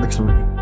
الله يسلمك.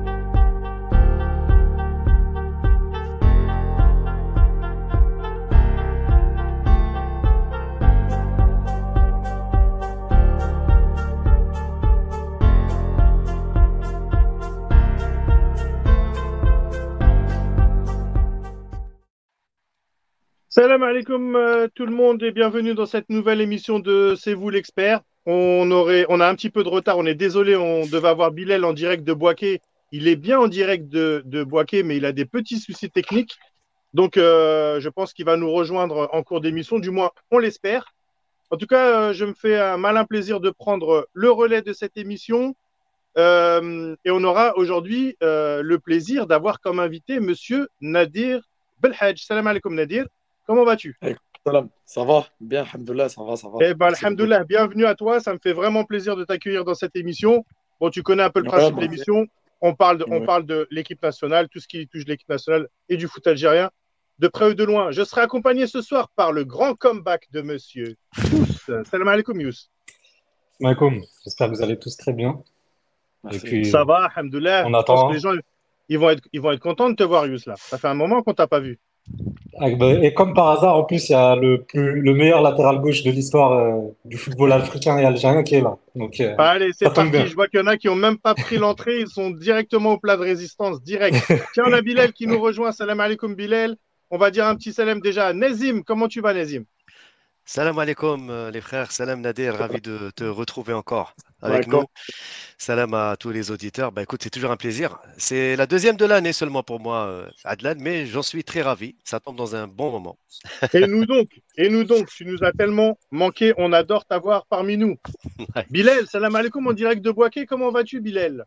Salam alaikum tout le monde et bienvenue dans cette nouvelle émission de C'est vous l'expert. On a un petit peu de retard, on est désolé, on devait avoir Bilal en direct de Boaké. Il est bien en direct de Boaké, mais il a des petits soucis techniques. Donc je pense qu'il va nous rejoindre en cours d'émission, du moins on l'espère. En tout cas, je me fais un malin plaisir de prendre le relais de cette émission. Et on aura aujourd'hui le plaisir d'avoir comme invité Monsieur Nadir Belhadj. Salam alaikum Nadir. Comment vas-tu? Alaykoum salam. Ça va? Bien, alhamdoulilah, ça va, ça va. Eh ben, Merci beaucoup. alhamdoulilah, bienvenue à toi. Ça me fait vraiment plaisir de t'accueillir dans cette émission. Bon, tu connais un peu le Ouais, principe de merci. l'émission. On Ouais. parle de l'équipe nationale, tout ce qui touche l'équipe nationale et du foot algérien, de près ou de loin. Je serai accompagné ce soir par le grand comeback de Monsieur Yous. Salam alaikum, Yous. Malcolm, j'espère que vous allez tous très bien. Et Merci. puis, Ça va, alhamdoulilah. on Je pense que les attend. gens, ils vont être contents de te voir, Yous, là. Ça fait un moment qu'on t'a pas vu. Et comme par hasard, en plus, il y a le meilleur latéral gauche de l'histoire du football africain et algérien qui est là. Donc, Allez, c'est ça tombe parti. bien. Je vois qu'il y en a qui n'ont même pas pris l'entrée. Ils sont directement au plat de résistance, direct. Tiens, on a Bilal qui nous rejoint. Salam alaikum, Bilal. On va dire un petit salam déjà à Nazim. Comment tu vas, Nazim? Salam alaikum les frères, salam Nader, ravi de te retrouver encore avec D'accord. nous. Salam à tous les auditeurs. Bah écoute, c'est toujours un plaisir. C'est la deuxième de l'année seulement pour moi, Adlan, mais j'en suis très ravi. Ça tombe dans un bon moment. Et nous donc, tu nous as tellement manqué. On adore t'avoir parmi nous. Ouais. Bilal, salam alaikum en direct de Boaké. Comment vas-tu, Bilal?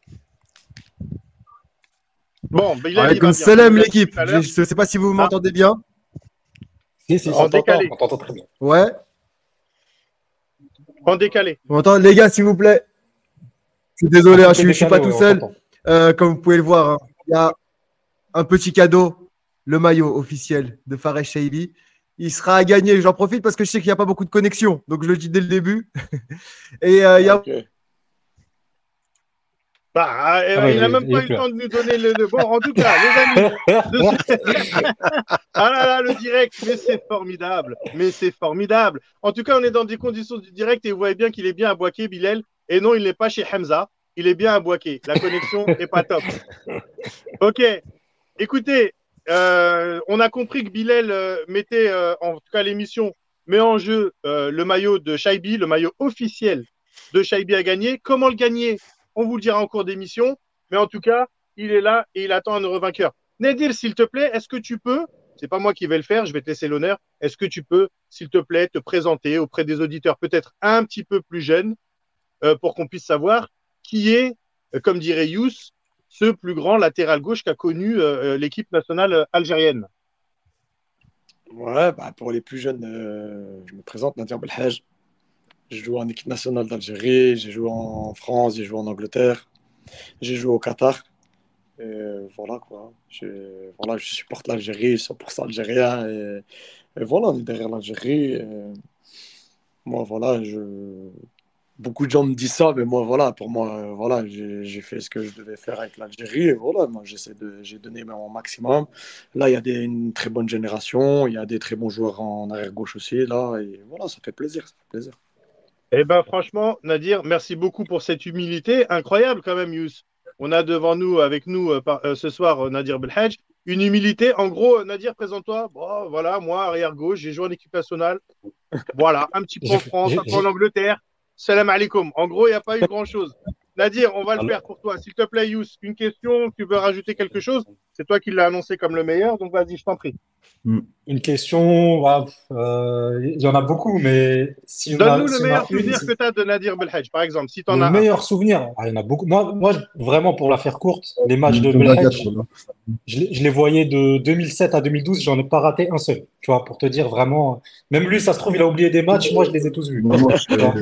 Bon, Bilal, il va Alaykoum bien. salam Bilal, l'équipe. tout à Je l'heure. ne sais pas si vous Ah, m'entendez bien. Si, en décalé. on t'entend très bien. Ouais. En décalé. Vous m'entendez les gars, s'il vous plaît. Je suis désolé, Un hein, peu je suis pas décalé, tout ouais, on seul. t'entend. Comme vous pouvez le voir, hein. Il y a un petit cadeau, le maillot officiel de Fares Chaibi. Il sera à gagner. J'en profite parce que je sais qu'il n'y a pas beaucoup de connexion. Donc je le dis dès le début. Et il y a Ok. Bah, Ah ouais, il n'a même il pas est eu le plus là. temps de nous donner le. Bon, en tout cas, les amis, ah là là, le direct, mais c'est formidable. Mais c'est formidable. En tout cas, on est dans des conditions du direct et vous voyez bien qu'il est bien à Boaké, Bilal. Et non, il n'est pas chez Hamza. Il est bien à Boaké. La connexion n'est pas top. Ok. Écoutez, on a compris que Bilal mettait, en tout cas l'émission, met en jeu le maillot de Chaibi, le maillot officiel de Chaibi à gagner. Comment le gagner? On vous le dira en cours d'émission. Mais en tout cas, il est là et il attend un heureux vainqueur. Nadir, s'il te plaît, est-ce que tu peux, c'est pas moi qui vais le faire, je vais te laisser l'honneur, est-ce que tu peux, s'il te plaît, te présenter auprès des auditeurs peut-être un petit peu plus jeunes pour qu'on puisse savoir qui est, comme dirait Youss, ce plus grand latéral gauche qu'a connu l'équipe nationale algérienne. Ouais, bah, pour les plus jeunes, je me présente, Nadir Belhaj. Je joue en équipe nationale d'Algérie, j'ai joué en France, j'ai joué en Angleterre, j'ai joué au Qatar. Voilà quoi. Voilà, je supporte l'Algérie, 100% algérien. Et voilà, on est derrière l'Algérie. Moi, voilà, beaucoup de gens me disent ça, mais moi, voilà, pour moi, voilà, j'ai fait ce que je devais faire avec l'Algérie. Et voilà, moi, j'ai donné mon maximum. Là, il y a une très bonne génération, il y a des très bons joueurs en arrière-gauche aussi, là, et voilà, ça fait plaisir, ça fait plaisir. Eh bien, franchement, Nadir, merci beaucoup pour cette humilité. Incroyable quand même, Youss. On a devant nous, avec nous ce soir, Nadir Belhadj. Une humilité. En gros, Nadir, présente-toi. Bon, voilà, moi, arrière-gauche, j'ai joué en équipe nationale. Voilà, un petit peu J'ai en fait- France, un peu en Angleterre. Salam alaikum. En gros, il n'y a pas eu grand-chose. Nadir, on va le Alors, faire pour toi. S'il te plaît, Youss, une question, tu veux rajouter quelque chose? C'est toi qui l'as annoncé comme le meilleur, donc vas-y, je t'en prie. une question, bah, il y en a beaucoup, mais Donne-nous le si on meilleur a une, souvenir que tu as de Nadir Belhadj, par exemple, si tu en le as un. meilleur souvenir, il y en a beaucoup. Vraiment, pour la faire courte, les matchs de Gladiateur, Belhadj, là. je les voyais de 2007 à 2012, j'en ai pas raté un seul. Tu vois, pour te dire vraiment, même lui, ça se trouve, il a oublié des matchs, moi, je les ai tous vus. Vraiment, Tu vois,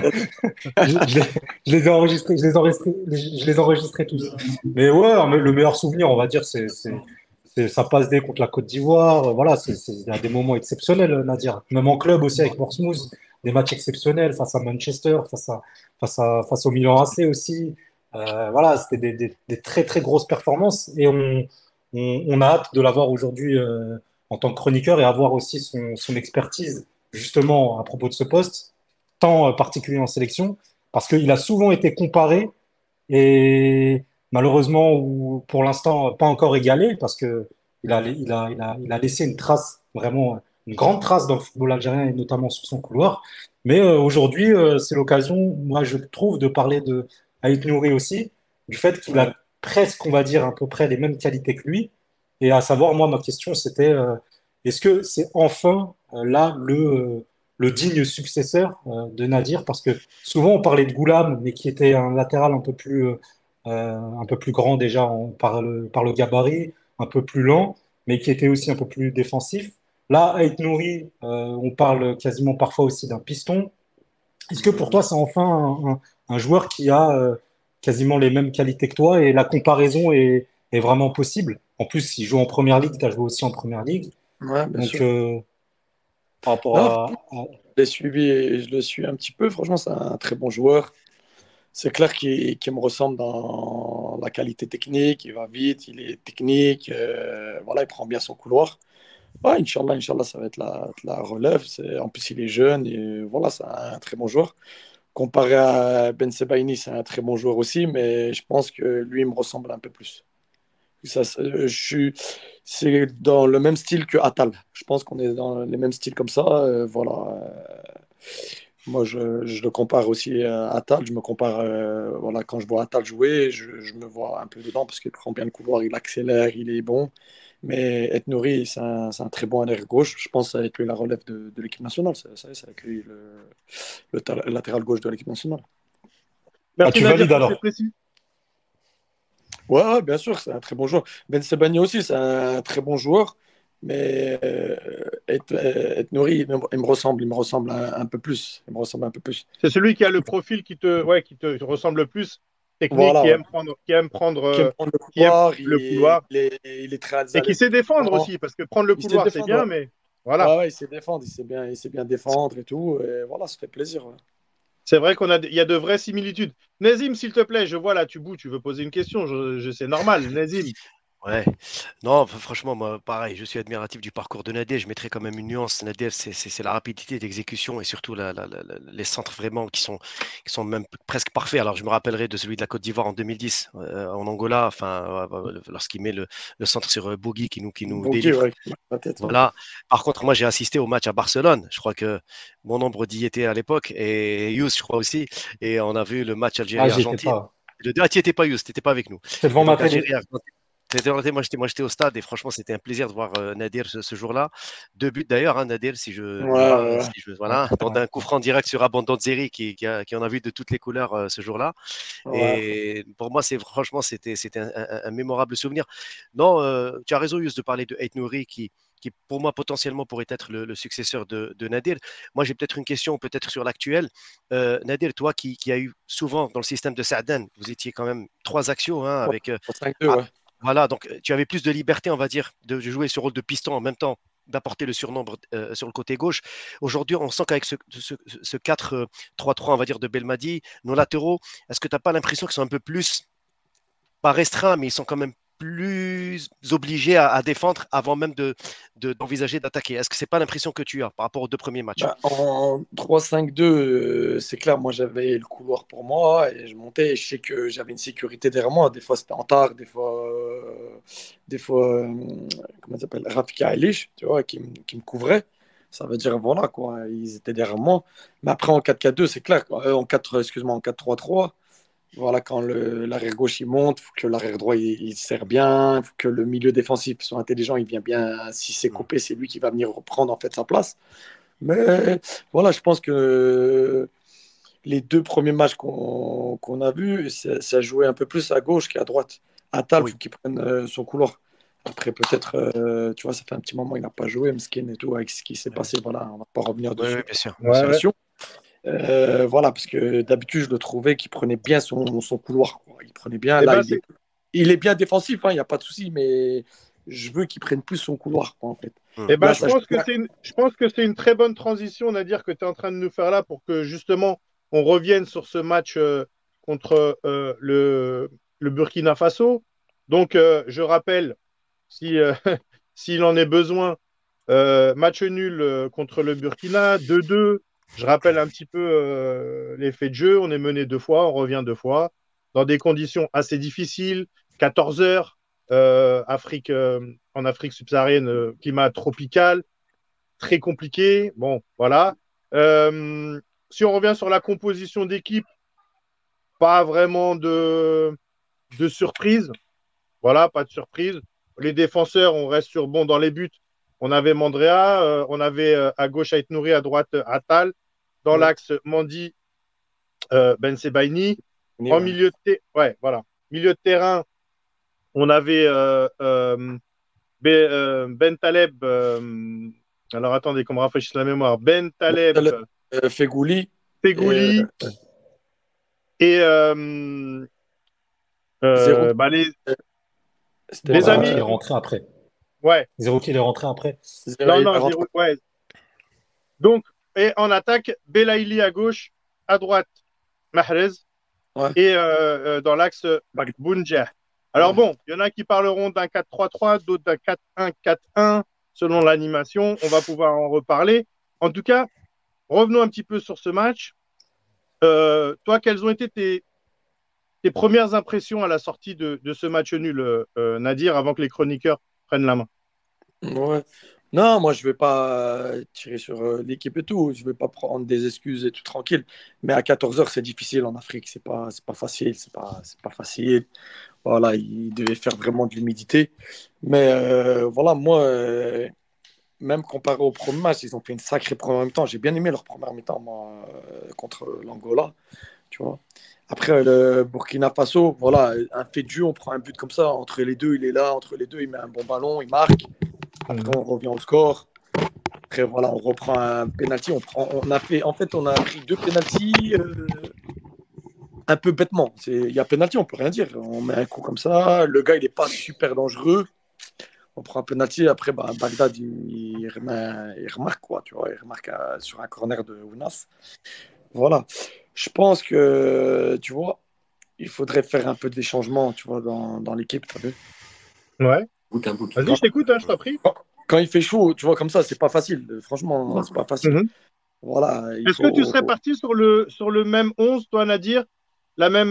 je les ai enregistrés, je les enregistrais tous. Mais ouais, mais le meilleur souvenir, on va dire, ça passe dès contre la Côte d'Ivoire. Voilà, il y a des moments exceptionnels, Nadir. Même en club aussi avec Portsmouth, des matchs exceptionnels face à Manchester, face au Milan AC aussi. Voilà, c'était des très très grosses performances et on a hâte de l'avoir aujourd'hui en tant que chroniqueur et avoir aussi son expertise justement à propos de ce poste, tant particulier en sélection, parce qu'il a souvent été comparé et malheureusement ou pour l'instant pas encore égalé parce que il a laissé une trace vraiment une grande trace dans le football algérien et notamment sur son couloir. Mais aujourd'hui, c'est l'occasion, moi je trouve, de parler de Aït Nouri aussi, du fait qu'il Ouais. a presque, on va dire, à peu près les mêmes qualités que lui. Et à savoir, moi, ma question, c'était est-ce que c'est enfin là le digne successeur de Nadir? Parce que souvent, on parlait de Goulam, mais qui était un latéral un peu plus grand déjà par le gabarit, un peu plus lent, mais qui était aussi un peu plus défensif. Là, Aït Nouri, on parle quasiment parfois aussi d'un piston. Est-ce que pour toi, c'est enfin un joueur qui a quasiment les mêmes qualités que toi et la comparaison est vraiment possible? En plus, il joue en première ligue, tu as joué aussi en première ligue. Ouais, bien Donc, sûr. par rapport Non, je l'ai suivi et je le suis un petit peu. Franchement, c'est un très bon joueur. C'est clair qu'il me ressemble dans la qualité technique. Il va vite, il est technique. Voilà, il prend bien son couloir. Ouais, Inch'Allah, ça va être la relève. En plus, il est jeune et voilà, c'est un très bon joueur. Comparé à Ben Sebaini, c'est un très bon joueur aussi, mais je pense que lui, il me ressemble un peu plus. C'est dans le même style que Atal. Je pense qu'on est dans les mêmes styles comme ça. Voilà. Moi, je le compare aussi à Atal. Je me compare, voilà, quand je vois Atal jouer, je me vois un peu dedans parce qu'il prend bien le couloir, il accélère, il est bon. Mais Et Nouri, c'est un très bon arrière gauche. Je pense que ça va être lui la relève de l'équipe nationale. Ça va être lui le latéral gauche de l'équipe nationale. ah, Merci tu Nadir valides pour ces alors? précisions. Ouais, ouais, bien sûr, c'est un très bon joueur. Ben Sebaini aussi, c'est un très bon joueur. Mais Et Nouri, il me ressemble un peu plus. Il me ressemble un peu plus. C'est celui qui a le profil qui te ressemble le plus, technique, Voilà, qui ouais. aime prendre, qui aime prendre, Qui aime prendre le qui aime couloir, le couloir il est très à et qui l'aise sait défendre techniquement. aussi, parce que prendre le Il sait couloir, c'est défendre, ouais. bien, mais voilà. Ouais, ouais, il sait défendre, il sait bien défendre et tout. Et voilà, ça fait plaisir. Ouais. C'est vrai il y a de vraies similitudes. Nazim, s'il te plaît, je vois là, tu bouges, tu veux poser une question, c'est normal. Nazim, Ouais. Non, franchement, moi, pareil, je suis admiratif du parcours de Nader. Je mettrais quand même une nuance. Nader, c'est la rapidité d'exécution et surtout les centres vraiment qui sont même presque parfaits. Alors, je me rappellerai de celui de la Côte d'Ivoire en 2010, en Angola, enfin, lorsqu'il met le centre sur Bougui qui nous Boogie, délivre. ouais, qui marque la tête. Ouais. Voilà. Par contre, moi, j'ai assisté au match à Barcelone. Je crois que bon nombre d'y étaient à l'époque et Yous, je crois aussi. Et on a vu le match Ah, j'y étais Algérie-Argentine. pas. Ah, tu étais pas, Yous, tu n'étais pas avec nous. J'étais devant Et ma donc, télé. Algérie-Argentine. Moi, j'étais au stade et franchement, c'était un plaisir de voir Nadir ce jour-là. 2 buts d'ailleurs, hein, Nadir, si je Ouais, ne ouais, ouais. voilà, dans un coup franc direct sur Abondonzeri qui en a vu de toutes les couleurs ce jour-là. Ouais, Et pour moi, franchement, c'était un mémorable souvenir. Non, tu as raison, Yous, de parler de Ait Nouri qui, pour moi, potentiellement pourrait être le successeur de Nadir. Moi, j'ai peut-être une question, peut-être sur l'actuel. Nadir, toi qui as eu souvent dans le système de Saadan, vous étiez quand même trois axiaux, hein, ouais. avec 5-2, ah, ouais. voilà, donc tu avais plus de liberté, on va dire, de jouer ce rôle de piston en même temps d'apporter le surnombre sur le côté gauche. Aujourd'hui, on sent qu'avec ce 4-3-3, on va dire, de Belmadi, nos latéraux, est-ce que tu n'as pas l'impression qu'ils sont un peu plus, pas restreints, mais ils sont quand même plus obligés à défendre avant même d'envisager d'attaquer? Est-ce que c'est pas l'impression que tu as par rapport aux deux premiers matchs? Bah, en 3-5-2, c'est clair, moi j'avais le couloir pour moi et je montais et je sais que j'avais une sécurité derrière moi. Des fois c'était Antar, des fois comment ça s'appelle, Rafika Elish, tu vois, qui me couvrait. Ça veut dire, voilà, quoi, ils étaient derrière moi. Mais après en 4-4-2, c'est clair, quoi. Excuse-moi, en 4-3-3, voilà, quand l'arrière gauche il monte, il faut que l'arrière droit il sert bien, il faut que le milieu défensif soit intelligent, il vient bien. Si c'est Hmm. coupé, c'est lui qui va venir reprendre en fait sa place. Mais voilà, je pense que les deux premiers matchs qu'on a vus, ça jouait un peu plus à gauche qu'à droite. Atal, il Oui, faut qu'il prenne son couloir. Après, peut-être, tu vois, ça fait un petit moment, il n'a pas joué, Mskin et tout, avec ce qui s'est oui, passé. Voilà, on va pas revenir oui, dessus. bien sûr, bien Ouais, sûr. ouais. Situation. Voilà, parce que d'habitude, je le trouvais qu'il prenait bien son couloir, quoi. Il prenait bien. eh Là, ben, il est bien défensif, hein, il n'y a pas de souci, mais je veux qu'il prenne plus son couloir, quoi, en fait. Hmm. eh ben, Là, je ça joue pense que bien. c'est une très bonne transition, Nadir, que tu es en train de nous faire là pour que justement on revienne sur ce match contre le Burkina Faso. Donc, je rappelle, si, s'il en est besoin, match nul contre le Burkina, 2-2. Je rappelle un petit peu les faits de jeu. On est mené 2 fois, on revient 2 fois, dans des conditions assez difficiles. 14 heures, en Afrique subsaharienne, climat tropical, très compliqué. Bon, voilà. Si on revient sur la composition d'équipe, pas vraiment de surprise. Voilà, pas de surprise. Les défenseurs, on reste sur bon dans les buts. On avait Mandrea, on avait à gauche Ait Nouri, à droite Attal. Dans Ouais. l'axe, Mandi, Ben Sebaini. En Ouais. ouais, voilà. Milieu de terrain, on avait Ben Taleb. Alors attendez, qu'on me rafraîchisse la mémoire. Ben Taleb, Fegouli, et Fegouli et Zéro, bah, c'était les Zéro qui amis. est rentré après. Ouais, Zéro qui est rentré après. non, il est non, rentré. ouais. Donc, et en attaque, Belaïli à gauche, à droite, Mahrez, Ouais. et dans l'axe, Bagdad. Bounjah. Alors Ouais. bon, il y en a qui parleront d'un 4-3-3, d'autres d'un 4-1-4-1, selon l'animation. On va pouvoir en reparler. En tout cas, revenons un petit peu sur ce match. Toi, quelles ont été tes premières impressions à la sortie de ce match nul, Nadir, avant que les chroniqueurs prennent la main? Ouais. Non, moi, je vais pas tirer sur l'équipe et tout. Je vais pas prendre des excuses et tout tranquille. Mais à 14 heures, c'est difficile en Afrique. C'est pas facile. C'est pas facile. Voilà, il devait faire vraiment de l'humidité. Mais voilà, moi, même comparé au premier match, ils ont fait une sacrée première mi-temps. J'ai bien aimé leur première mi-temps, moi, contre l'Angola. Tu vois. Après, le Burkina Faso, voilà, un fait de jeu, on prend un but comme ça. Entre les deux, il est là. Entre les deux, il met un bon ballon, il marque. Après, on revient au score. Après, voilà, on reprend un penalty. On a fait, en fait, on a pris 2 penalties un peu bêtement. Il y a penalty, on peut rien dire. On met un coup comme ça. Le gars, il n'est pas super dangereux. On prend un penalty. Après, bah, Bagdad, il remarque quoi, tu vois. Il remarque sur un corner de Ounas. Voilà. Je pense que, tu vois, il faudrait faire un peu des changements, tu vois, dans l'équipe, t'as vu? Ouais. Vas-y, Quand, je t'écoute, hein, je t'en prie. quand il fait chaud, tu vois, comme ça, c'est pas facile. Franchement, c'est pas facile. Mhm. Voilà, il Est-ce que tu faut. serais parti sur le même 11, toi, Nadir? La même,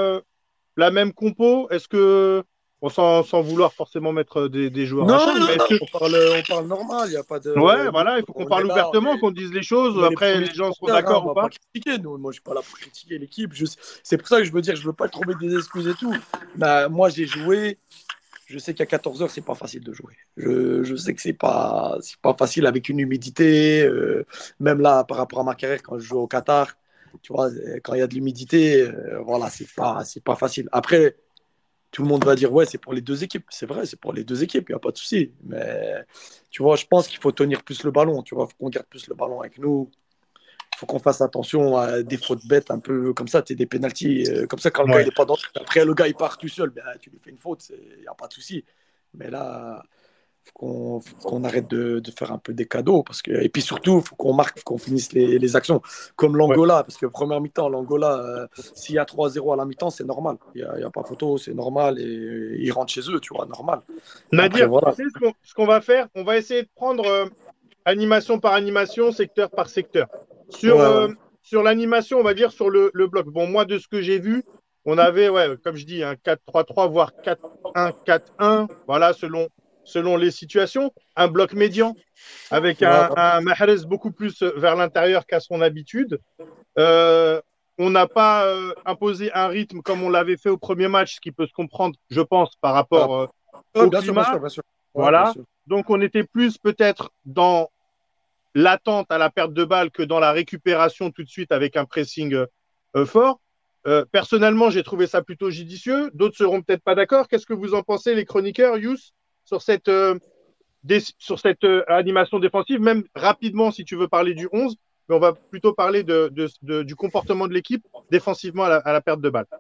la même compo? Est-ce que, bon, sans vouloir forcément mettre des joueurs à Non, charge, non, mais est-ce non, que. on parle normal, il n'y a pas Ouais, de. Nous, voilà, il faut qu'on on est parle là, ouvertement, qu'on dise les choses. on est les Après, premiers les gens seront supporters, hein, d'accord on ou va pas pas. critiquer. Nous. Moi, je suis pas là pour critiquer l'équipe. C'est pour ça que je veux dire, je veux pas trouver des excuses et tout. Bah, moi, j'ai joué. Je sais qu'à 14 heures, c'est pas facile de jouer. Je sais que c'est pas facile avec une humidité. Même là, par rapport à ma carrière, quand je joue au Qatar, tu vois, quand il y a de l'humidité, voilà, c'est pas facile. Après, tout le monde va dire, ouais, c'est pour les deux équipes. C'est vrai, c'est pour les deux équipes, il n'y a pas de souci. Mais tu vois, je pense qu'il faut tenir plus le ballon. Tu vois, faut qu'on garde plus le ballon avec nous. Il faut qu'on fasse attention à des fautes bêtes un peu comme ça, des pénalties. Comme ça, quand le gars il Ouais. est pas dans. Après, le gars il part tout seul, ben, tu lui fais une faute, il n'y a pas de souci. Mais là, faut qu'on arrête de faire un peu des cadeaux. Parce que... Et puis surtout, il faut qu'on marque, faut qu'on finisse les actions. Comme Ouais. l'Angola, parce que première mi-temps, l'Angola, s'il y a 3-0 à la mi-temps, c'est normal. Il n'y a pas photo, c'est normal. Et ils rentrent chez eux, tu vois, normal. Après, Nadir, tu voilà. sais ce qu'on va faire? On va essayer de prendre animation par animation, secteur par secteur. Sur, Ouais, ouais. sur l'animation, on va dire sur le bloc. Bon, moi, de ce que j'ai vu, on avait, ouais, comme je dis, un 4-3-3, voire 4-1-4-1, voilà, selon les situations. Un bloc médian avec Ouais, un Mahrez beaucoup plus vers l'intérieur qu'à son habitude. Euh, on n'a pas imposé un rythme comme on l'avait fait au premier match, ce qui peut se comprendre, je pense, par ouais. rapport Ouais, au bien sûr, bien climat. sûr, bien sûr. Ouais, bien Voilà. sûr. Donc, on était plus peut-être dans l'attente à la perte de balle que dans la récupération tout de suite avec un pressing fort. Personnellement, j'ai trouvé ça plutôt judicieux. D'autres seront peut-être pas d'accord. Qu'est-ce que vous en pensez, les chroniqueurs, Yous, sur cette animation défensive? Même rapidement, si tu veux parler du 11, mais on va plutôt parler du comportement de l'équipe défensivement à la perte de balle.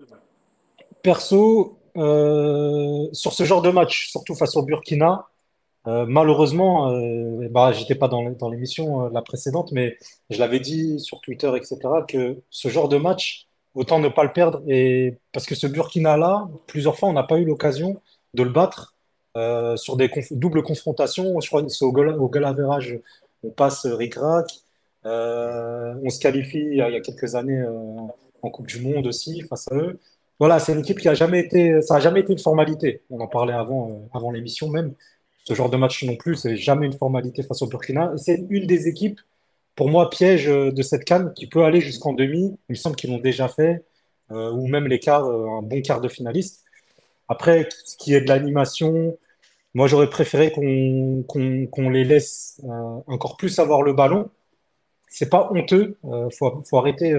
Perso, sur ce genre de match, surtout face au Burkina, malheureusement, bah, j'étais pas dans l'émission la précédente, mais je l'avais dit sur Twitter, etc., que ce genre de match, autant ne pas le perdre. Et parce que ce Burkina-là, plusieurs fois, on n'a pas eu l'occasion de le battre sur des doubles confrontations. Je crois que c'est au goal average, on passe ric-rac. On se qualifie il y a quelques années en Coupe du Monde aussi face à eux. Voilà, c'est une équipe qui a jamais été, ça a jamais été une formalité. On en parlait avant l'émission même. Ce genre de match non plus, c'est jamais une formalité face au Burkina. Et c'est une des équipes, pour moi, piège de cette CAN qui peut aller jusqu'en demi. Il me semble qu'ils l'ont déjà fait, ou même les quarts, un bon quart de finaliste. Après, ce qui est de l'animation, moi j'aurais préféré qu'on les laisse encore plus avoir le ballon. C'est pas honteux. Faut arrêter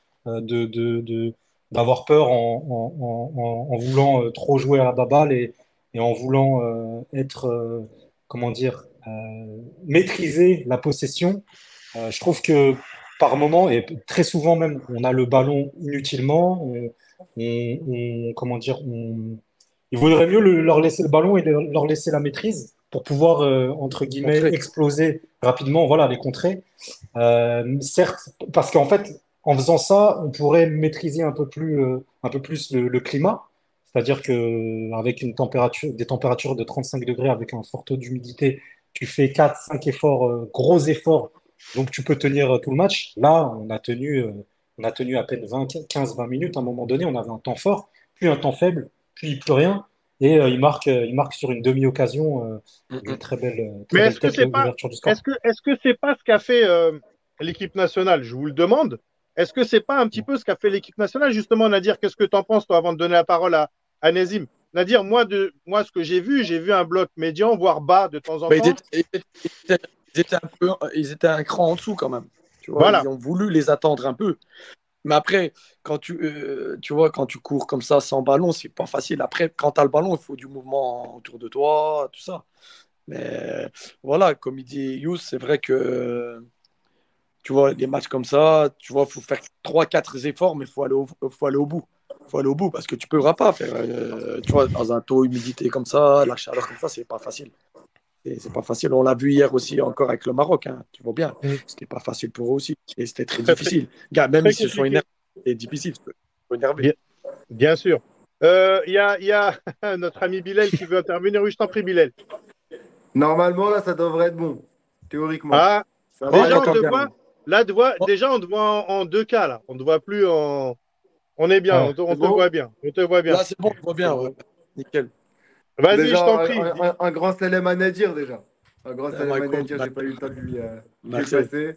d'avoir peur en voulant trop jouer à la baballe et en voulant être, comment dire, maîtriser la possession. Je trouve que par moment, et très souvent même, on a le ballon inutilement. Comment dire, il vaudrait mieux leur laisser le ballon et leur laisser la maîtrise pour pouvoir, entre guillemets, Contrer. exploser rapidement, voilà, les contrer. Certes, parce qu'en fait, en faisant ça, on pourrait maîtriser un peu plus le climat. C'est-à-dire que avec des températures de 35 degrés avec un fort taux d'humidité, tu fais 4, 5 efforts, gros efforts, donc tu peux tenir tout le match. Là, on a tenu à peine 15, 20 minutes. À un moment donné, on avait un temps fort, puis un temps faible, puis plus rien. Et il marque sur une demi-occasion Mm, d'une mm. Mais très belle tête, l'ouverture du score. est-ce que c'est pas ce qu'a fait l'équipe nationale? Je vous le demande. Est-ce que c'est pas un petit peu ce qu'a fait l'équipe nationale? Justement, Nadir, qu'est-ce que tu en penses, toi, avant de donner la parole à Nazim? Nadir, moi, ce que j'ai vu un bloc médian, voire bas de temps en Mais temps. ils étaient ils étaient un cran en dessous quand même. Tu vois, ils Voilà. ont voulu les attendre un peu. Mais après, tu vois, quand tu cours comme ça sans ballon, c'est pas facile. Après, quand tu as le ballon, il faut du mouvement autour de toi, tout ça. Mais voilà, comme il dit Yous, c'est vrai que tu vois, des matchs comme ça, tu vois, il faut faire 3, 4 efforts, mais faut aller au bout. Faut aller au bout parce que tu ne pourras pas faire, tu vois, dans un taux d'humidité comme ça, la chaleur comme ça, c'est pas facile. C'est pas facile. On l'a vu hier aussi encore avec le Maroc, hein, tu vois bien. Mm. C'était pas facile pour eux aussi. Et c'était très Très, très, difficile. Gars, même très ils se sont compliqué. énervés. C'était difficile. Ils se sont énervés. Bien, bien sûr. Il y a notre ami Bilal qui veut intervenir. Oui, je t'en prie, Bilal. Normalement, là, ça devrait être bon, théoriquement. Ah, Ça Oh, va on déjà, on t'entend te là? bien. voit. Oh, Déjà, on te voit en 2K, là. On ne te voit plus en. On est bien, Ouais. on C'est te voit bon? bien. On te voit bien. là, c'est bon, on voit C'est bien. Ouais. bon. Nickel. Vas-y, je Déjà, t'en prie. un grand salam à Nadir, déjà. Un grand salam à Michael, Nadir, j'ai pas eu le temps de lui merci. passer.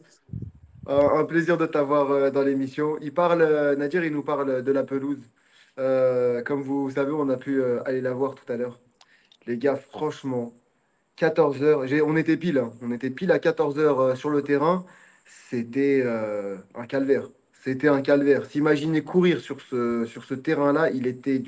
Un plaisir de t'avoir dans l'émission. Nadir, il nous parle de la pelouse. Comme vous savez, on a pu aller la voir tout à l'heure. Les gars, franchement, 14 heures, on était pile, hein. On était pile à 14 heures sur le terrain. C'était un calvaire. C'était un calvaire. S'imaginer courir sur ce terrain-là, il était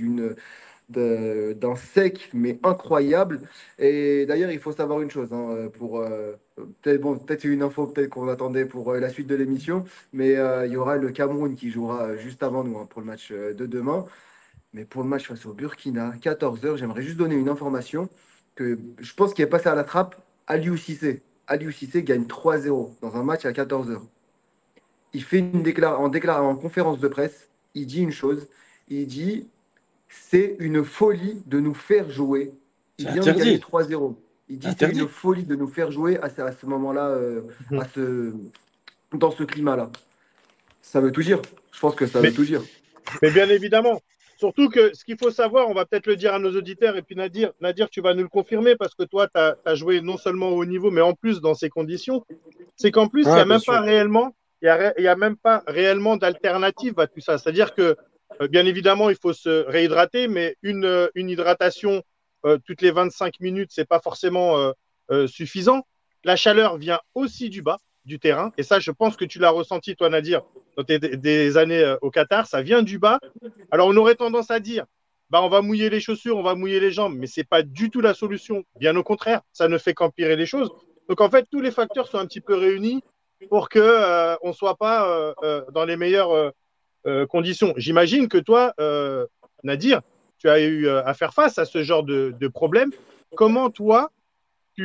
d'un sec, mais incroyable. Et d'ailleurs, il faut savoir une chose, hein, peut-être c'est une info peut-être qu'on attendait pour la suite de l'émission, mais il y aura le Cameroun qui jouera juste avant nous, hein, pour le match de demain. Mais pour le match face au Burkina, 14 heures, j'aimerais juste donner une information que je pense qu'il est passé à la trappe. Aliou Cissé. Aliou Cissé gagne 3-0 dans un match à 14 heures. Il fait en conférence de presse, il dit une chose, il dit c'est une folie de nous faire jouer. C'est Il vient de gagner interdit. 3-0. Il C'est dit c'est une interdit. folie de nous faire jouer à ce moment-là, Mhm. dans ce climat-là. Ça veut tout dire. Je pense que ça veut Mais, tout dire. mais bien évidemment. Surtout que ce qu'il faut savoir, on va peut-être le dire à nos auditeurs, et puis Nadir, tu vas nous le confirmer parce que toi, tu as joué non seulement au haut niveau, mais en plus dans ces conditions. C'est qu'en plus, il n'y Ah, a bien même pas sûr. réellement, il y a même pas réellement d'alternative à tout ça. C'est-à-dire que, bien évidemment, il faut se réhydrater, mais une hydratation toutes les 25 minutes, c'est pas forcément suffisant. La chaleur vient aussi du bas du terrain, et ça, je pense que tu l'as ressenti, toi, Nadir, dans des années au Qatar, ça vient du bas. Alors, on aurait tendance à dire, bah, on va mouiller les chaussures, on va mouiller les jambes, mais c'est pas du tout la solution. Bien au contraire, ça ne fait qu'empirer les choses. Donc en fait, tous les facteurs sont un petit peu réunis pour que on soit pas dans les meilleures conditions. J'imagine que toi, Nadir, tu as eu à faire face à ce genre de problème. Comment toi,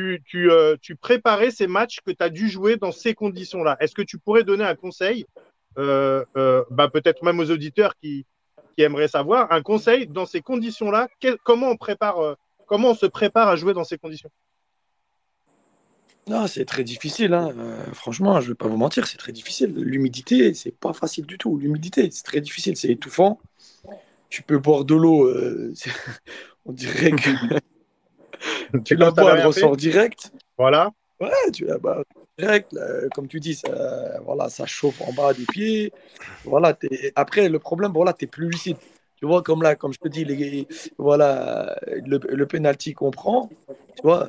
tu préparais ces matchs que tu as dû jouer dans ces conditions-là? Est-ce que tu pourrais donner un conseil peut-être même aux auditeurs qui aimeraient savoir, un conseil dans ces conditions-là, comment on se prépare à jouer dans ces conditions? Non, c'est très difficile, hein. Franchement, je vais pas vous mentir, c'est très difficile. L'humidité, c'est pas facile du tout. L'humidité, c'est très difficile, c'est étouffant. Tu peux boire de l'eau, on dirait que tu C'est comme la si tu n'avais bois, elle rien fait. ressort direct. Voilà. Ouais, tu la bois direct, là, comme tu dis, ça, voilà, ça chauffe en bas des pieds. Voilà, après, le problème, voilà, tu es plus lucide. Tu vois, comme là, comme je te dis, voilà, le penalty qu'on prend, tu vois,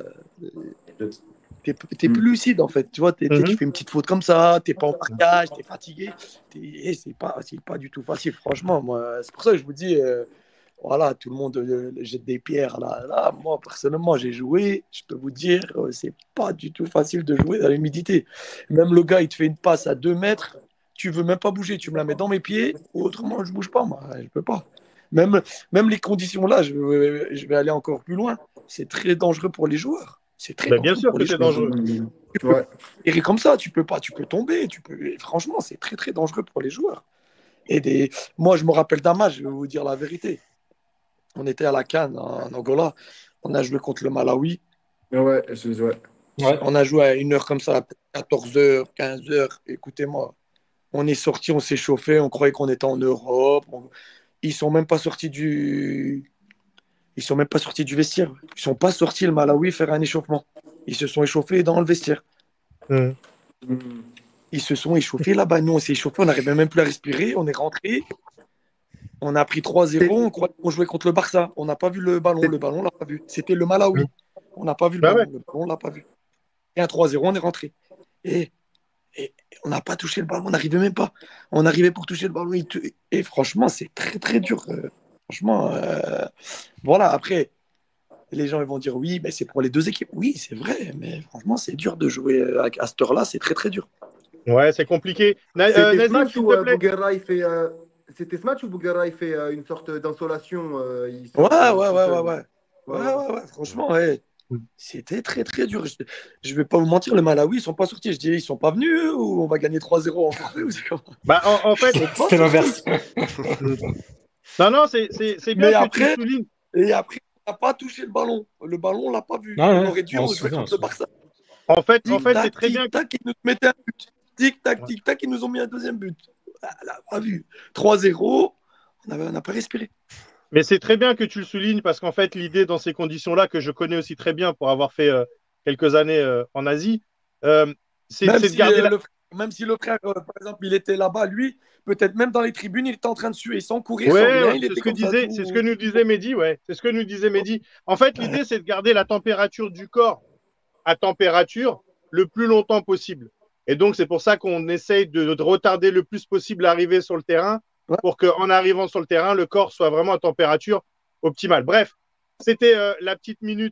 t'es plus lucide en fait. Tu vois, tu Mhm. fais une petite faute comme ça, t'es pas en marquage, t'es fatigué. C'est pas du tout facile, franchement. Moi, c'est pour ça que je vous dis, voilà, tout le monde jette des pierres là. Moi, personnellement, j'ai joué. Je peux vous dire, c'est pas du tout facile de jouer dans l'humidité. Même le gars, il te fait une passe à 2 mètres, tu veux même pas bouger, tu me la mets dans mes pieds, ou autrement, je bouge pas, moi, je peux pas. Même, même les conditions là, je vais aller encore plus loin. C'est très dangereux pour les joueurs. C'est très Ben, bien dangereux sûr pour que les c'est joueurs. dangereux. Tu peux Ouais. tirer comme ça, tu peux pas, tu peux tomber, franchement, c'est très très dangereux pour les joueurs. Moi, je me rappelle d'un match, je vais vous dire la vérité. On était à la CAN en Angola, on a joué contre le Malawi. Ouais, Ouais. On a joué à une heure comme ça, 14h, 15h. Écoutez-moi, on est sorti, on s'est chauffé, on croyait qu'on était en Europe. Ils sont même pas sortis du, Ils sont même pas sortis du vestiaire. Ils sont pas sortis le Malawi faire un échauffement. Ils se sont échauffés dans le vestiaire. Mhm. Ils se sont échauffés là-bas. Nous, on s'est échauffés, on n'arrivait même plus à respirer. On est rentré, on a pris 3-0. On croyait qu'on jouait contre le Barça. On n'a pas vu le ballon. Le ballon, on l'a pas vu. C'était le Malawi. On n'a pas vu le Ben ballon. ouais. Le ballon, on l'a pas vu. Et un 3-0, on est rentré. Et, et on n'a pas touché le ballon. On n'arrivait même pas. On arrivait pour toucher le ballon. Et franchement, c'est très, très dur. Franchement, voilà. Après, les gens ils vont dire oui, mais c'est pour les deux équipes. Oui, c'est vrai, mais franchement, c'est dur de jouer à cette heure-là, c'est très très dur. Ouais, c'est compliqué. C'était ce Nazim, match s'il où te plaît. Bouguera il fait. C'était ce match où Bouguera il fait une sorte d'insolation. Il Ouais, sort ouais, tout ouais, ouais, seul. ouais. Ouais, Ouais, ouais. ouais, ouais, franchement, ouais. C'était très très dur. Je vais pas vous mentir, le Malawi, ils sont pas sortis. Je dis, ils sont pas venus eux, ou on va gagner 3-0 en forfait ou c'est comment. Bah, en Ils fait, sont pas C'était sortis. l'inverse. non, non, c'est bien Mais que tu le après, soulignes. on n'a pas touché le ballon. Le ballon, on l'a pas vu. Ah On ouais, aurait dû on on se jouer souvient, on contre se le souvient. Barça. En fait, c'est très bien. Tic tac, ils nous mettaient un but. Tic tac, ils nous ont mis un deuxième but. Ah, on l'a pas vu. 3-0, on n'a pas respiré. Mais c'est très bien que tu le soulignes parce qu'en fait, l'idée dans ces conditions-là, que je connais aussi très bien pour avoir fait quelques années en Asie, euh, Même c'est de si garder la. même si le frère, par exemple, il était là-bas, lui, peut-être même dans les tribunes, il était en train de suer, sans courir, sans Ouais, rien, ouais, il était comme ça, c'est ce que tout. nous disait Mehdi, ouais. C'est ce que nous disait Mehdi. En fait, l'idée, c'est de garder la température du corps à température le plus longtemps possible. Et donc, c'est pour ça qu'on essaye de retarder le plus possible l'arrivée sur le terrain Ouais. pour qu'en arrivant sur le terrain, le corps soit vraiment à température optimale. Bref, c'était la petite minute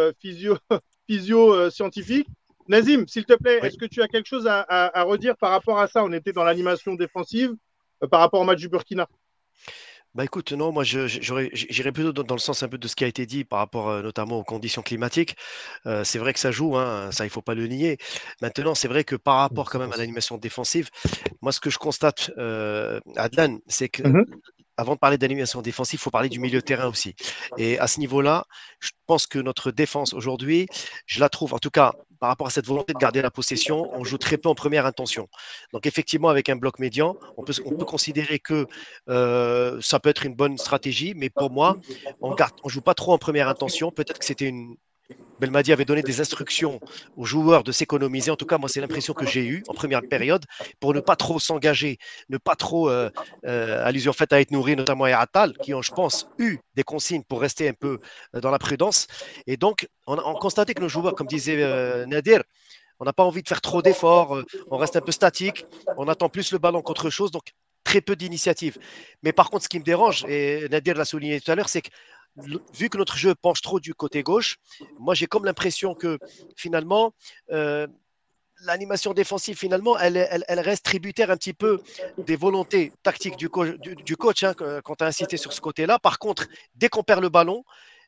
physio scientifique. Nazim, s'il te plaît, Oui. est-ce que tu as quelque chose à redire par rapport à ça? On était dans l'animation défensive par rapport au match du Burkina. Bah écoute, non, moi j'irais plutôt dans le sens un peu de ce qui a été dit par rapport notamment aux conditions climatiques. C'est vrai que ça joue, hein, ça il faut pas le nier. Maintenant, c'est vrai que par rapport quand même à l'animation défensive, moi ce que je constate, Adlan, c'est que Mhm. avant de parler d'animation défensive, il faut parler du milieu de terrain aussi. Et à ce niveau-là, je pense que notre défense aujourd'hui, je la trouve, en tout cas, par rapport à cette volonté de garder la possession, on joue très peu en première intention. Donc effectivement, avec un bloc médian, on peut considérer que ça peut être une bonne stratégie, mais pour moi, on joue pas trop en première intention. Peut-être que c'était une, Belmadi avait donné des instructions aux joueurs de s'économiser. En tout cas, moi, c'est l'impression que j'ai eue en première période pour ne pas trop s'engager, ne pas trop, allusion faite à être nourri, notamment à Atal, qui ont, je pense, eu des consignes pour rester un peu dans la prudence. Et donc, on constatait que nos joueurs, comme disait Nadir, on n'a pas envie de faire trop d'efforts, on reste un peu statique, on attend plus le ballon qu'autre chose, donc très peu d'initiatives. Mais par contre, ce qui me dérange, et Nadir l'a souligné tout à l'heure, c'est que vu que notre jeu penche trop du côté gauche, moi j'ai comme l'impression que finalement, l'animation défensive, finalement, elle reste tributaire un petit peu des volontés tactiques du coach hein, quand tu as insisté sur ce côté-là. Par contre, dès qu'on perd le ballon,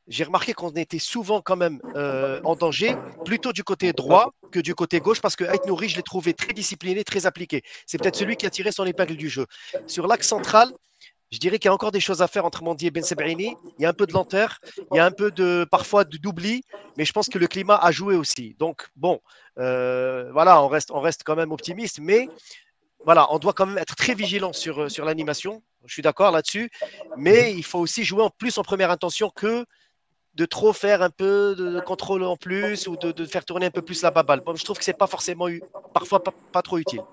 j'ai remarqué qu'on était souvent quand même en danger, plutôt du côté droit que du côté gauche, parce que Ait Nouri, je l'ai trouvé très discipliné, très appliqué. C'est peut-être celui qui a tiré son épingle du jeu. Sur l'axe central, je dirais qu'il y a encore des choses à faire entre Mendy et Ben Sebaini. Il y a un peu de lenteur, il y a un peu parfois d'oubli, mais je pense que le climat a joué aussi. Donc, bon, voilà, on reste quand même optimiste, mais voilà, on doit quand même être très vigilant sur l'animation. Je suis d'accord là-dessus, mais il faut aussi jouer en plus en première intention que de trop faire un peu de contrôle en plus ou de faire tourner un peu plus la baballe. Bon, je trouve que c'est pas forcément parfois pas trop utile.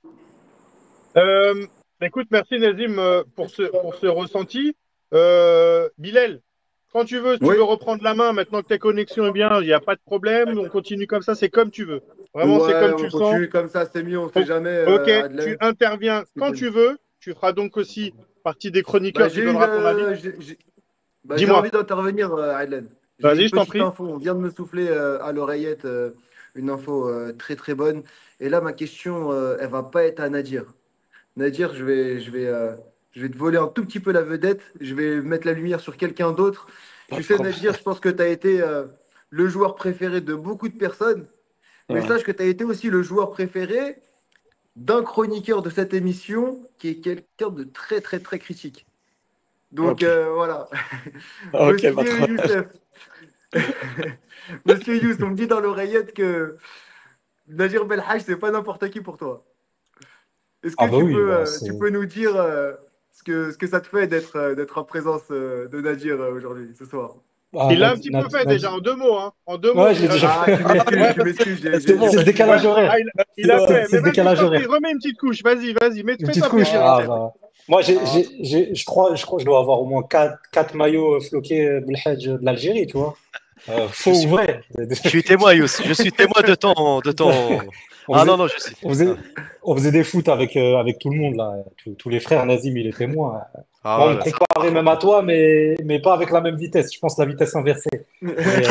Euh, Écoute, merci Nazim pour ce ressenti. Bilal, quand tu veux, si tu Oui, veux reprendre la main, maintenant que ta connexion est bien, il n'y a pas de problème, on continue comme ça, c'est comme tu veux. Vraiment, c'est ouais, comme tu on le sens. continue comme ça, c'est mieux, on sait O- jamais, Ok, tu Adelaide. interviens quand tu veux. Tu feras donc aussi partie des Bah, chroniqueurs, tu j'ai une, donneras ton avis. j'ai Dis-moi, envie d'intervenir, Adelaide. J'ai vas-y, une je t'en petite prie. info, on vient de me souffler à l'oreillette une info très très bonne. Et là, ma question, elle va pas être à Nadir. Nadir, je vais te voler un tout petit peu la vedette. Je vais mettre la lumière sur quelqu'un d'autre. Pas Tu de sais, problème. Nadir, je pense que tu as été le joueur préféré de beaucoup de personnes. Mais Ouais. sache que tu as été aussi le joueur préféré d'un chroniqueur de cette émission qui est quelqu'un de très très très critique. Donc Ok. voilà. Ok, pas de Monsieur problème. Youssef, Monsieur Youssef, on me dit dans l'oreillette que Nadir Belhaj, c'est pas n'importe qui pour toi. Est-ce que Ah bah oui, bah c'est. tu peux nous dire ce que ça te fait d'être en présence de Nadir aujourd'hui, ce soir? Ah, Il l'a un petit peu fait déjà, en deux mots. Hein. En deux mots. Ouais, je l'ai déjà Ah, fait. Ouais, tu m'excuses, C'est bon, j'ai C'est le pas suivi. décalage ouais. horaire. Ah, il a fait. C'est Mais le vas-y, je décalage t'en horaire. prie, remets une petite couche. Vas-y, Une fais-toi petite couche. plaisir, Ah, Youssef. bah. Moi, Ah, je crois que je dois avoir au moins quatre maillots floqués Belhadj de l'Algérie, tu vois. Je Faux ou suis, vrai? je suis témoin, Yous. Je suis témoin de ton. On Ah non, faisait, non, je suis. on faisait, on faisait des foot avec tout le monde, là. Tous les frères, Nazim, il est témoin. Ah Moi, on ouais, me ouais, ça, comparait par même à contre. toi, mais pas avec la même vitesse. Je pense la vitesse inversée. Mais,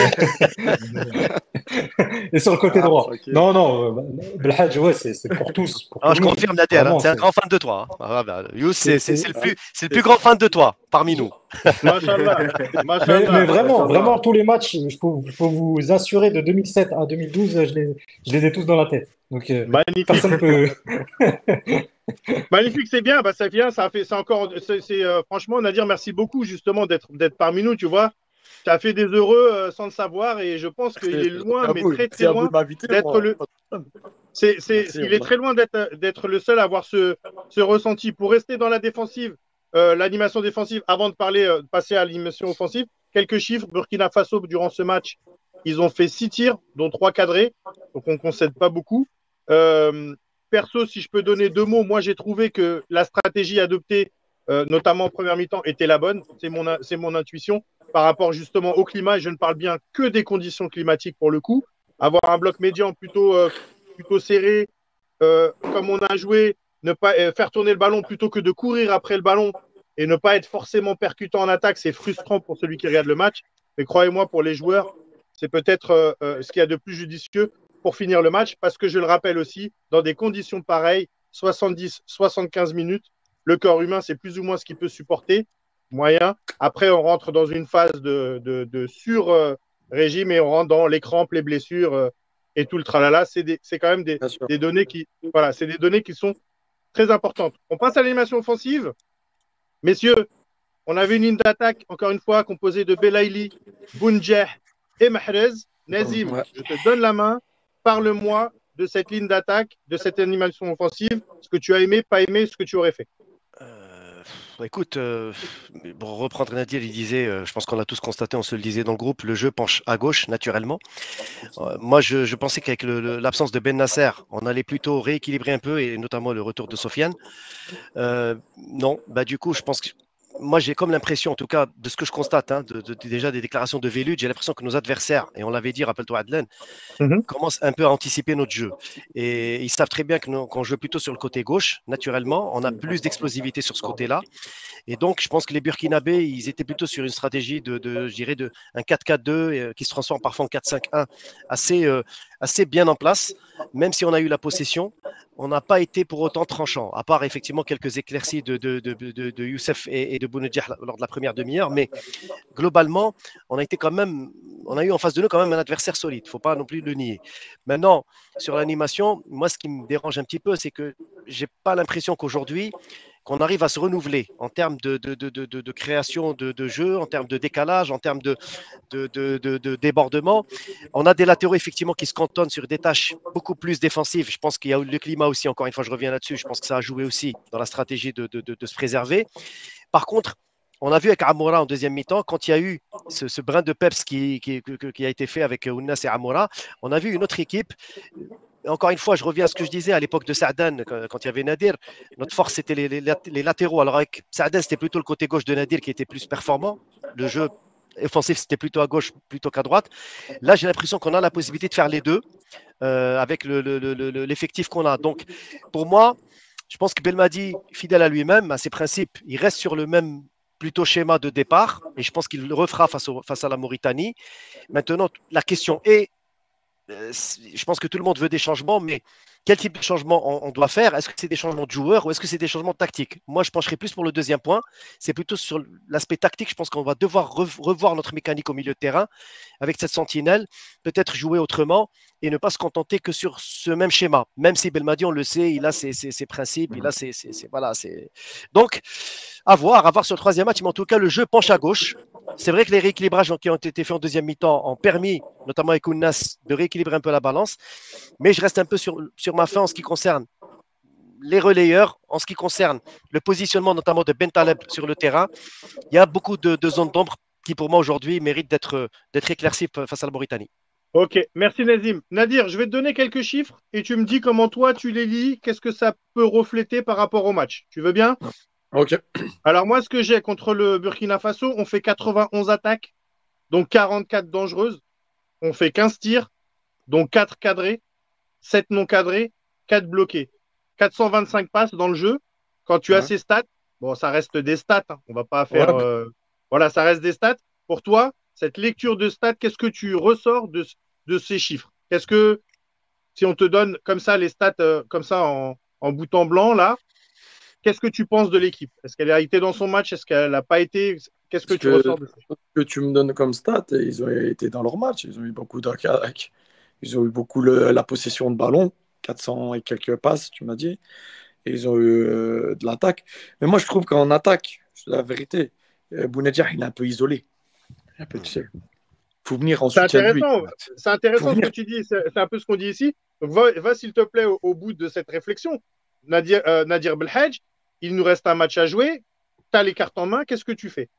et sur le côté ah, droit. tranquille. Non, non, Belhadj, ouais, c'est pour tous, pour tout Ah, le je monde. confirme, Nader, hein, Vraiment, c'est un grand fan de toi. Hein. Ah, bah, Yous, c'est c'est- c'est le plus grand fan de toi parmi nous. Machallah. Mais Machallah. vraiment, Machallah. vraiment, tous les matchs, je peux vous assurer, de 2007 à 2012, je les ai tous dans la tête. Donc, Magnifique. personne peut. Magnifique, c'est bien. Bah, ça vient, ça fait, c'est encore, franchement, Nadir, merci beaucoup justement d'être parmi nous. Tu vois, tu as fait des heureux sans le savoir et je pense qu'il Merci, est loin, mais très merci très à vous loin de m'inviter, d'être moi. le. Pas de problème. Merci, Il est Wallah. très loin d'être le seul à avoir ce ressenti. Pour rester dans la défensive, l'animation défensive, avant de de passer à l'animation offensive, quelques chiffres. Burkina Faso, durant ce match, ils ont fait 6 tirs, dont 3 cadrés. Donc, on ne concède pas beaucoup. Euh, Perso, si je peux donner deux mots, moi, j'ai trouvé que la stratégie adoptée, notamment en première mi-temps, était la bonne. C'est mon intuition par rapport justement au climat. Et je ne parle bien que des conditions climatiques pour le coup. Avoir un bloc médian plutôt serré, comme on a joué, ne pas faire tourner le ballon plutôt que de courir après le ballon et ne pas être forcément percutant en attaque, c'est frustrant pour celui qui regarde le match. Mais croyez-moi, pour les joueurs, c'est peut-être ce qu'il y a de plus judicieux pour finir le match, parce que je le rappelle aussi, dans des conditions pareilles, 70-75 minutes, le corps humain, c'est plus ou moins ce qu'il peut supporter, moyen. Après, on rentre dans une phase de sur-régime et on rentre dans les crampes, les blessures et tout le tralala. C'est quand même Bien sûr. des données voilà, c'est des données qui sont très importantes. On passe à l'animation offensive. Messieurs, on avait une ligne d'attaque, encore une fois, composée de Belaïli, Bounjeh et Mahrez. Nazim, Ouais. je te donne la main. Parle-moi de cette ligne d'attaque, de cette animation offensive, ce que tu as aimé, pas aimé, ce que tu aurais fait. Écoute, pour reprendre Nadir, il disait, je pense qu'on l'a tous constaté, on se le disait dans le groupe, le jeu penche à gauche naturellement. Moi, je pensais qu'avec l'absence de Ben Nasser, on allait plutôt rééquilibrer un peu, et notamment le retour de Sofiane. Non, bah du coup, je pense que moi j'ai comme l'impression, en tout cas, de ce que je constate, hein, déjà des déclarations de Vélud, j'ai l'impression que nos adversaires, et on l'avait dit, rappelle-toi Adlen, commencent un peu à anticiper notre jeu. Et ils savent très bien qu'on joue plutôt sur le côté gauche, naturellement, on a plus d'explosivité sur ce côté-là. Et donc, je pense que les Burkinabés, ils étaient plutôt sur une stratégie je dirais, un 4-4-2 qui se transforme parfois en 4-5-1 assez bien en place, même si on a eu la possession. On n'a pas été pour autant tranchant, à part effectivement quelques éclaircies de Youssef et de Bounedjah lors de la première demi-heure. Mais globalement, on a eu en face de nous quand même un adversaire solide. Il ne faut pas non plus le nier. Maintenant, sur l'animation, moi, ce qui me dérange un petit peu, c'est que j'ai pas l'impression qu'aujourd'hui, qu'on arrive à se renouveler en termes de création de jeu, en termes de décalage, en termes de débordement. On a des latéraux effectivement qui se cantonnent sur des tâches beaucoup plus défensives. Je pense qu'il y a eu le climat aussi, encore une fois, je reviens là-dessus. Je pense que ça a joué aussi dans la stratégie de se préserver. Par contre, on a vu avec Amoura en deuxième mi-temps, quand il y a eu ce brin de peps qui a été fait avec Ounas et Amoura, on a vu une autre équipe. Encore une fois, je reviens à ce que je disais à l'époque de Saadan, quand il y avait Nadir. Notre force, c'était les latéraux. Alors avec Saadan, c'était plutôt le côté gauche de Nadir qui était plus performant. Le jeu offensif, c'était plutôt à gauche plutôt qu'à droite. Là, j'ai l'impression qu'on a la possibilité de faire les deux avec l'effectif qu'on a. Donc, pour moi, je pense que Belmadi, fidèle à lui-même, à ses principes, il reste sur le même plutôt schéma de départ et je pense qu'il le refera face à la Mauritanie. Maintenant, la question est, je pense que tout le monde veut des changements, mais quel type de changement on doit faire? Est-ce que c'est des changements de joueurs ou est-ce que c'est des changements tactiques? Moi, je pencherais plus pour le deuxième point. C'est plutôt sur l'aspect tactique. Je pense qu'on va devoir revoir notre mécanique au milieu de terrain avec cette sentinelle, peut-être jouer autrement et ne pas se contenter que sur ce même schéma. Même si Belmadi, on le sait, il a ses principes, il a voilà, donc, à voir sur le troisième match, mais en tout cas, le jeu penche à gauche. C'est vrai que les rééquilibrages qui ont été faits en deuxième mi-temps ont permis, notamment avec Ounas, de rééquilibrer un peu la balance. Mais je reste un peu sur ma fin en ce qui concerne les relayeurs, en ce qui concerne le positionnement notamment de Bentaleb sur le terrain. Il y a beaucoup de zones d'ombre qui, pour moi, aujourd'hui, méritent d'être éclaircies face à la Mauritanie. Ok, merci Nazim. Nadir, je vais te donner quelques chiffres et tu me dis comment toi tu les lis, qu'est-ce que ça peut refléter par rapport au match. Tu veux bien? Ok. Alors moi, ce que j'ai contre le Burkina Faso, on fait 91 attaques, donc 44 dangereuses. On fait 15 tirs, donc 4 cadrés, 7 non cadrés, 4 bloqués. 425 passes dans le jeu. Quand tu as ces stats, bon, ça reste des stats, hein, on va pas faire... voilà, ça reste des stats. Pour toi, cette lecture de stats, qu'est-ce que tu ressors de ces chiffres? Qu'est-ce que, si on te donne comme ça les stats, comme ça en bouton blanc, là, qu'est-ce que tu penses de l'équipe? Est-ce qu'elle a été dans son match? Est-ce qu'elle n'a pas été? Qu'est-ce que tu ressors de ça? Ce que tu me donnes comme stats, ils ont été dans leur match. Ils ont eu beaucoup d'attaques. Ils ont eu beaucoup la possession de ballon, 400 et quelques passes, tu m'as dit. Et ils ont eu de l'attaque. Mais moi, je trouve qu'en attaque, c'est la vérité, Bounedjah, il est un peu isolé. Un peu, tu sais. Il faut venir en soutien de lui. C'est intéressant ce que tu dis. C'est un peu ce qu'on dit ici. Donc, va s'il te plaît, au bout de cette réflexion. Nadir Belhadj, il nous reste un match à jouer. Tu as les cartes en main. Qu'est-ce que tu fais?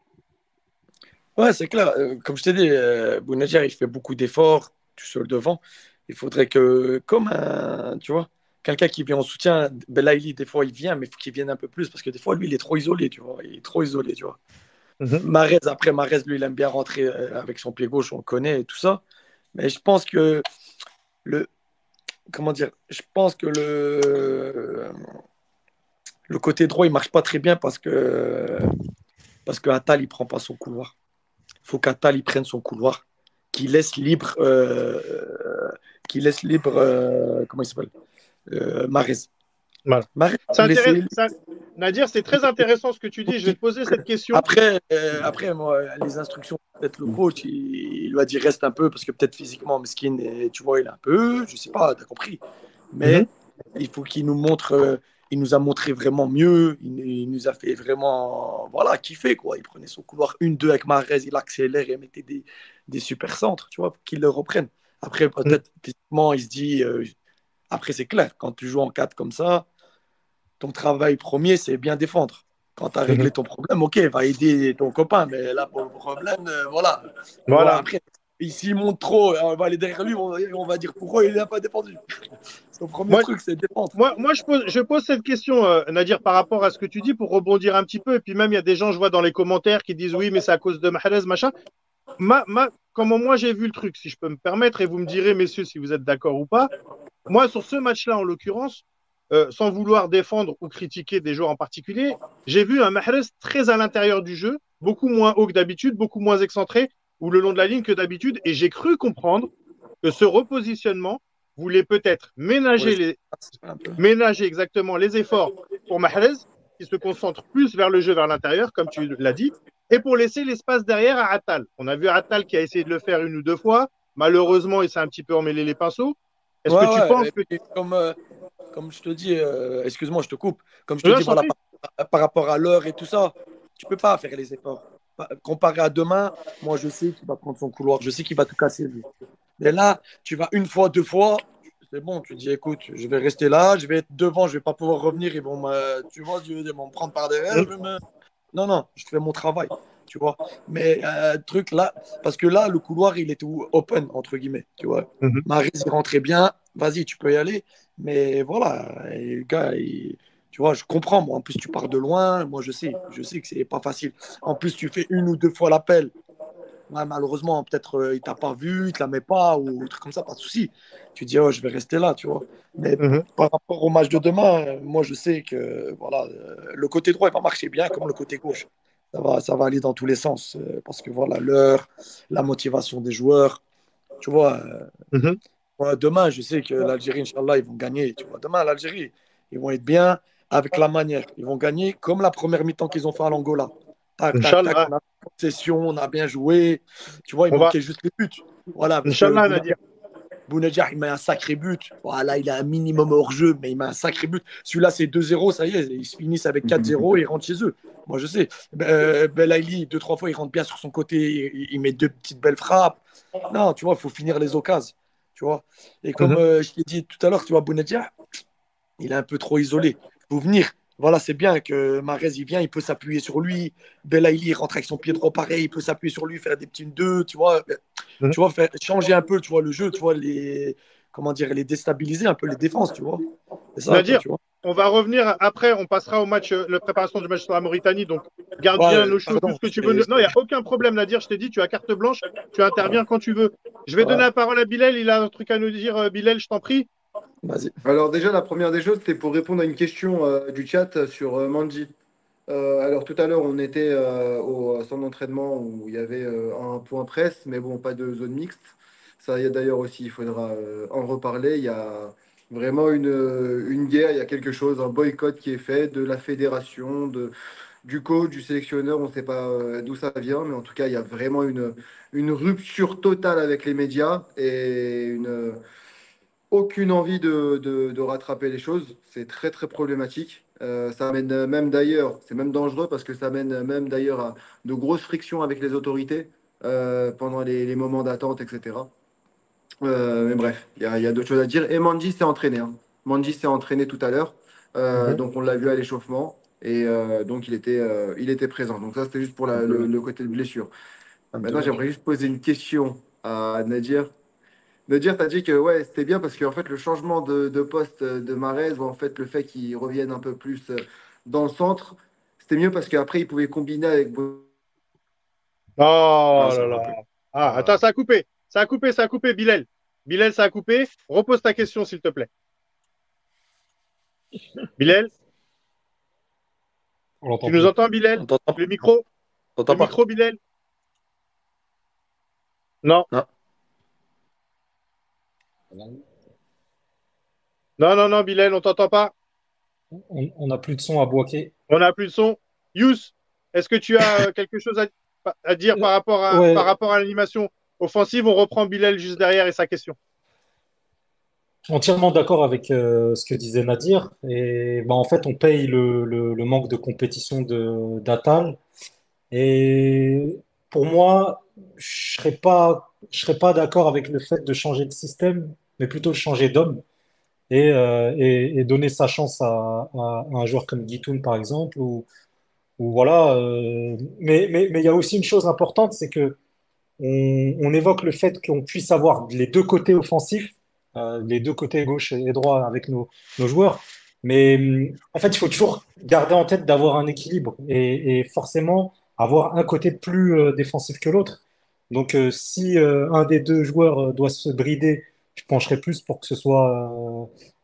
Ouais, c'est clair. Comme je t'ai dit, Bounedjah, il fait beaucoup d'efforts. Tu sur le devant. Il faudrait que, comme un, tu vois, quelqu'un qui vient en soutien, Belaïli, des fois, il vient, mais il faut qu'il vienne un peu plus parce que des fois, lui, il est trop isolé, tu vois. Il est trop isolé, tu vois. Mahrez, lui, il aime bien rentrer avec son pied gauche, on le connaît et tout ça. Mais je pense que comment dire, je pense que le côté droit, il marche pas très bien parce que Attal, il prend pas son couloir. Il faut qu'Attal, il prenne son couloir, qu'il laisse libre, comment il s'appelle, Mahrez. Voilà. Nadir, c'est très intéressant ce que tu dis. Je vais te poser cette question. Après moi, les instructions, peut-être le coach, il lui a dit reste un peu parce que peut-être physiquement, Meskin, tu vois, il est un peu, je sais pas, t'as compris. Mais il faut qu'il nous montre, il nous a montré vraiment mieux. Il nous a fait vraiment, voilà, kiffer, quoi. Il prenait son couloir 1-2 avec Mahrez, il accélère et mettait des super centres, tu vois, pour qu'il le reprenne. Après, peut-être, physiquement, il se dit, après, c'est clair, quand tu joues en 4 comme ça, ton travail premier, c'est bien défendre. Quand tu as réglé ton problème, ok, va aider ton copain, mais là, pour le problème, voilà. Après, s'il monte trop, on va aller derrière lui, on va dire pourquoi il n'a pas défendu. Son premier truc, c'est défendre. Moi je pose cette question, Nadir, par rapport à ce que tu dis, pour rebondir un petit peu. Et puis même, il y a des gens, je vois dans les commentaires, qui disent oui, mais c'est à cause de Mahrez, machin. Comment moi j'ai vu le truc, si je peux me permettre, et vous me direz, messieurs, si vous êtes d'accord ou pas. Moi, sur ce match-là, en l'occurrence, sans vouloir défendre ou critiquer des joueurs en particulier, j'ai vu un Mahrez très à l'intérieur du jeu, beaucoup moins haut que d'habitude, beaucoup moins excentré ou le long de la ligne que d'habitude. Et j'ai cru comprendre que ce repositionnement voulait peut-être Ouais, un peu. ménager exactement les efforts pour Mahrez, qui se concentre plus vers le jeu, vers l'intérieur, comme tu l'as dit, et pour laisser l'espace derrière à Attal. On a vu Attal qui a essayé de le faire une ou deux fois. Malheureusement, il s'est un petit peu emmêlé les pinceaux. Est-ce que Ouais, tu ouais. penses Et que... puis, comme je te dis, excuse-moi, je te coupe. Comme je te Là, dis, je t'en voilà, prie. par rapport à l'heure et tout ça, tu peux pas faire les efforts. Comparé à demain, moi, je sais qu'il va prendre son couloir. Je sais qu'il va tout casser, lui. Mais là, tu vas une fois, deux fois, c'est bon. Tu dis, écoute, je vais rester là, je vais être devant, je vais pas pouvoir revenir. Tu vois, ils vont me prendre par derrière. Non, non, je fais mon travail. Tu vois. Mais truc là, parce que là, le couloir, il était open, entre guillemets. Tu vois. Mhm. Maris, il rentrait bien. Vas-y, tu peux y aller. Mais voilà, et le gars, tu vois, je comprends. Moi, en plus, tu pars de loin. Moi, je sais que c'est pas facile. En plus, tu fais une ou deux fois l'appel. Ouais, malheureusement, peut-être il t'a pas vu, il te la met pas ou un truc comme ça, pas de souci. Tu dis, oh, je vais rester là, tu vois. Mais Mhm. par rapport au match de demain, moi, je sais que voilà, le côté droit, il va marcher bien comme le côté gauche. Ça va aller dans tous les sens parce que voilà, l'heure, la motivation des joueurs, tu vois. Mhm. Ouais, demain, je sais que l'Algérie, Inch'Allah, ils vont gagner, tu vois. Demain, l'Algérie, ils vont être bien avec la manière. Ils vont gagner comme la première mi-temps qu'ils ont fait à l'Angola. Tac, tac, tac, Inch'Allah. on a fait possession, on a bien joué. Tu vois, il On va... manquait juste les buts. Voilà, parce que Inch'Allah, Nadir. Bounedjah, il met un sacré but. Voilà, il a un minimum hors jeu, mais il met un sacré but. Celui-là, c'est 2-0, ça y est, ils se finissent avec 4-0 et ils rentrent chez eux. Moi, je sais. Belaïli, deux, trois fois, il rentre bien sur son côté, il met deux petites belles frappes. Non, tu vois, il faut finir les occasions. Tu vois. Et comme Mhm. je t'ai dit tout à l'heure, tu vois, Bounedjah, il est un peu trop isolé. Il faut venir. Voilà, c'est bien que Mahrez, il vient, il peut s'appuyer sur lui. Belaïli, il rentre avec son pied droit pareil, il peut s'appuyer sur lui, faire des petits deux, Mhm. tu vois, changer un peu, tu vois, le jeu, tu vois, comment dire, les déstabiliser un peu les défenses, tu vois. C'est ça, quoi, Nadir, tu vois. on va revenir après, on passera au match, la préparation du match sur la Mauritanie. Donc, garde Ouais, bien nos cheveux, tout pardon. ce que tu veux. Non, il n'y a aucun problème, Nadir. Je t'ai dit, tu as carte blanche, tu interviens quand tu veux. Je vais donner Ouais, la parole à Bilal. Il a un truc à nous dire. Bilal, je t'en prie. vas-y. Alors déjà, la première des choses, c'était pour répondre à une question du chat sur Manji. Alors tout à l'heure, on était au centre d'entraînement où il y avait un point presse, mais bon, pas de zone mixte. Ça, il y a d'ailleurs aussi, il faudra en reparler. Il y a vraiment une guerre, il y a quelque chose, un boycott qui est fait de la fédération, du coach, du sélectionneur. On ne sait pas d'où ça vient, mais en tout cas, il y a vraiment une rupture totale avec les médias et aucune envie de rattraper les choses. C'est très, très problématique. Ça mène même d'ailleurs, c'est même dangereux parce que ça mène même d'ailleurs à de grosses frictions avec les autorités pendant les moments d'attente, etc. Mais bref, il y a d'autres choses à dire. Et Manji s'est entraîné, hein. Manji s'est entraîné tout à l'heure. Mhm. Donc on l'a vu à l'échauffement. Et donc il était présent. Donc ça, c'était juste pour le côté de blessure. Maintenant, Alhamdoulilah. j'aimerais juste poser une question à Nadir. Nadir, t'as dit que ouais, c'était bien parce que en fait, le changement de poste de Mahrez, ou en fait le fait qu'il revienne un peu plus dans le centre, c'était mieux parce qu'après, il pouvait combiner avec. Ah, Oh ça là me là. rappelle. Ah, attends, ça a coupé. Ça a coupé, ça a coupé, Bilal. Bilal, ça a coupé. Repose ta question, s'il te plaît. Bilal, On l'entend tu nous plus. entends, Bilal? On t'entend Le micro? on Le t'entend pas? micro, Bilal? Non. Non. Non, non, non, Bilal, on t'entend pas. On n'a plus de son à Boaké. On n'a plus de son. Yous, est-ce que tu as quelque chose à dire Euh, par Ouais, rapport à l'animation offensive? On reprend Bilal juste derrière et sa question. entièrement d'accord avec ce que disait Nadir. Et bah, en fait, on paye le manque de compétition d'Atal. Et pour moi, je serais pas d'accord avec le fait de changer de système, mais plutôt de changer d'homme et donner sa chance à un joueur comme Guitoun, par exemple. Ou voilà. Mais il y a aussi une chose importante, c'est que on évoque le fait qu'on puisse avoir les deux côtés offensifs, les deux côtés gauche et droit avec nos joueurs. Mais en fait, il faut toujours garder en tête d'avoir un équilibre et forcément avoir un côté plus défensif que l'autre. Donc, si un des deux joueurs doit se brider, je pencherai plus pour que ce soit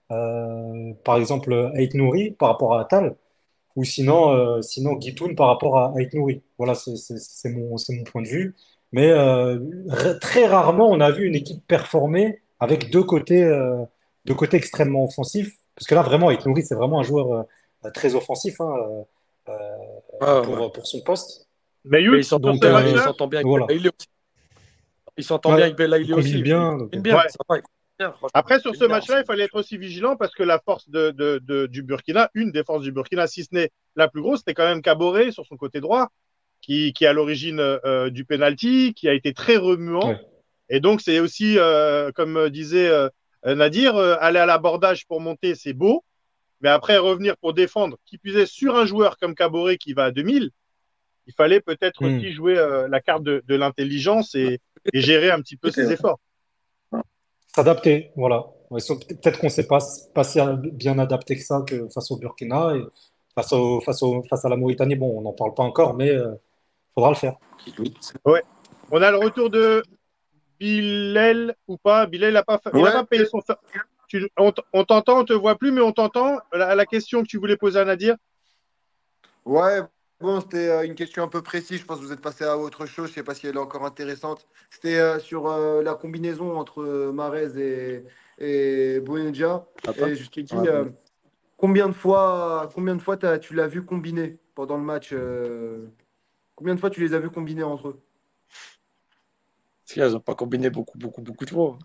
par exemple, Ait Nouri par rapport à Atal, ou sinon Guitoun par rapport à Ait Nouri. Voilà, c'est mon point de vue. Mais très rarement, on a vu une équipe performer avec deux côtés extrêmement offensifs. Parce que là, vraiment, Ait Nouri, c'est vraiment un joueur très offensif hein, Ouais, ouais. pour son poste. Mais Mais Younes, sur Donc, ce il match-là, s'entend bien avec voilà. Belaïli aussi. Il s'entend bien Ouais, avec il Belaïli combine aussi. bien. Donc, Il bien, ouais. ça va, il combine bien, franchement. Après, sur Il ce bien, match-là, il fallait être aussi vigilant parce que la force du Burkina, une des forces du Burkina, si ce n'est la plus grosse, c'était quand même Kaboré sur son côté droit, qui est à l'origine du penalty, qui a été très remuant. ouais. Et donc, c'est aussi, comme disait Nadir, aller à l'abordage pour monter, c'est beau. Mais après, revenir pour défendre, qui puisait sur un joueur comme Caboret qui va à 2000, il fallait peut-être Hmm. aussi jouer la carte de l'intelligence et gérer un petit peu ses efforts. S'adapter, voilà. Ouais, peut-être qu'on ne s'est pas si bien adapté que ça que face au Burkina et face à la Mauritanie. Bon, on n'en parle pas encore, mais il faudra le faire. Ouais. On a le retour de Bilal ou pas. Bilal, il a Ouais, pas payé son. On t'entend, on te voit plus, mais on t'entend. La question que tu voulais poser à Nadir. ouais, bon, c'était une question un peu précise. Je pense que vous êtes passé à autre chose. Je sais pas si elle est encore intéressante. C'était sur la combinaison entre Mahrez et Bounedjah. Attends. Et je t'ai dit, Ouais, ouais. combien de fois tu l'as vu combiner pendant le match combien de fois tu les as vus combiner entre eux? Parce qu'ils n'ont pas combiné beaucoup de fois.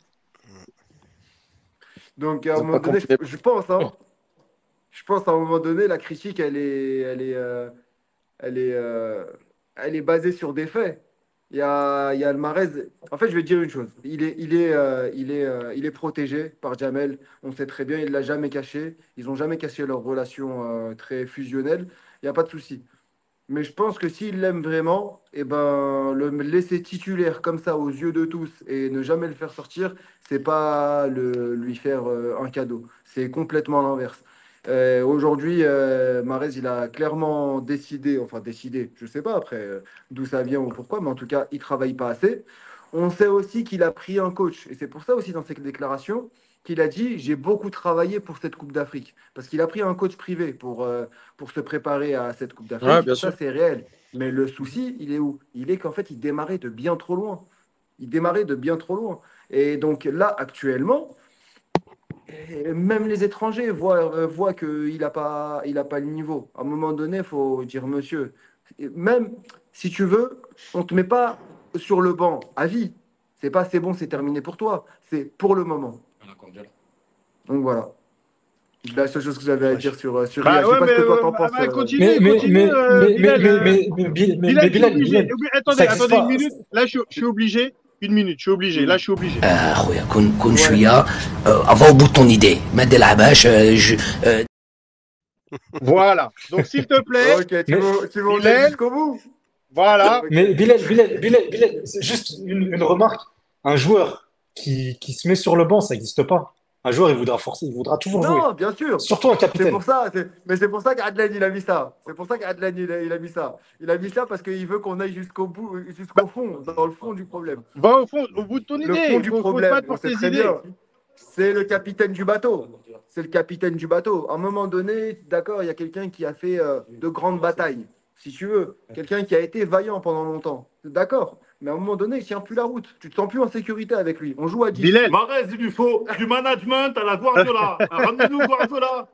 Donc, à Ils un n'ont moment pas donné, combiné. je pense à un moment donné, la critique, elle est, elle est basée sur des faits. Il y a le Mahrez. En fait, je vais te dire une chose. Il est protégé par Jamel. On sait très bien, il ne l'a jamais caché. Ils n'ont jamais caché leur relation très fusionnelle. Il n'y a pas de souci. Mais je pense que s'il l'aime vraiment, eh ben, le laisser titulaire comme ça aux yeux de tous et ne jamais le faire sortir, c'est pas lui faire un cadeau. C'est complètement l'inverse. Aujourd'hui, Mahrez, il a clairement décidé, enfin décidé, je sais pas après d'où ça vient ou pourquoi, mais en tout cas, il travaille pas assez. On sait aussi qu'il a pris un coach. Et c'est pour ça aussi dans ses déclarations qu'il a dit, j'ai beaucoup travaillé pour cette Coupe d'Afrique. Parce qu'il a pris un coach privé pour se préparer à cette Coupe Ouais, d'Afrique. bien Ça, sûr. c'est réel. Mais le souci, il est où? Il est qu'en fait, il démarrait de bien trop loin. Il démarrait de bien trop loin. Et donc là, actuellement, même les étrangers voient qu'il a pas le niveau. À un moment donné, il faut dire, monsieur, même si tu veux, on ne te met pas sur le banc à vie. C'est pas c'est bon, c'est terminé pour toi. C'est pour le moment. Donc voilà. La seule chose que j'avais à dire Dommage. sur Ria. Bah Je sais ouais, pas ce mais que toi t'en penses. Mais, continue, mais, continue, mais, mais, mais, Bilal. mais, mais Bilal, je suis Bilal, obligé. Bilal, ça Attendez, n'existe attendez une pas. minute. Là, je suis obligé. Une minute, je suis obligé. Là, Hmm. je suis obligé. اخويا كن Ouais. شويه افون بوت طون ايدي ما تلعبهاش Voilà. Donc, s'il te plaît, Ok, Mais, tu veux en être Bilal, jusqu'au bout? voilà. Ok. mais Bilal, c'est juste une remarque. Un joueur qui se met sur le banc, ça n'existe pas. Un joueur, il voudra forcer, il voudra toujours jouer. Non, bien sûr. Surtout un C'est capitaine. pour ça. Mais c'est pour ça qu'Adlan, il a mis ça. C'est pour ça qu'Adlan, il a mis ça. Il a mis ça parce qu'il veut qu'on aille jusqu'au bout, Bah, jusqu'au fond, dans le fond du problème. va au fond, au bout de ton Le idée. fond Il du faut te problème, battre on pour sait tes très idées. bien. C'est le capitaine du bateau. C'est le capitaine du bateau. À un moment donné, d'accord, il y a quelqu'un qui a fait de grandes batailles, si tu veux. Quelqu'un qui a été vaillant pendant longtemps. D'accord. Mais à un moment donné, il tient plus la route. Tu te sens plus en sécurité avec lui. On joue à 10. Bilal. Mahrez, il lui faut du management à la Guardiola. Ramenez-nous Guardiola.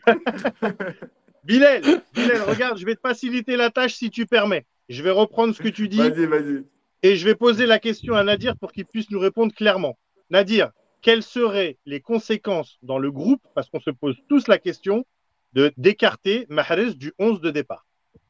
Bilal, regarde, je vais te faciliter la tâche si tu permets. Je vais reprendre ce que tu dis Vas-y, vas-y. et je vais poser la question à Nadir pour qu'il puisse nous répondre clairement. Nadir, quelles seraient les conséquences dans le groupe, parce qu'on se pose tous la question, d'écarter Mahrez du 11 de départ?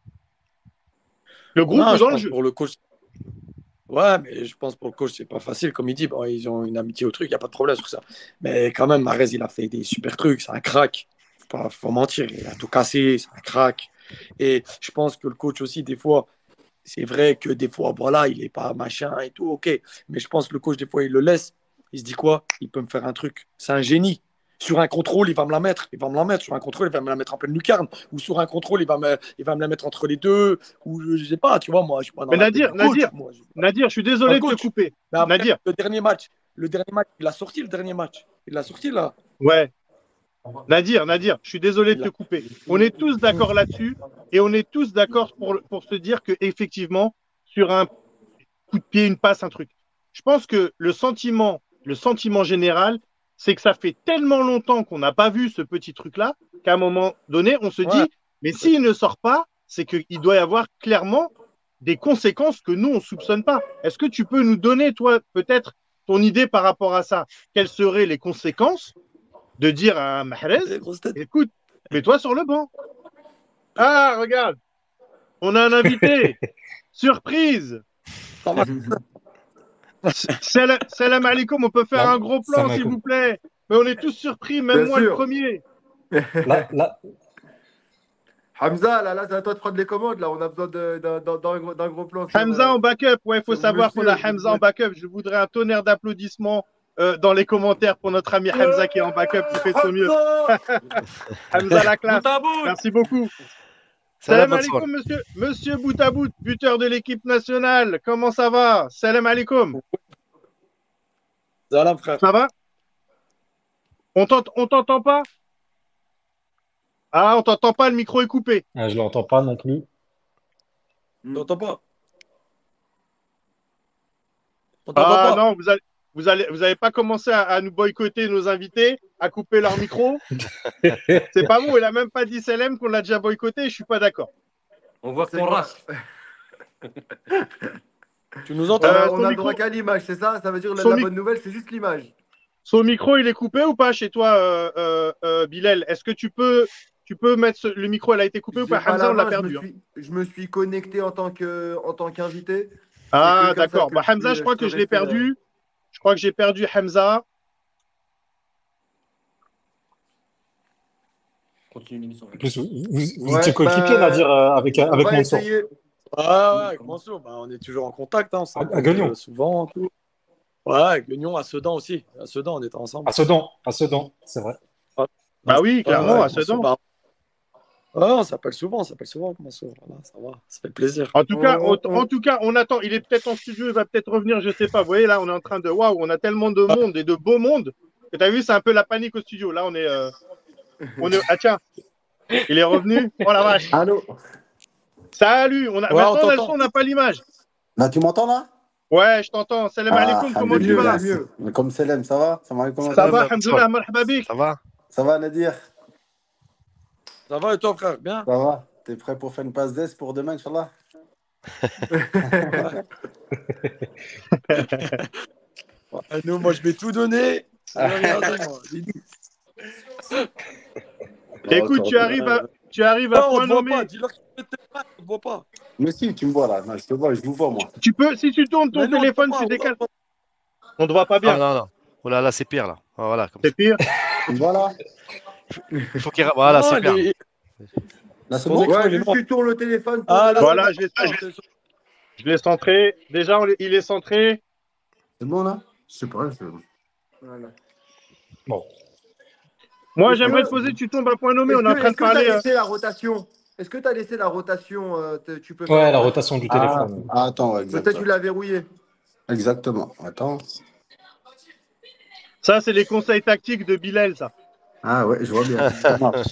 Le groupe Non, ou je dans le pense jeu? pour le coach. Ouais, mais je pense pour le coach, c'est pas facile. Comme il dit, bon, ils ont une amitié au truc, il n'y a pas de problème sur ça. Mais quand même, Mahrez, il a fait des super trucs. C'est un crack. Faut mentir. Il a tout cassé. C'est un crack. Et je pense que le coach aussi, des fois, c'est vrai que des fois, voilà, il est pas machin et tout, ok. Mais je pense que le coach, des fois, il le laisse. Il se dit quoi? Il peut me faire un truc. C'est un génie. Sur un contrôle, il va me la mettre. Il va me la mettre. Sur un contrôle, il va me la mettre en pleine lucarne. Ou sur un contrôle, il va me la mettre entre les deux. Ou je sais pas, tu vois, moi, je suis pas dans Mais la tête Nadir, du coach. Moi, je suis Nadir, je suis pas un désolé de te coach. couper. Mais après, Nadir, le dernier match, il a sorti le dernier match. Il l'a sorti là. ouais. Nadir, je suis désolé de te couper. On est tous d'accord là-dessus et on est tous d'accord pour se dire que effectivement, sur un coup de pied, une passe, un truc. Je pense que le sentiment général, c'est que ça fait tellement longtemps qu'on n'a pas vu ce petit truc-là qu'à un moment donné, on se dit, mais s'il ne sort pas, c'est qu'il doit y avoir clairement des conséquences que nous, on ne soupçonne pas. Est-ce que tu peux nous donner, toi, peut-être ton idée par rapport à ça? Quelles seraient les conséquences de dire à Mahrez, écoute, mets-toi sur le banc. Ah, regarde, on a un invité. Surprise. Salam alaikum, on peut faire un gros plan, s'il vous plaît. Mais on est tous surpris, même Bien moi sûr. le premier. Hamza, là, c'est à toi de prendre les commandes. Là, on a besoin d'un gros plan. Hamza en backup. Ouais, il faut sur savoir qu'on a monsieur. Hamza en backup. Je voudrais un tonnerre d'applaudissements dans les commentaires pour notre ami Hamza qui est en backup, qui fait de son mieux. Hamza la classe. Merci beaucoup. Salam alaikum, monsieur Boutabout, buteur de l'équipe nationale. Comment ça va? Salam alaikum. Salam, frère. Ça va? On t'entend pas? Ah, on t'entend pas, le micro est coupé. Ah, je l'entends pas non plus. T'entends pas? Ah non, vous allez pas commencer à nous boycotter nos invités, à couper leur micro. C'est pas bon, il a même pas dit Selem qu'on l'a déjà boycotté, je suis pas d'accord. On voit ton race. Tu nous entends? On a le droit qu'à l'image, c'est ça? Ça veut dire la bonne nouvelle, c'est juste l'image. Son micro, il est coupé ou pas chez toi, Bilal? Est-ce que tu peux mettre le micro, elle a été coupée ou pas? Hamza, on l'a perdu. Je me suis connecté en tant qu'invité. Ah, d'accord. Bah, Hamza, je crois que je l'ai perdu. Je crois que j'ai perdu Hamza. Continue l'émission. En plus, vous étiez coéquipier, Nadir, avec Mansour. Ouais, avec Mansour. Bah, on est toujours en contact. Hein, à Guignon. Souvent. Tout. Ouais, avec Guignon, à Sedan aussi. À Sedan, on était ensemble. À Sedan, c'est vrai. Bah oui, clairement, à Sedan. Ouais, on s'appelle souvent, Mansour. Voilà, ça va, ça fait plaisir. En tout cas, on attend. Il est peut-être en studio, il va peut-être revenir, je sais pas. Vous voyez, là, on est en train de. Waouh, on a tellement de monde et de beau monde. Et t'as vu, c'est un peu la panique au studio. Là, on est. Ah tiens, il est revenu. Oh la vache. Allô. Salut. Maintenant, on n'a pas l'image. Là, tu m'entends là? Ouais, je t'entends. Salam alaikum, comment tu vas? Comme Selem, ça va? Ça va, alhamdoulilah, marhaba bik. Ça va, Nadir? Ça va et toi, frère? Bien? Ça va. T'es prêt pour faire une passe d'ess pour demain, Inch'Allah? Nous, moi, je vais tout donner. Écoute, tu arrives à point nommé. Dis-leur que tu ne te vois pas. Mais si, tu me vois là. Non, je te vois, je vous vois, moi. Tu peux, si tu tournes ton téléphone, tu décales. On ne te voit pas bien. Ah, non. Oh là, c'est pire, là. Ah, voilà, c'est pire. Voilà. Il faut qu'il... Voilà, c'est clair. Là, c'est bon. Ouais, juste tu tournes le téléphone. Voilà, je l'ai centré. Déjà, il est centré. C'est bon, là? Je sais pas. Voilà. Bon. Moi, j'aimerais te poser, tu tombes à point nommé. On est en train de parler. Est-ce que tu as laissé la rotation? Est-ce que tu as laissé la rotation? Tu peux ouais, la rotation du téléphone. Attends, ouais, peut-être tu l'as verrouillé. Exactement. Attends. Ça, c'est les conseils tactiques de Bilal, ça. Ah ouais, je vois bien. Ça marche.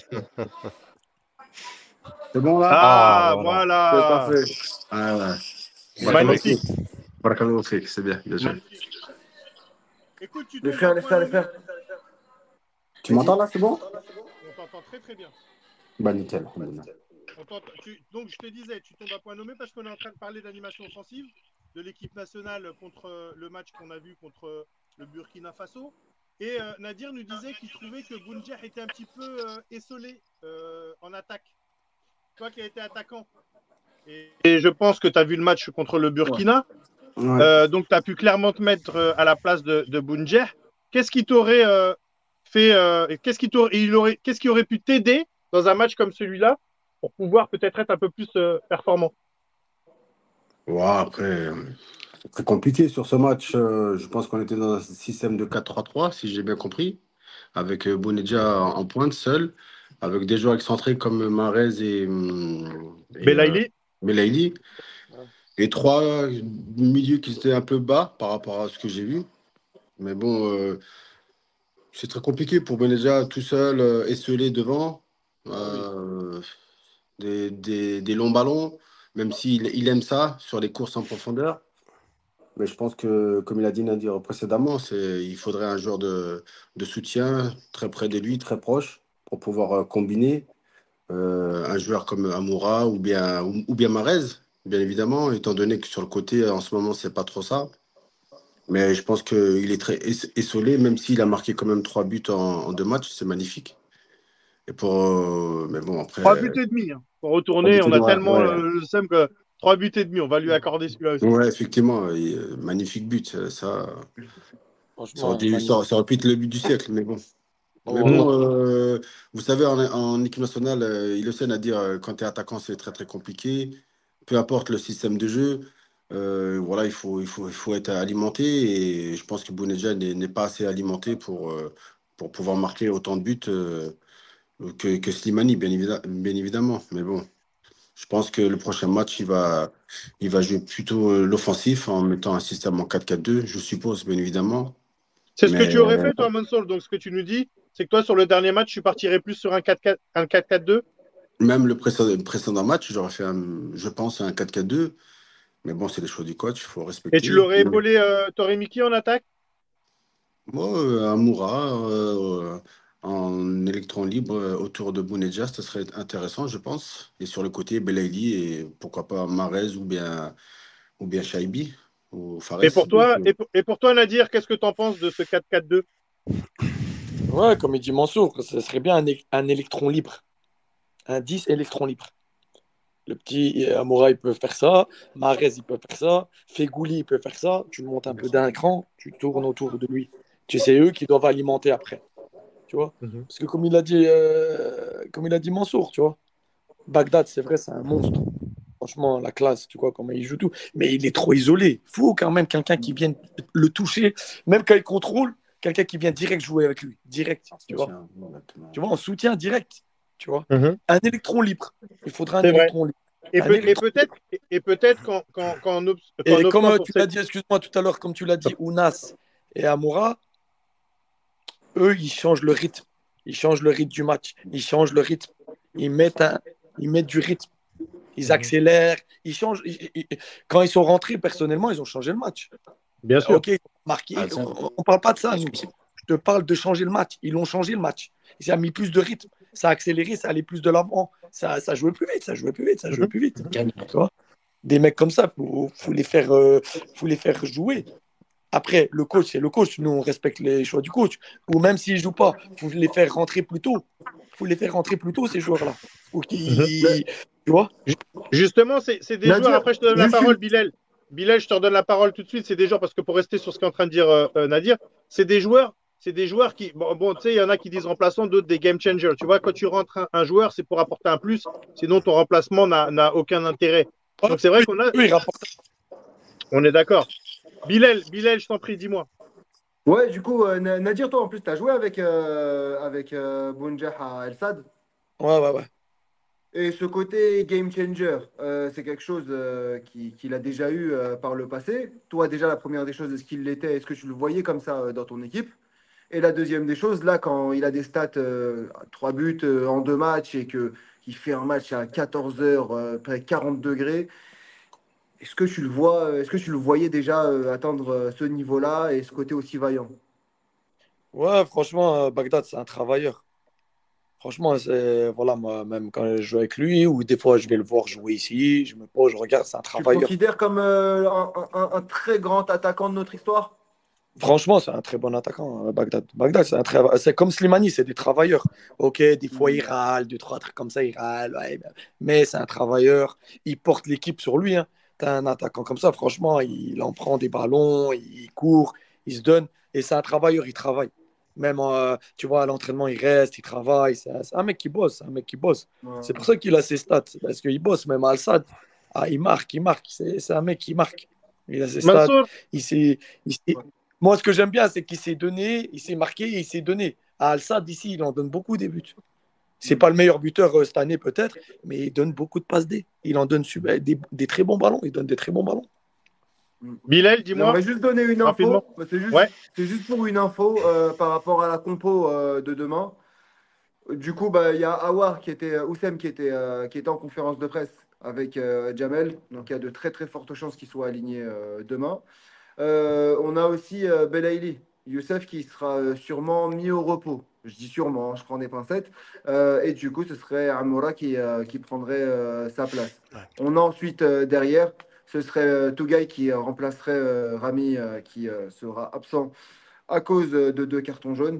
C'est bon là? Ah, voilà. C'est parfait. Ah ouais. Magnifique. C'est bien, bien sûr. Écoute, tu les frères. Tu m'entends là, c'est bon? On t'entend très très bien. Bah nickel. Donc je te disais, tu tombes à point nommé parce qu'on est en train de parler d'animation offensive de l'équipe nationale contre le match qu'on a vu contre le Burkina Faso. Et Nadir nous disait qu'il trouvait que Bounjah était un petit peu essolé en attaque. Toi qui as été attaquant. Et je pense que tu as vu le match contre le Burkina. Ouais. Donc tu as pu clairement te mettre à la place de Bounjah. Qu'est-ce qui t'aurait fait qu'est-ce qui aurait pu t'aider dans un match comme celui-là pour pouvoir peut-être être un peu plus performant? Ouais, après, très compliqué sur ce match. Je pense qu'on était dans un système de 4-3-3, si j'ai bien compris, avec Bounedjah en pointe seul, avec des joueurs excentrés comme Mahrez et Belaïli. Et trois milieux qui étaient un peu bas par rapport à ce que j'ai vu. Mais bon, C'est très compliqué pour Beneja tout seul, esselé devant. Ah oui. euh, des longs ballons, même s'il il aime ça sur les courses en profondeur. Mais je pense que, comme il a dit Nadir précédemment, il faudrait un joueur de soutien très près de lui, très proche, pour pouvoir combiner. Un joueur comme Amoura ou bien Marez, bien évidemment, étant donné que sur le côté, en ce moment, c'est pas trop ça. Mais je pense qu'il est très essolé, même s'il a marqué quand même 3 buts en 2 matchs, c'est magnifique. Mais bon, Trois après, buts et demi. Hein. Pour 3 buts, retourner, on a ouais, tellement ouais. le seum que 3 buts et demi. On va lui accorder celui-là aussi. Ouais, effectivement, magnifique but. Ça Franchement, magnifique. ça aurait pu être le but du siècle, mais bon. Mais Voilà. bon, vous savez, en équipe nationale, il le à dire, quand tu es attaquant, c'est très très compliqué. Peu importe le système de jeu, voilà, il faut être alimenté. Et je pense que Bounedjah n'est pas assez alimenté pour pouvoir marquer autant de buts que Slimani, bien évidemment. Mais bon, je pense que le prochain match, il va jouer plutôt l'offensif en mettant un système en 4-4-2, je suppose, bien évidemment. C'est ce que tu aurais Mais fait, toi, Mansour. Donc, ce que tu nous dis, c'est que toi, sur le dernier match, tu partirais plus sur un 4-4, un 4-4-2. même le précédent match, j'aurais fait, je pense, un 4-4-2. Mais bon, c'est les choix du coach, il faut Et tu respecter. l'aurais épaulé Torre Miki en attaque. Moi, Amoura, en électron libre autour de Bounedjah, ça serait intéressant, je pense. Et sur le côté, Belaïli et pourquoi pas Marez ou bien Shaibi ou Et Fares. pour toi, et pour toi, Nadir, qu'est-ce que tu en penses de ce 4-4-2? Ouais, comme il dit Mansour, ce serait bien un électron libre. Un 10 électron libre. Le petit Amoura, il peut faire ça. Mahrez, il peut faire ça. Fegouli, il peut faire ça. Tu le montes un peu d'un cran, tu tournes autour de lui. Tu sais, eux qui doivent alimenter après. Tu vois? Mhm. Parce que comme il a dit Mansour, tu vois, Bagdad, c'est vrai, c'est un monstre. Franchement, la classe, tu vois, comment il joue tout. Mais il est trop isolé. Il faut quand même quelqu'un qui vienne le toucher, même quand il contrôle, quelqu'un qui vient direct jouer avec lui. Direct, tu vois. Tiens, exactement. Tu vois, en soutien direct. Tu vois. Mhm. Un électron libre. Il faudra un C'est vrai. électron libre. Et, Un électron libre. et peut-être qu'en Et optant comme pour tu l'as cette. dit, excuse-moi tout à l'heure, comme tu l'as dit, Ounas et Amoura, eux, ils changent le rythme. Ils changent le rythme du match. Ils changent le rythme. Ils mettent, ils mettent du rythme. Ils Mhm. accélèrent. Ils changent. Quand ils sont rentrés, personnellement, ils ont changé le match. Bien sûr. Ok, marqué. Ah, ça, On ne parle pas de ça, nous. Je te parle de changer le match. Ils l'ont changé le match. Ça a mis plus de rythme. Ça a accéléré, ça allait plus de l'avant. Ça jouait plus vite, ça jouait plus vite, ça jouait Mhm. plus vite. gagne. Tu vois, des mecs comme ça, faut les faire jouer. Après, le coach, c'est le coach. Nous, on respecte les choix du coach. Ou même s'ils ne jouent pas, il faut les faire rentrer plus tôt. Il faut les faire rentrer plus tôt, ces joueurs-là. Faut Mhm. qu'ils. Tu vois. Justement, c'est des joueurs. Nadir, Après, je te donne la juste parole, une. Bilal. Bilal, je te redonne la parole tout de suite. C'est des joueurs, parce que pour rester sur ce qu'est en train de dire Nadir, c'est des joueurs qui. Bon, tu sais, il y en a qui disent remplaçants, d'autres des game changers. Tu vois, quand tu rentres un joueur, c'est pour apporter un plus. Sinon, ton remplacement n'a aucun intérêt. Ouais, Donc, c'est vrai eux, qu'on a. eux, ils rapportent. On est d'accord. Bilal, je t'en prie, dis-moi. Ouais, du coup, Nadir, toi, en plus, tu as joué avec Bounjah à El Sad. Ouais, ouais, ouais. Et ce côté game changer, c'est quelque chose qu'il a déjà eu par le passé. Toi, déjà, la première des choses, est-ce qu'il l'était? Est-ce que tu le voyais comme ça dans ton équipe? Et la deuxième des choses, là, quand il a des stats, 3 buts en 2 matchs et qu'il fait un match à 14 heures, près 40 degrés, est-ce que tu le vois, est-ce que tu le voyais déjà atteindre ce niveau-là et ce côté aussi vaillant? Ouais, franchement, Bagdad, c'est un travailleur. Franchement, c'est, voilà, moi, même quand je joue avec lui, ou des fois je vais le voir jouer ici, je me pose, je regarde, c'est un Tu le travailleur. considères comme un très grand attaquant de notre histoire? Franchement, c'est un très bon attaquant, Bagdad. Bagdad, c'est comme Slimani, c'est des travailleurs. Ok, des fois il râle, deux, trois trucs comme ça, il râle, ouais, mais c'est un travailleur. Il porte l'équipe sur lui. Hein. T'as un attaquant comme ça, franchement, il en prend des ballons, il court, il se donne. Et c'est un travailleur, il travaille. Même, tu vois, à l'entraînement, il reste, il travaille. C'est un mec qui bosse, c'est un mec qui bosse. C'est pour Ouais. ça qu'il a ses stats, parce qu'il bosse, même à Al-Sad. Ah, il marque, il marque. C'est un mec qui marque. Il a ses stats. Mansour, Il sait, il sait- Moi, ce que j'aime bien, c'est qu'il s'est donné, il s'est marqué et il s'est donné. À Al-Sad, ici, il en donne beaucoup des buts. C'est pas le meilleur buteur cette année, peut-être, mais il donne beaucoup de passes D. Il en donne des très bons ballons. Il donne des très bons ballons. Bilal, dis-moi. J'aimerais juste donner une rapidement. info. Ouais. C'est juste pour une info par rapport à la compo de demain. Du coup, bah, il y a Awar Oussem qui était en conférence de presse avec Jamel. Donc, il y a de très très fortes chances qu'il soit aligné demain. On a aussi Belaïli, Youssef qui sera sûrement mis au repos. Je dis sûrement, hein, je prends des pincettes. Et du coup, ce serait Amoura qui prendrait sa place. Ouais. On a ensuite derrière, ce serait Tougaï qui remplacerait Rami qui sera absent à cause de deux cartons jaunes.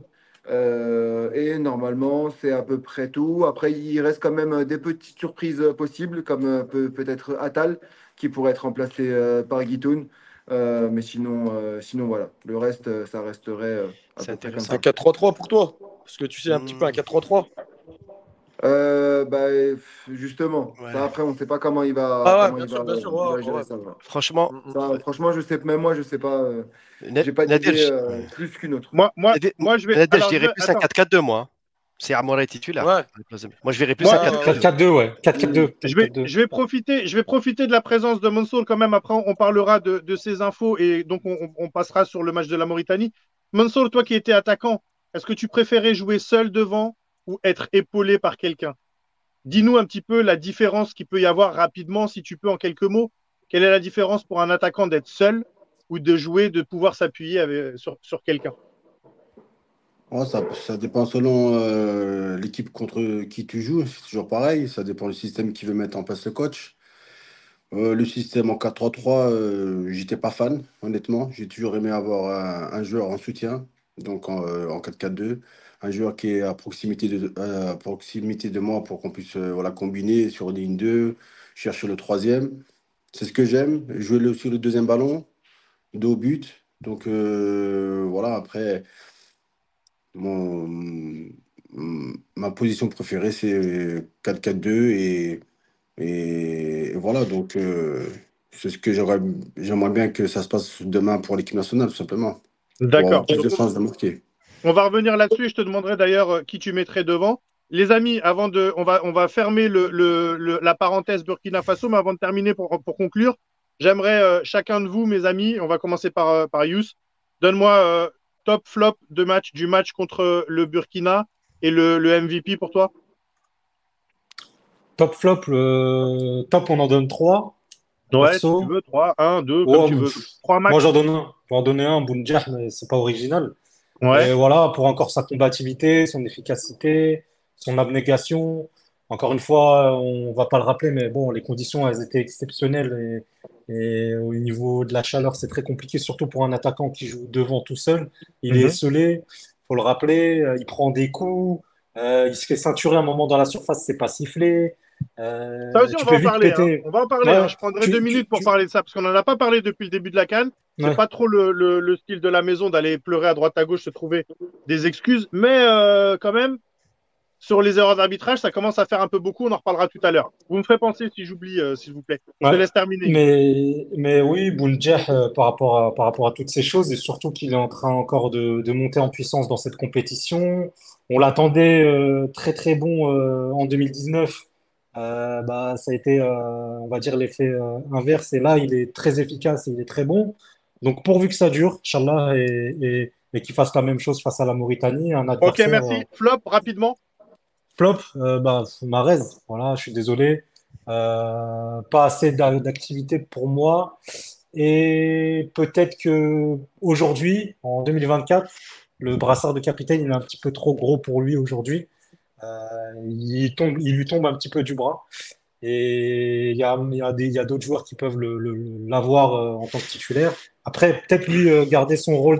Et normalement, c'est à peu près tout. Après, il reste quand même des petites surprises possibles, comme peut-être Atal, qui pourrait être remplacé par Guitoun. Mais sinon, voilà. Le reste, ça resterait à C'est peu près comme intéressant. Un ça. 4-3-3 pour toi? Parce que tu sais un petit peu un Hmm, 4-3-3. Bah, justement, ouais. ça après, on ne sait pas comment il va, Ah ouais, comment bien sûr, il ouais, va gérer ouais. ça. Voilà. Franchement, Ça, franchement, je sais, même moi, je sais pas. J'ai pas Nadir, d'idée plus qu'une autre. Moi, je vais. Nadir, je Alors, dirais plus un attends. 4-4-2, moi. Hein. C'est Amoura est titulaire. Ouais, Moi, je verrais plus un Moi, ouais, ouais, ouais. 4-4-2. 4-4-2, ouais. 4-4-2. Je vais, 4-4-2. je vais profiter de la présence de Mansour quand même. Après, on parlera de ces infos et donc on passera sur le match de la Mauritanie. Mansour, toi qui étais attaquant, est-ce que tu préférais jouer seul devant ou être épaulé par quelqu'un? Dis-nous un petit peu la différence qu'il peut y avoir rapidement, si tu peux, en quelques mots. Quelle est la différence pour un attaquant d'être seul ou de jouer, de pouvoir s'appuyer sur quelqu'un? Ouais, ça dépend selon l'équipe contre qui tu joues. C'est toujours pareil. Ça dépend du système qu'il veut mettre en place le coach. Le système en 4-3-3, j'étais pas fan, honnêtement. J'ai toujours aimé avoir un joueur en soutien, donc en 4-4-2. Un joueur qui est à proximité de moi pour qu'on puisse voilà, combiner sur ligne 2, chercher le troisième. C'est ce que j'aime. Jouer sur le deuxième ballon, dos au but. Donc voilà, après. Mon, Ma position préférée, c'est 4-4-2 et voilà. Donc, c'est ce que j'aimerais bien que ça se passe demain pour l'équipe nationale, tout simplement, pour avoir D'accord. plus Donc, de chances de marquer. on va revenir là-dessus. Je te demanderai d'ailleurs qui tu mettrais devant. Les amis, on va fermer la parenthèse Burkina Faso, mais avant de terminer, pour conclure, j'aimerais chacun de vous, mes amis, on va commencer par Yous, donne-moi top flop du match contre le Burkina et le MVP pour toi. Top flop, top, on en donne 3. Ouais, si tu Perso. veux, 3, 1, 2, comme Oh, tu veux. 3 moi, max. j'en donner un, Bounedjah, mais c'est pas original. Ouais. Mais voilà, pour encore sa combativité, son efficacité, son abnégation. Encore une fois, on va pas le rappeler, mais bon, les conditions, elles étaient exceptionnelles et au niveau de la chaleur, c'est très compliqué, surtout pour un attaquant qui joue devant tout seul. Il est Mhm. esselé, faut le rappeler, il prend des coups, il se fait ceinturer un moment dans la surface, c'est pas sifflé. Ça aussi, on Tu va peux en vite parler, hein. péter. On va en parler, hein. Ouais, Je prendrai 2 minutes pour tu... parler de ça, parce qu'on n'en a pas parlé depuis le début de la CAN. C'est Ouais. pas trop le style de la maison d'aller pleurer à droite à gauche, se trouver des excuses. Mais quand même, sur les erreurs d'arbitrage, ça commence à faire un peu beaucoup. On en reparlera tout à l'heure. Vous me ferez penser si j'oublie, s'il vous plaît. Je te Ouais. laisse terminer, Youssef. Mais oui, Bounedjah, par rapport à toutes ces choses, et surtout qu'il est en train encore de monter en puissance dans cette compétition. On l'attendait très très bon en 2019. Bah, ça a été, on va dire, l'effet inverse. Et là, il est très efficace et il est très bon. Donc, pourvu que ça dure, Inch'Allah, et qu'il fasse la même chose face à la Mauritanie, un Ok, adversaire merci. Flop, rapidement. flop, bah, Mahrez, voilà, je suis désolé. Pas assez d'activité pour moi. Et peut-être que aujourd'hui, en 2024, le brassard de capitaine, il est un petit peu trop gros pour lui aujourd'hui. Il lui tombe un petit peu du bras. Et il y a d'autres joueurs qui peuvent l'avoir en tant que titulaire. Après, peut-être lui garder son rôle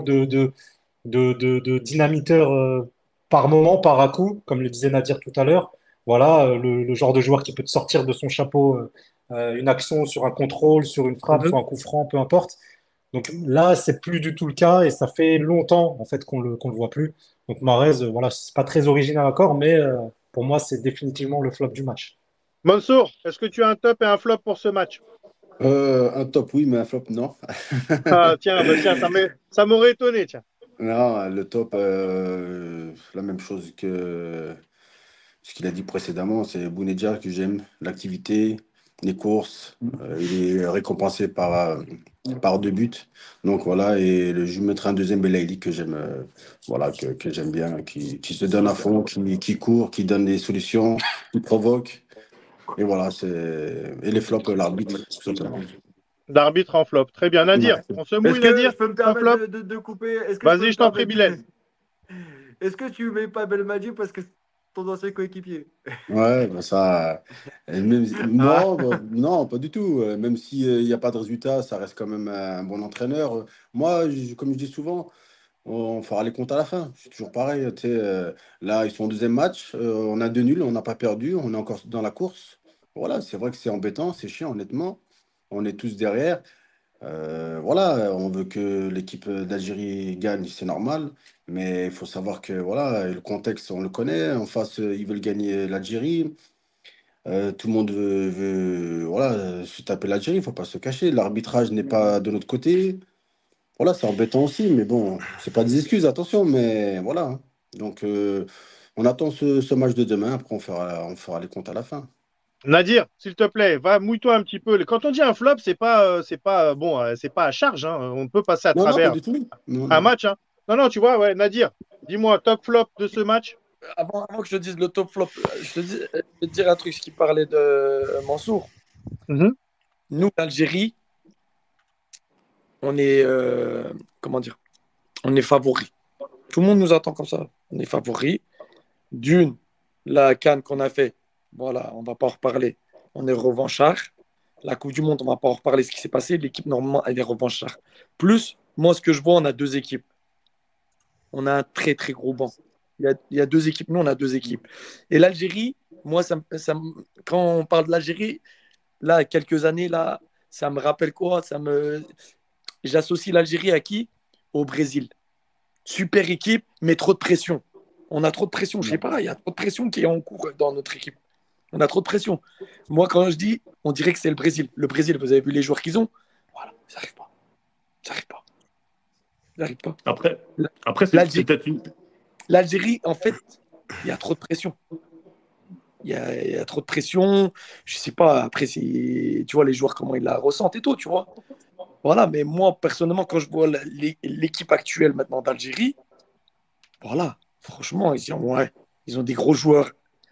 de dynamiteur par moment, par à-coup, comme le disait Nadir tout à l'heure. Voilà, le genre de joueur qui peut te sortir de son chapeau une action sur un contrôle, sur une frappe, Mhm. sur un coup franc, peu importe. Donc là, c'est plus du tout le cas et ça fait longtemps en fait qu'on le voit plus. Donc Mahrez, voilà, c'est pas très original encore, mais pour moi, c'est définitivement le flop du match. Mansour, est-ce que tu as un top et un flop pour ce match? Un top, oui, mais un flop, non. Ah, tiens, bah, tiens, ça m'aurait étonné, tiens. Non, le top, la même chose que ce qu'il a dit précédemment, c'est Bounedjah que j'aime, l'activité, les courses. Il est récompensé par 2 buts. Donc voilà, et je mettrai un deuxième Belaïli que j'aime voilà, que j'aime bien, qui se donne à fond, qui court, qui donne des solutions, qui provoque. Et voilà, et les flops, l'arbitre, tout simplement. L'arbitre en flop. Très bien. Nadir, Ouais. on se Est-ce mouille, que Nadir? je peux me Ton permettre flop? de couper? Est-ce que je peux Vas-y, me je t'en prie, permettre Bilal. Est-ce que tu mets pas Belmadi parce que c'est ton ancien coéquipier? Ouais, bah ça. Ah. Non, bah, non, pas du tout. Même s'il n'y a pas de résultat, ça reste quand même un bon entraîneur. Moi, comme je dis souvent, on fera les comptes à la fin. C'est toujours pareil. Tu sais, là, ils sont au deuxième match. On a 2 nuls, on n'a pas perdu. On est encore dans la course. Voilà, c'est vrai que c'est embêtant, c'est chiant, honnêtement. On est tous derrière. Voilà, on veut que l'équipe d'Algérie gagne, c'est normal. Mais il faut savoir que voilà, le contexte, on le connaît. En face, ils veulent gagner l'Algérie. Tout le monde voilà, se taper l'Algérie, il ne faut pas se cacher. L'arbitrage n'est pas de notre côté. Voilà, c'est embêtant aussi, mais bon, c'est pas des excuses, attention, mais voilà, hein. Donc, on attend ce match de demain, après on fera les comptes à la fin. Nadir, s'il te plaît, va mouille-toi un petit peu. Quand on dit un flop, c'est pas bon, c'est pas à charge, hein. On peut passer à Non, non, pas travers du tout. Non, un non. match, hein. Non, non, tu vois, ouais, Nadir, dis-moi top flop de ce match. Avant que je te dise le top flop, je vais te dire un truc, ce qui parlait de Mansour. Mhm. Nous, l'Algérie, on est, comment dire, on est favoris. Tout le monde nous attend comme ça. On est favoris. D'une, la CAN qu'on a fait, voilà, on ne va pas en reparler. On est revanchard. La Coupe du Monde, on ne va pas en reparler ce qui s'est passé. L'équipe, normalement, elle est revanchard. Plus, moi, ce que je vois, on a deux équipes. On a un très, très gros banc. Il y a deux équipes. Nous, on a deux équipes. Et l'Algérie, moi, quand on parle de l'Algérie, là, quelques années, là, ça me rappelle quoi? J'associe l'Algérie à qui? Au Brésil. Super équipe, mais trop de pression. On a trop de pression. Je sais pas, il y a trop de pression qui est en cours dans notre équipe. On a trop de pression. Moi, quand je dis, on dirait que c'est le Brésil. Le Brésil, vous avez vu les joueurs qu'ils ont? Voilà, ça n'arrive pas. Ça n'arrive pas. Ça n'arrive pas. Après c'est L'Algérie, peut-être une. l'Algérie, en fait, il y a trop de pression. Il y a trop de pression. Je sais pas, après, tu vois, les joueurs, comment ils la ressentent et tout, tu vois. Voilà, mais moi, personnellement, quand je vois l'équipe actuelle maintenant d'Algérie, voilà, franchement, ils ont des gros joueurs.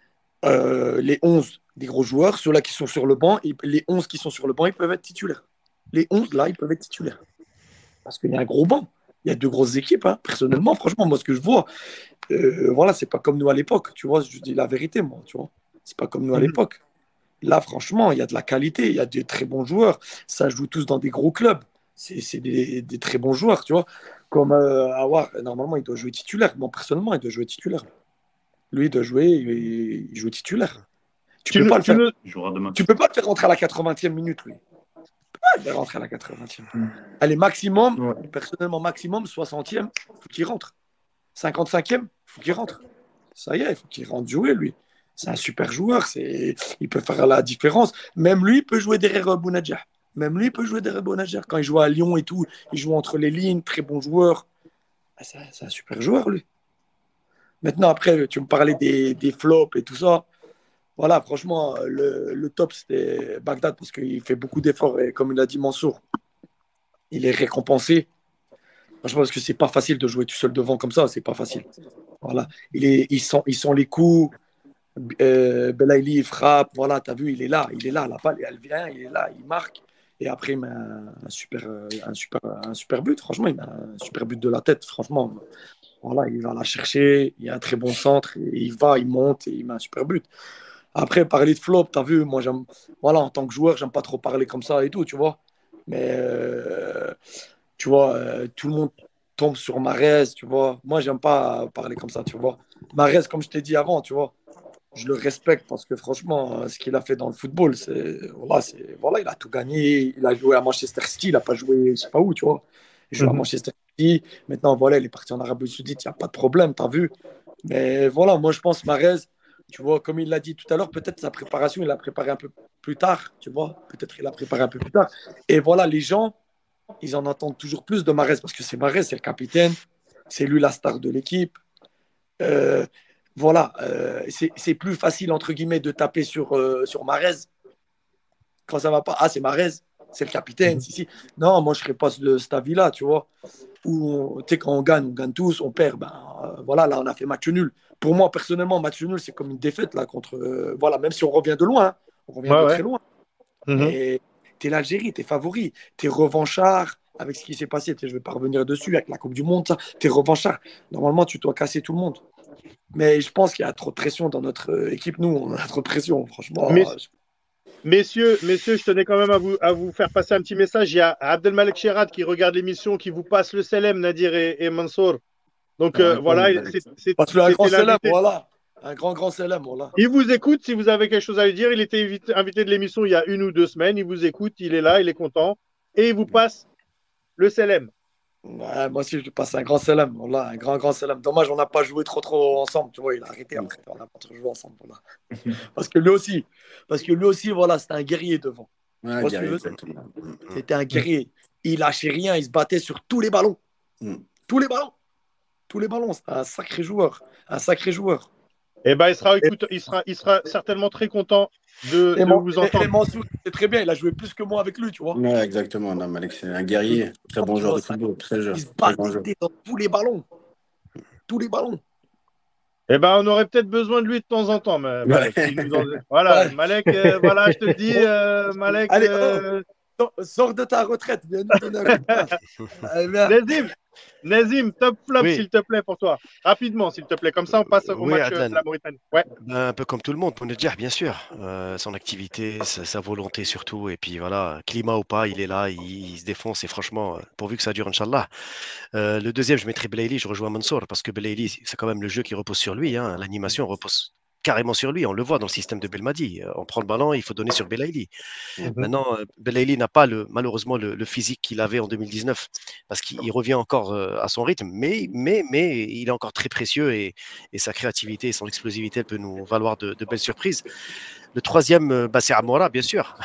Les 11 des gros joueurs, ceux-là qui sont sur le banc, et les 11 qui sont sur le banc, ils peuvent être titulaires. Les 11, là, ils peuvent être titulaires. Parce qu'il y a un gros banc. Il y a deux grosses équipes, hein. Personnellement, franchement, moi, ce que je vois, voilà, c'est pas comme nous à l'époque. Tu vois, je dis la vérité, moi, tu vois. C'est pas comme nous à Mhm. l'époque. Là, franchement, il y a de la qualité, il y a des très bons joueurs. Ça joue tous dans des gros clubs. C'est des très bons joueurs, tu vois. Comme Aouar, normalement, il doit jouer titulaire. Moi, personnellement, il doit jouer titulaire. Lui, il doit jouer, il joue titulaire. Tu Tu peux ne, pas le tu faire. ne, Il jouera demain. Tu peux pas le faire rentrer à la 80e minute, lui. Tu peux pas le faire rentrer à la 80e. Allez, maximum, Ouais. personnellement, maximum, 60e, il faut qu'il rentre. 55e, il faut qu'il rentre. Ça y est, il faut qu'il rentre jouer, lui. C'est un super joueur. Il peut faire la différence. Même lui, il peut jouer derrière Bounadjah. Même lui, il peut jouer derrière Bounadjah. Quand il joue à Lyon et tout, il joue entre les lignes, très bon joueur. C'est un super joueur, lui. Maintenant, après, tu me parlais des flops et tout ça. Voilà, franchement, le top, c'était Bagdad parce qu'il fait beaucoup d'efforts et comme il a dit Mansour, il est récompensé. Franchement, parce que c'est pas facile de jouer tout seul devant comme ça, c'est pas facile. Voilà, ils sont les coups. Belaïli, il frappe. Voilà, tu as vu, il est là, la balle, elle vient, il est là, il marque. Et après, il met un super but. Franchement, il met un super but de la tête. Franchement, voilà, il va la chercher. Il y a un très bon centre. Et il monte et il met un super but. Après, parler de flop, t'as vu, moi, voilà, en tant que joueur, j'aime pas trop parler comme ça et tout, tu vois. Mais, tu vois, tout le monde tombe sur Marez, tu vois. Moi, j'aime pas parler comme ça, tu vois. Marez, comme je t'ai dit avant, tu vois, je le respecte parce que franchement, ce qu'il a fait dans le football, voilà, il a tout gagné. Il a joué à Manchester City, il n'a pas joué, je sais pas où, tu vois. Il joue à Mhm. Manchester City. Maintenant, voilà, il est parti en Arabie Saoudite, il n'y a pas de problème, t'as vu. Mais voilà, moi, je pense Marez, tu vois, comme il l'a dit tout à l'heure, peut-être sa préparation, il l'a préparé un peu plus tard, tu vois. Peut-être il l'a préparé un peu plus tard. Et voilà, les gens, ils en attendent toujours plus de Marez parce que c'est Marez, c'est le capitaine, c'est lui la star de l'équipe. Euh, voilà, c'est plus facile, entre guillemets, de taper sur Marez quand ça va pas. Ah, c'est Marez. c'est le capitaine. Si. Non, moi, je ne serais pas de cet avis-là, tu vois. Où, tu sais, quand on gagne tous, on perd. Voilà, là, on a fait match nul. Pour moi, personnellement, match nul, c'est comme une défaite, là, contre. Voilà, même si on revient de loin, hein. On revient de très loin. Mais tu es l'Algérie, tu es favori. Tu es revanchard avec ce qui s'est passé. Je ne vais pas revenir dessus avec la Coupe du Monde. Tu es revanchard. Normalement, tu dois casser tout le monde. Mais je pense qu'il y a trop de pression dans notre équipe. Nous, on a trop de pression, franchement. Messieurs, je tenais quand même à vous faire passer un petit message. Il y a Abdelmalek Cherad qui regarde l'émission, qui vous passe le salam, Nadir et Mansour. Donc voilà, c'était un grand salam, voilà. Un grand salam, voilà. Il vous écoute si vous avez quelque chose à lui dire. Il était invité de l'émission il y a 1 ou 2 semaines. Il vous écoute, il est là, il est content. Et il vous passe le salam. Ouais, moi aussi, je lui passe un grand salam. Voilà, un grand salam. Dommage, on n'a pas joué trop ensemble. Tu vois, il a arrêté après. On n'a pas trop joué ensemble. Voilà. Parce que lui aussi, voilà, c'était un guerrier devant. Ouais, c'était un guerrier. Il lâchait rien. Il se battait sur tous les ballons. Tous les ballons. C'est un sacré joueur. Eh ben, il sera certainement très content de vous entendre. Mansour, c'est très bien, il a joué plus que moi avec lui, tu vois. Ouais, exactement. Non, Malek, c'est un guerrier, très bon joueur de football, très jeune. Il se battait dans tous les ballons. Eh ben, on aurait peut-être besoin de lui de temps en temps. Mais Malek, voilà, Malek, voilà, je te le dis, Malek. Allez, sors de ta retraite, viens nous donner un coup de main. Nazim, top flop, s'il te plaît, pour toi. Rapidement, s'il te plaît. Comme ça, on passe au match de la Mauritanie. Ouais. Un peu comme tout le monde, pour le dire, bien sûr. Son activité, sa volonté surtout. Et puis voilà, climat ou pas, il est là, il se défonce. Et franchement, pourvu que ça dure, Inch'Allah. Le deuxième, je mettrai Belaïli, je rejoins Mansour, parce que Belaïli, c'est quand même le jeu qui repose sur lui. Hein. L'animation repose carrément sur lui. On le voit dans le système de Belmadi. On prend le ballon, il faut donner sur Belaïli. Maintenant, Belaïli n'a pas malheureusement le physique qu'il avait en 2019 parce qu'il revient encore à son rythme, mais il est encore très précieux et sa créativité et son explosivité peut nous valoir de belles surprises. Le troisième, c'est Amora, bien sûr.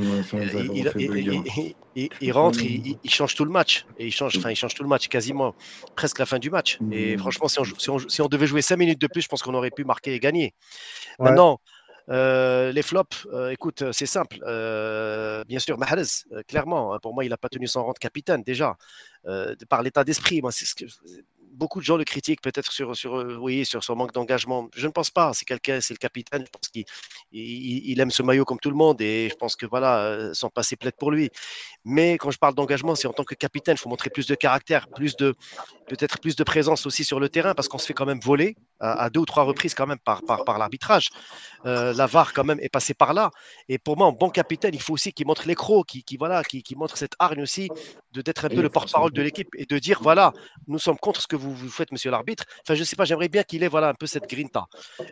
Il rentre, il change tout le match. Et il change tout le match, quasiment presque la fin du match. Et franchement, si on devait jouer 5 minutes de plus, je pense qu'on aurait pu marquer et gagner. Ouais. Maintenant, les flops, écoute, c'est simple. Bien sûr, Mahrez, clairement, pour moi, il n'a pas tenu son rang de capitaine déjà, par l'état d'esprit. Moi, c'est ce que beaucoup de gens le critiquent peut-être sur son manque d'engagement. Je ne pense pas. C'est le capitaine. Je pense qu'il aime ce maillot comme tout le monde et je pense que voilà, son passé plaide pour lui. Mais quand je parle d'engagement, c'est en tant que capitaine, il faut montrer plus de caractère, peut-être plus de présence aussi sur le terrain parce qu'on se fait quand même voler à 2 ou 3 reprises quand même par l'arbitrage. La VAR quand même est passée par là. Et pour moi, un bon capitaine, il faut aussi qu'il montre l'écro, qui montre cette hargne aussi d'être un peu le porte-parole de l'équipe et de dire voilà, nous sommes contre ce que vous faites, monsieur l'arbitre. Enfin, je ne sais pas, j'aimerais bien qu'il ait voilà un peu cette grinta.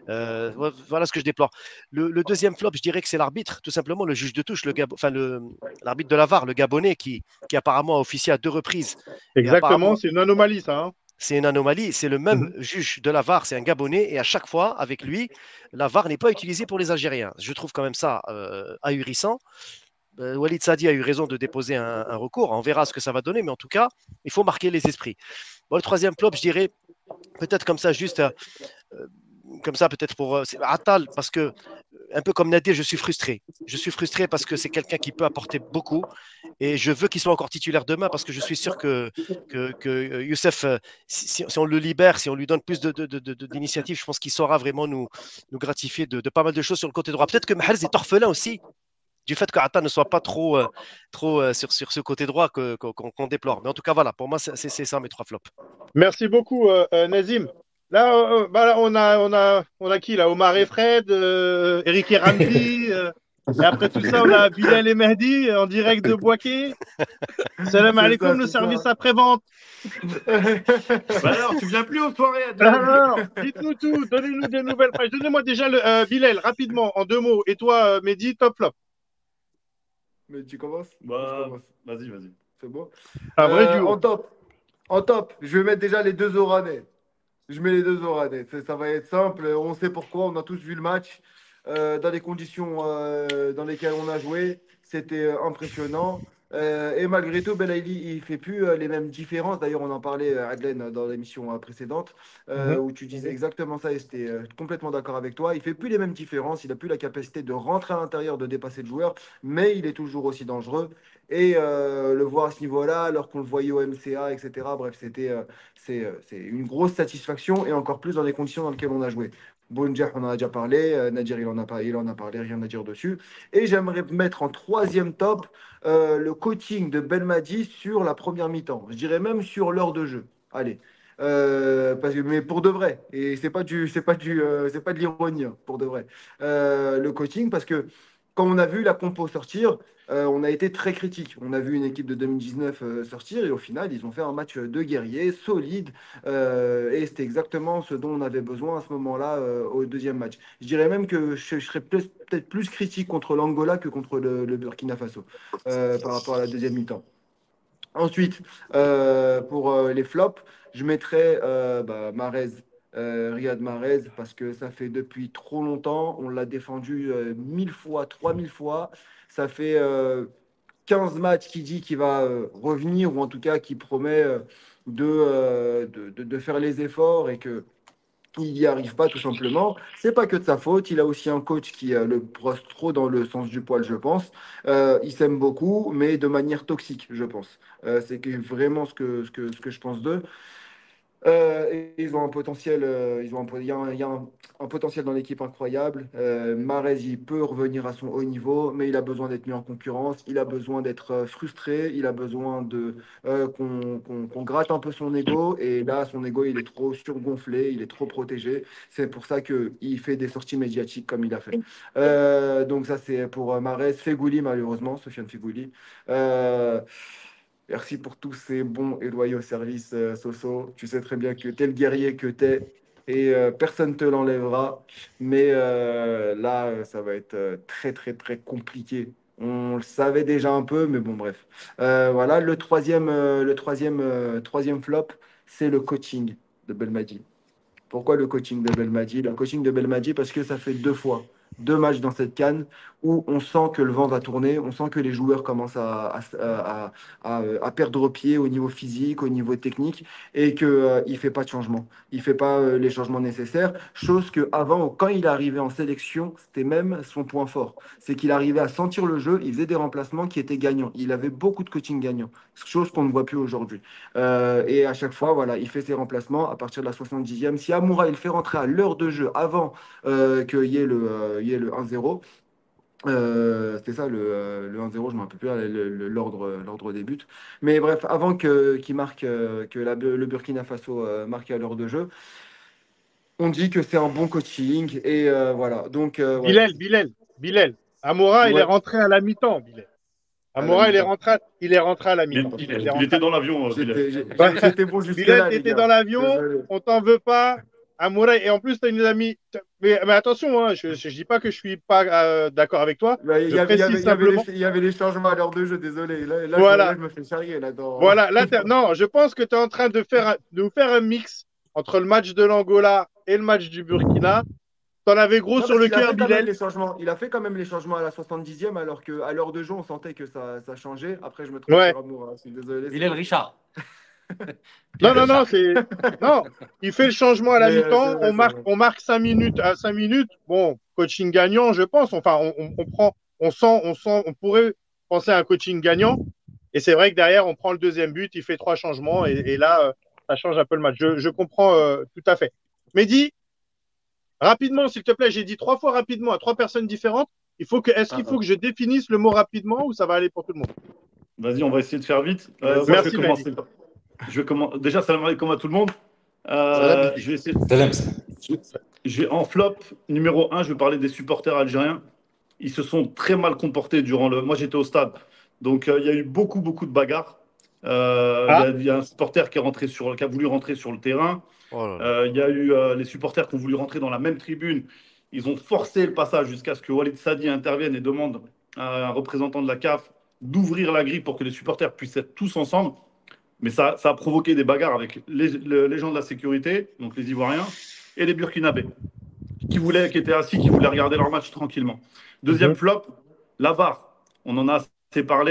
Voilà ce que je déplore. Le deuxième flop, je dirais que c'est l'arbitre, tout simplement le juge de touche, l'arbitre de la VAR, le Gabonais qui apparemment a officié à 2 reprises. Exactement, c'est une anomalie ça. Hein. C'est une anomalie, c'est le même juge de la VAR, c'est un Gabonais, et à chaque fois, avec lui, la VAR n'est pas utilisée pour les Algériens. Je trouve quand même ça ahurissant. Walid Sadi a eu raison de déposer un recours, on verra ce que ça va donner, mais en tout cas, il faut marquer les esprits. Bon, le troisième flop, je dirais, peut-être comme ça, juste comme ça, peut-être pour Attal, parce que, un peu comme Nadir, je suis frustré. Je suis frustré parce que c'est quelqu'un qui peut apporter beaucoup et je veux qu'il soit encore titulaire demain parce que je suis sûr que Youssef, si on le libère, si on lui donne plus d'initiatives, je pense qu'il saura vraiment nous gratifier de pas mal de choses sur le côté droit. Peut-être que Mahrez est orphelin aussi du fait qu'Attal ne soit pas trop sur ce côté droit qu'on déplore. Mais en tout cas, voilà, pour moi, c'est ça mes 3 flops. Merci beaucoup, Nazim. Là, on a qui là? Omar et Fred, Eric et Ramzi. Et après tout ça, on a Bilal et Mehdi en direct de Boaké. Salam alaikum, le service après-vente. Alors, tu viens plus aux soirées? Alors, dites-nous tout, donnez-nous des nouvelles. Donnez-moi déjà Bilal, rapidement, en 2 mots. Et toi, Mehdi, top flop. Mais tu commences? Vas-y. C'est bon. Un vrai duo. En top, je vais mettre déjà les 2 Oranais. Je mets les 2 Oranais. Ça va être simple. On sait pourquoi. On a tous vu le match. Dans les conditions dans lesquelles on a joué, c'était impressionnant. Et malgré tout, Belaïli, il fait plus les mêmes différences. D'ailleurs, on en parlait, Adlen, dans l'émission précédente, où tu disais exactement ça et j'étais complètement d'accord avec toi. Il fait plus les mêmes différences. Il a plus la capacité de rentrer à l'intérieur, de dépasser le joueur, mais il est toujours aussi dangereux. Et le voir à ce niveau-là, alors qu'on le voyait au MCA, etc. Bref, c'est une grosse satisfaction et encore plus dans les conditions dans lesquelles on a joué. Bounjah, on en a déjà parlé. Nadir, il en a parlé, rien à dire dessus. Et j'aimerais mettre en troisième top le coaching de Belmadi sur la première mi-temps. Je dirais même sur l'heure de jeu. Allez. Mais pour de vrai, et c'est pas de l'ironie, hein, pour de vrai. Le coaching, parce que quand on a vu la compo sortir, on a été très critique. On a vu une équipe de 2019 sortir et au final, ils ont fait un match de guerrier solide et c'était exactement ce dont on avait besoin à ce moment-là au deuxième match. Je dirais même que je serais peut-être plus critique contre l'Angola que contre le Burkina Faso par rapport à la deuxième mi-temps. Ensuite, pour les flops, je mettrais Mahrez, Riyad Mahrez, parce que ça fait depuis trop longtemps. On l'a défendu 1000 fois, 3000 fois. Ça fait 15 matchs qui dit qu'il va revenir, ou en tout cas qui promet de faire les efforts et que il n'y arrive pas tout simplement. C'est pas que de sa faute. Il a aussi un coach qui le brosse trop dans le sens du poil, je pense. Il s'aime beaucoup, mais de manière toxique, je pense. Vraiment ce que je pense d'eux. Et ils ont un potentiel, il y a un potentiel dans l'équipe incroyable. Mahrez, il peut revenir à son haut niveau, mais il a besoin d'être mis en concurrence. Il a besoin d'être frustré. Il a besoin qu'on gratte un peu son ego. Et là, son ego, il est trop surgonflé, il est trop protégé. C'est pour ça qu'il fait des sorties médiatiques comme il a fait. Donc ça, c'est pour Mahrez. Fegouli, malheureusement, Sofiane Fegouli. Merci pour tous ces bons et loyaux services, Soso. Tu sais très bien que tu es le guerrier que tu es et personne ne te l'enlèvera. Mais là, ça va être très, très, très compliqué. On le savait déjà un peu, mais bon, bref. Voilà, troisième flop, c'est le coaching de Belmadi. Pourquoi le coaching de Belmadi? Le coaching de Belmadi, parce que ça fait deux matchs dans cette CAN où on sent que le vent va tourner, on sent que les joueurs commencent à perdre pied au niveau physique, au niveau technique, et qu'il ne fait pas de changement. Il ne fait pas les changements nécessaires, chose que avant, quand il arrivait en sélection, c'était même son point fort. C'est qu'il arrivait à sentir le jeu, il faisait des remplacements qui étaient gagnants. Il avait beaucoup de coaching gagnant, chose qu'on ne voit plus aujourd'hui. Et à chaque fois, voilà, il fait ses remplacements à partir de la 70e. Si Amoura, il fait rentrer à l'heure de jeu avant qu'il y ait il y ait le 1-0, c'était ça le 1-0, je ne me rappelle plus l'ordre des buts. Mais bref, avant qu'il marque, le Burkina Faso marque à l'heure de jeu, on dit que c'est un bon coaching. Et voilà. Donc, ouais. Bilal. Amoura, il est Ouais, rentré à la mi-temps, Bilal. à la Amoura, mi-temps. il est rentré à la mi-temps. Il était dans l'avion, Bilal. J'étais bon Bilal, jusque-là, tu les étais gars. dans l'avion, Désolé. on t'en veut pas. Amoura, et en plus, tu as une amie. Mais attention, hein, je ne dis pas que je suis pas d'accord avec toi. Bah, Je précise simplement. il y avait les changements à l'heure de jeu, désolé. Là, Voilà. je me fais charrier là-dedans. Voilà. Là, non, je pense que tu es en train de faire un mix entre le match de l'Angola et le match du Burkina. T'en avais gros Non, sur parce le qu'il a cœur, fait quand même Bilal. les changements. Il a fait quand même les changements à la 70e, alors qu'à l'heure de jeu, on sentait que ça changeait. Après, je me trompe Ouais. sur Amour. Je suis désolé. Il est le Richard. Non, non, il fait le changement à la Mais mi-temps, c'est vrai. on marque 5 minutes à 5 minutes. Bon, coaching gagnant, je pense. Enfin, on prend, on pourrait penser à un coaching gagnant. Et c'est vrai que derrière, on prend le deuxième but, il fait 3 changements et là, ça change un peu le match. Je comprends tout à fait. Mehdi, rapidement, s'il te plaît, j'ai dit 3 fois rapidement à 3 personnes différentes. Est-ce qu'il faut que je définisse le mot rapidement ou ça va aller pour tout le monde? Vas-y, on va essayer de faire vite. Vas-y. Moi, je Merci, vais commencer. Mehdi. Déjà, salam alaikum à tout le monde. Salam. Je vais essayer. Salam. En flop numéro 1, je vais parler des supporters algériens. Ils se sont très mal comportés durant le. Moi, j'étais au stade. Donc, il y a eu beaucoup, beaucoup de bagarres. Ah, Il y a un supporter qui a voulu rentrer sur le terrain. Oh là là. Il y a eu les supporters qui ont voulu rentrer dans la même tribune. Ils ont forcé le passage jusqu'à ce que Walid Sadi intervienne et demande à un représentant de la CAF d'ouvrir la grille pour que les supporters puissent être tous ensemble. Mais ça a provoqué des bagarres avec les gens de la sécurité, donc les Ivoiriens, et les Burkinabés, qui étaient assis, qui voulaient regarder leur match tranquillement. Deuxième flop, la VAR. On en a assez parlé.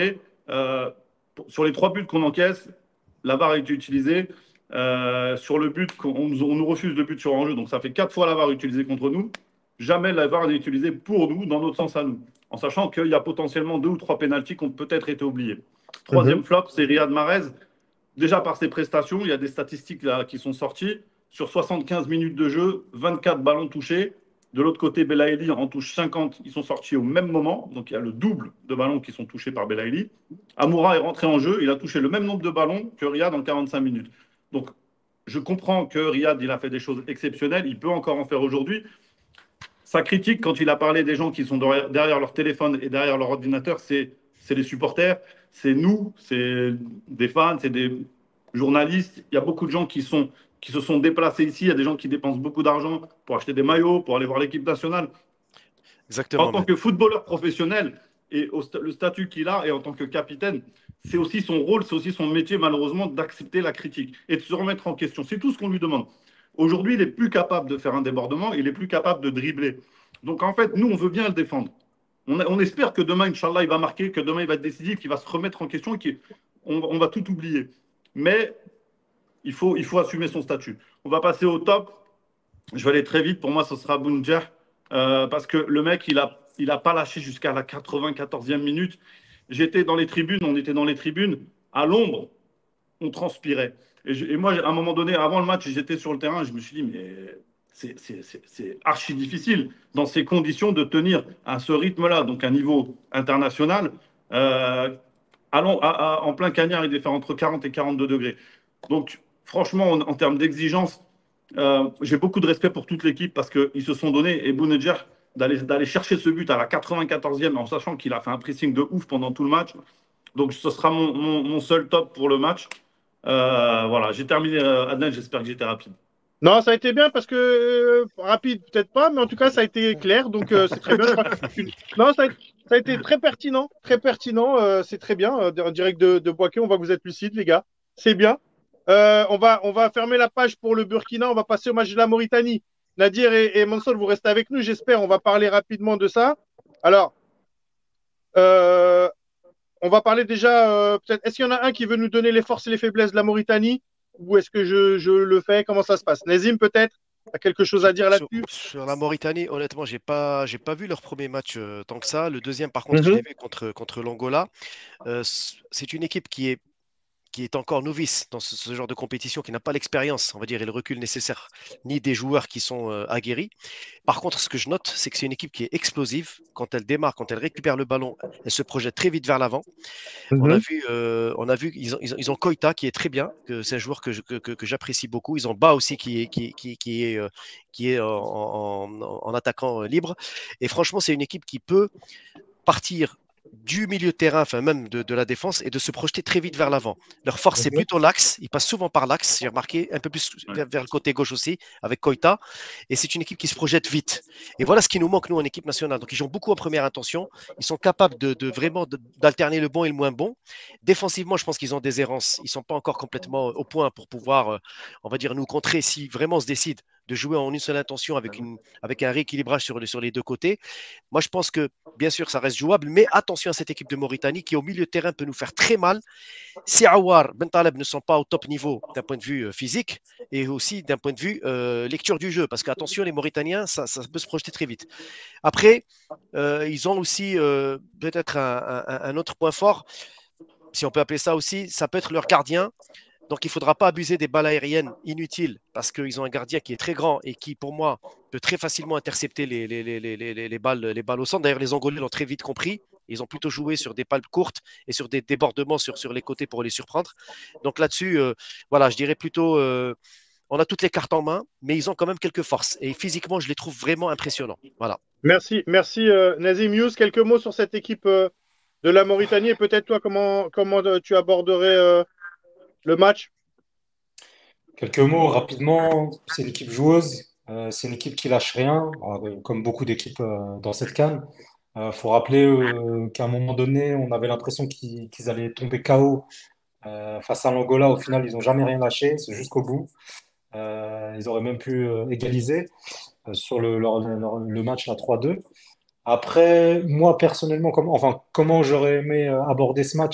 Sur les 3 buts qu'on encaisse, la VAR a été utilisée. Sur le but, on nous refuse le but sur enjeu, donc ça fait 4 fois la VAR utilisée contre nous. Jamais la VAR n'est utilisée pour nous, dans notre sens à nous, en sachant qu'il y a potentiellement 2 ou 3 pénaltys qui ont peut-être été oubliés. Troisième flop, c'est Riyad Mahrez. Déjà par ses prestations, il y a des statistiques là qui sont sorties. Sur 75 minutes de jeu, 24 ballons touchés. De l'autre côté, Belaïli en touche 50. Ils sont sortis au même moment. Donc il y a le double de ballons qui sont touchés par Belaïli. Amoura est rentré en jeu. Il a touché le même nombre de ballons que Riyad en 45 minutes. Donc je comprends que Riyad, il a fait des choses exceptionnelles. Il peut encore en faire aujourd'hui. Sa critique, quand il a parlé des gens qui sont derrière leur téléphone et derrière leur ordinateur, c'est les supporters, c'est nous, c'est des fans, c'est des journalistes. Il y a beaucoup de gens qui se sont déplacés ici. Il y a des gens qui dépensent beaucoup d'argent pour acheter des maillots, pour aller voir l'équipe nationale. Exactement. En tant que footballeur professionnel et le statut qu'il a et en tant que capitaine, c'est aussi son rôle, c'est aussi son métier, malheureusement, d'accepter la critique et de se remettre en question. C'est tout ce qu'on lui demande. Aujourd'hui, il n'est plus capable de faire un débordement, il n'est plus capable de dribbler. Donc, en fait, nous, on veut bien le défendre. On espère que demain, Inch'Allah, il va marquer, que demain, il va être décisif, qu'il va se remettre en question et qu'on va tout oublier. Mais il faut assumer son statut. On va passer au top. Je vais aller très vite. Pour moi, ce sera Bounedjah. Parce que le mec, il a pas lâché jusqu'à la 94e minute. J'étais dans les tribunes, on était dans les tribunes. À l'ombre, on transpirait. Et moi, à un moment donné, avant le match, j'étais sur le terrain. Je me suis dit, mais c'est archi difficile dans ces conditions de tenir à ce rythme-là, donc à niveau international, en plein cagnard, il devait faire entre 40 et 42 degrés. Donc, franchement, en termes d'exigence, j'ai beaucoup de respect pour toute l'équipe parce qu'ils se sont donnés. Et Bounedjah, d'aller chercher ce but à la 94e en sachant qu'il a fait un pressing de ouf pendant tout le match. Donc, ce sera mon seul top pour le match. Voilà, j'ai terminé, Adnan, j'espère que j'étais rapide. Non, ça a été bien parce que rapide, peut-être pas, mais en tout cas, ça a été clair, donc c'est très bien. Non, ça a été très pertinent, c'est très bien. En direct de Boaké, on voit que vous êtes lucides, les gars. C'est bien. On va fermer la page pour le Burkina, on va passer au match de la Mauritanie. Nadir et Mansour, vous restez avec nous, j'espère. On va parler rapidement de ça. Alors, on va parler déjà, peut-être, est-ce qu'il y en a un qui veut nous donner les forces et les faiblesses de la Mauritanie? Ou est-ce que je le fais? Comment ça se passe? Nazim, peut-être? Tu as quelque chose à dire là-dessus? Sur la Mauritanie, honnêtement, j'ai pas vu leur premier match tant que ça. Le deuxième, par contre, je l'ai vu contre l'Angola. C'est une équipe qui est encore novice dans ce genre de compétition, qui n'a pas l'expérience, on va dire, et le recul nécessaire, ni des joueurs qui sont aguerris. Par contre, ce que je note, c'est que c'est une équipe qui est explosive. Quand elle démarre, quand elle récupère le ballon, elle se projette très vite vers l'avant. On a vu ils ont Koita qui est très bien, que c'est un joueur que j'apprécie beaucoup. Ils ont Ba aussi qui est en attaquant libre. Et franchement, c'est une équipe qui peut partir du milieu de terrain, enfin même de la défense, et de se projeter très vite vers l'avant. Leur force, c'est plutôt l'axe. Ils passent souvent par l'axe. J'ai remarqué un peu plus vers le côté gauche aussi, avec Koita. Et c'est une équipe qui se projette vite. Et voilà ce qui nous manque, nous, en équipe nationale. Donc, ils jouent beaucoup en première intention. Ils sont capables vraiment d'alterner le bon et le moins bon. Défensivement, je pense qu'ils ont des errances. Ils ne sont pas encore complètement au point pour pouvoir, on va dire, nous contrer si vraiment on se décide de jouer en une seule intention avec un rééquilibrage sur les deux côtés. Moi, je pense que, bien sûr, ça reste jouable, mais attention à cette équipe de Mauritanie qui, au milieu de terrain, peut nous faire très mal. Si Aouar, Bentaleb ne sont pas au top niveau d'un point de vue physique et aussi d'un point de vue lecture du jeu, parce qu'attention, les Mauritaniens, ça peut se projeter très vite. Après, ils ont aussi peut-être un autre point fort, si on peut appeler ça aussi, ça peut être leur gardien. Donc, il ne faudra pas abuser des balles aériennes inutiles parce qu'ils ont un gardien qui est très grand et qui, pour moi, peut très facilement intercepter les balles au centre. D'ailleurs, les Angolais l'ont très vite compris. Ils ont plutôt joué sur des balles courtes et sur des débordements sur les côtés pour les surprendre. Donc là-dessus, voilà, je dirais plutôt, on a toutes les cartes en main, mais ils ont quand même quelques forces. Et physiquement, je les trouve vraiment impressionnants. Voilà. Merci Nazim Youss. Quelques mots sur cette équipe de la Mauritanie et peut-être toi, comment tu aborderais le match? Quelques mots rapidement. C'est une équipe joueuse. C'est une équipe qui lâche rien, comme beaucoup d'équipes dans cette CAN. Faut rappeler qu'à un moment donné, on avait l'impression qu'ils allaient tomber KO face à l'Angola. Au final, ils n'ont jamais rien lâché. C'est jusqu'au bout. Ils auraient même pu égaliser sur le match à 3-2. Après, moi personnellement, comment j'aurais aimé aborder ce match?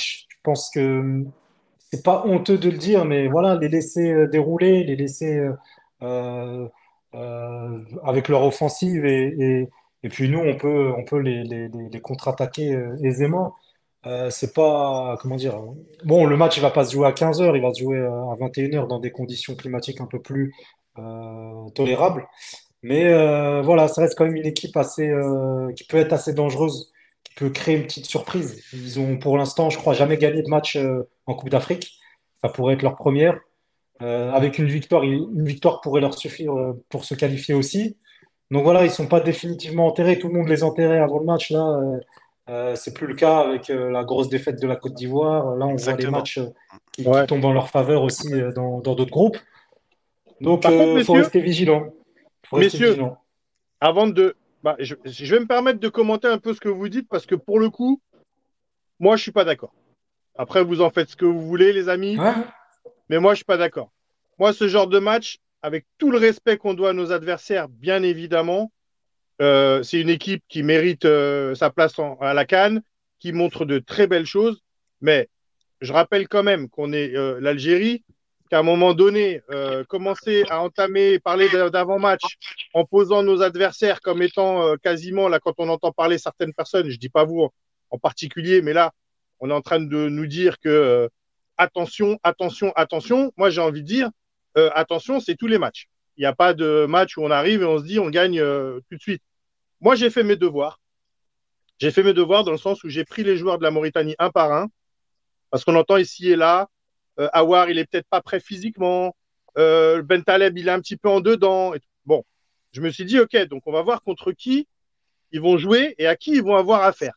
pense que c'est pas honteux de le dire, mais voilà, les laisser dérouler, les laisser euh, avec leur offensive et puis nous, on peut les contre-attaquer aisément. C'est pas, comment dire, bon, le match, il va pas se jouer à 15 heures, il va se jouer à 21 heures dans des conditions climatiques un peu plus tolérables. Mais voilà, ça reste quand même une équipe qui peut être assez dangereuse, qui peut créer une petite surprise. Ils ont pour l'instant, je crois, jamais gagné de match en Coupe d'Afrique. Ça pourrait être leur première. Avec une victoire pourrait leur suffire pour se qualifier aussi. Donc voilà, ils sont pas définitivement enterrés. Tout le monde les enterrait avant le match. Là, c'est plus le cas avec la grosse défaite de la Côte d'Ivoire. Là, on voit les Exactement. matchs qui Ouais. tombent en leur faveur aussi dans d'autres groupes. Donc, Par contre, faut rester vigilant. Faut rester messieurs, vigilant. avant de. Je vais me permettre de commenter un peu ce que vous dites parce que pour le coup, moi, je suis pas d'accord. Après, vous en faites ce que vous voulez, les amis, Ouais. mais moi, je suis pas d'accord. Moi, ce genre de match, avec tout le respect qu'on doit à nos adversaires, bien évidemment, c'est une équipe qui mérite sa place à la CAN, qui montre de très belles choses. Mais je rappelle quand même qu'on est l'Algérie, qu'à un moment donné, commencer à entamer, parler d'avant-match en posant nos adversaires comme étant quasiment, là, quand on entend parler certaines personnes, je dis pas vous en particulier, mais là, on est en train de nous dire que attention, attention, attention. Moi, j'ai envie de dire, attention, c'est tous les matchs. Il n'y a pas de match où on arrive et on se dit on gagne tout de suite. Moi, j'ai fait mes devoirs. J'ai fait mes devoirs dans le sens où j'ai pris les joueurs de la Mauritanie un par un, parce qu'on entend ici et là, Awar, il est peut-être pas prêt physiquement, Ben Taleb, il est un petit peu en dedans. Bon, je me suis dit, OK, donc on va voir contre qui ils vont jouer et à qui ils vont avoir affaire.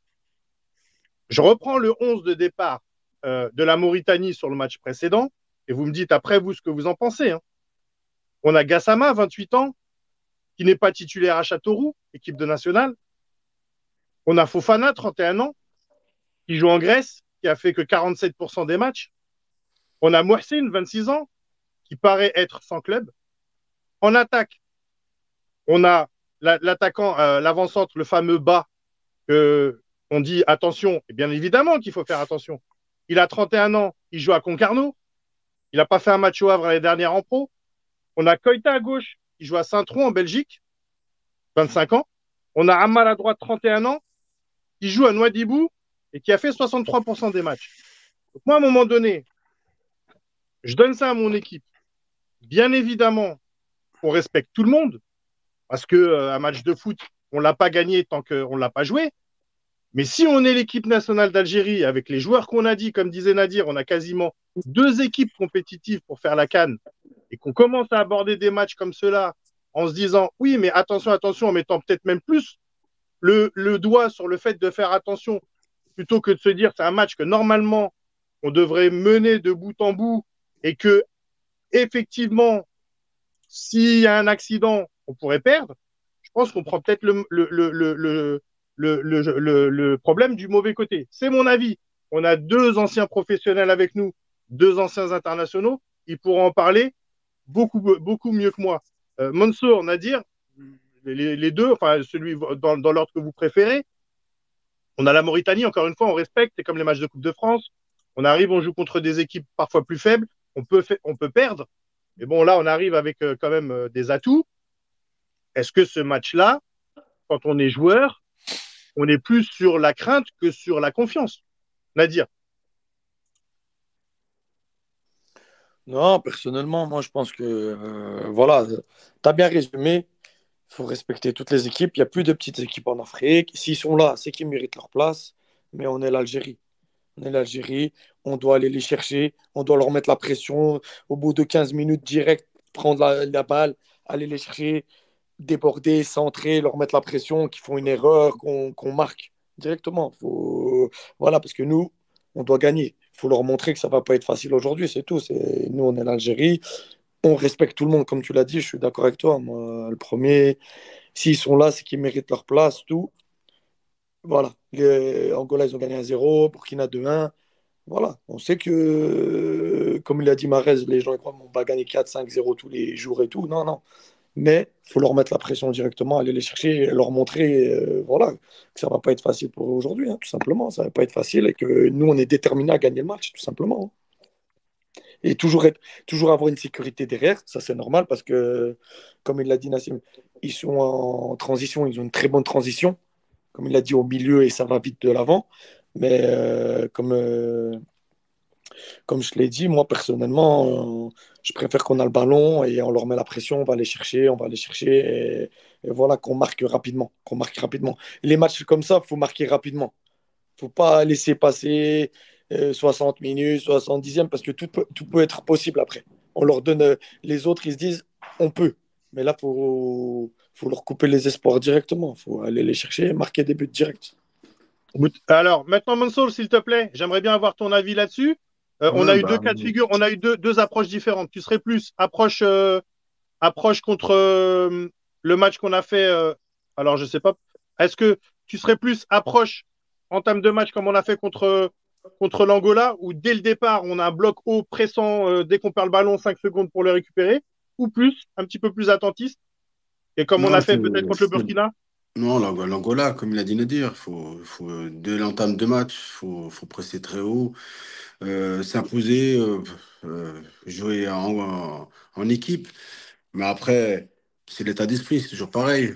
Je reprends le 11 de départ de la Mauritanie sur le match précédent, et vous me dites après, vous, ce que vous en pensez. Hein. On a Gassama, 28 ans, qui n'est pas titulaire à Châteauroux, équipe de nationale. On a Fofana, 31 ans, qui joue en Grèce, qui a fait que 47% des matchs. On a Mohsin, 26 ans, qui paraît être sans club. En attaque, on a l'attaquant, l'avant-centre, le fameux bas, on dit attention, et bien évidemment qu'il faut faire attention. Il a 31 ans, il joue à Concarneau. Il n'a pas fait un match au Havre l'année dernière en pro. On a Koita à gauche, qui joue à Saint-Trond en Belgique, 25 ans. On a Amal à droite, 31 ans, qui joue à Nouadhibou et qui a fait 63% des matchs. Donc moi, à un moment donné, je donne ça à mon équipe. Bien évidemment, on respecte tout le monde, parce qu'un match de foot, on ne l'a pas gagné tant qu'on ne l'a pas joué. Mais si on est l'équipe nationale d'Algérie, avec les joueurs qu'on a dit, comme disait Nadir, on a quasiment 2 équipes compétitives pour faire la CAN, et qu'on commence à aborder des matchs comme cela, en se disant, oui, mais attention, attention, en mettant peut-être même plus le doigt sur le fait de faire attention, plutôt que de se dire, c'est un match que normalement, on devrait mener de bout en bout, et que, effectivement, s'il y a un accident, on pourrait perdre. Je pense qu'on prend peut-être le problème du mauvais côté. C'est mon avis. On a 2 anciens professionnels avec nous, 2 anciens internationaux. Ils pourront en parler beaucoup mieux que moi. Mansour, Nadir, les deux, enfin celui dans l'ordre que vous préférez. On a la Mauritanie, encore une fois, on respecte. C'est comme les matchs de Coupe de France. On arrive, on joue contre des équipes parfois plus faibles. On peut perdre. Mais bon, là, on arrive avec quand même des atouts. Est-ce que ce match-là, quand on est joueur, on est plus sur la crainte que sur la confiance? Nadir. Non, personnellement, moi, je pense que, voilà, tu as bien résumé. Il faut respecter toutes les équipes. Il n'y a plus de petites équipes en Afrique. S'ils sont là, c'est qu'ils méritent leur place. Mais on est l'Algérie. On est l'Algérie. On doit aller les chercher. On doit leur mettre la pression. Au bout de 15 minutes, direct, prendre la balle, aller les chercher, déborder, centrer, leur mettre la pression, qu'ils font une erreur, qu'on marque directement. Voilà, parce que nous, on doit gagner. Il faut leur montrer que ça ne va pas être facile aujourd'hui, c'est tout. Nous, on est l'Algérie. On respecte tout le monde, comme tu l'as dit, je suis d'accord avec toi. Moi, le premier, s'ils sont là, c'est qu'ils méritent leur place, tout. Voilà. Les Angola, ils ont gagné 1-0, Burkina 2-1. Voilà. On sait que, comme il a dit Marez, les gens ils croient qu'on va gagner 4-5-0 tous les jours et tout. Non, non. mais il faut leur mettre la pression directement, aller les chercher et leur montrer voilà, que ça ne va pas être facile pour eux aujourd'hui, hein, tout simplement. Ça ne va pas être facile et que nous, on est déterminés à gagner le match, tout simplement, hein. Et toujours avoir une sécurité derrière, ça c'est normal parce que, comme il l'a dit Nassim, ils sont en transition, ils ont une très bonne transition, comme il l'a dit au milieu et ça va vite de l'avant. Mais comme je l'ai dit, moi personnellement, je préfère qu'on a le ballon et on leur met la pression, on va les chercher et voilà qu'on marque rapidement, qu'on marque rapidement. Les matchs comme ça, il faut marquer rapidement. Il ne faut pas laisser passer 60 minutes, 70e, parce que tout peut être possible après. On leur donne, les autres, ils se disent, on peut. Mais là, faut leur couper les espoirs directement. Il faut aller les chercher et marquer des buts directs. Alors, maintenant, Mansour, s'il te plaît, j'aimerais bien avoir ton avis là-dessus. On Ouais, a eu deux bah, cas de figure, on a eu deux approches différentes. Tu serais plus approche contre le match qu'on a fait. Alors, je sais pas. Est-ce que tu serais plus approche en termes de match comme on a fait contre l'Angola, où dès le départ, on a un bloc haut pressant dès qu'on perd le ballon, 5 secondes pour le récupérer, ou plus, un petit peu plus attentiste, et comme on non, a fait peut-être contre le Burkina? non, l'Angola, comme il a dit Nadir, dès l'entame de match, faut presser très haut, s'imposer, jouer en équipe. Mais après, c'est l'état d'esprit, c'est toujours pareil.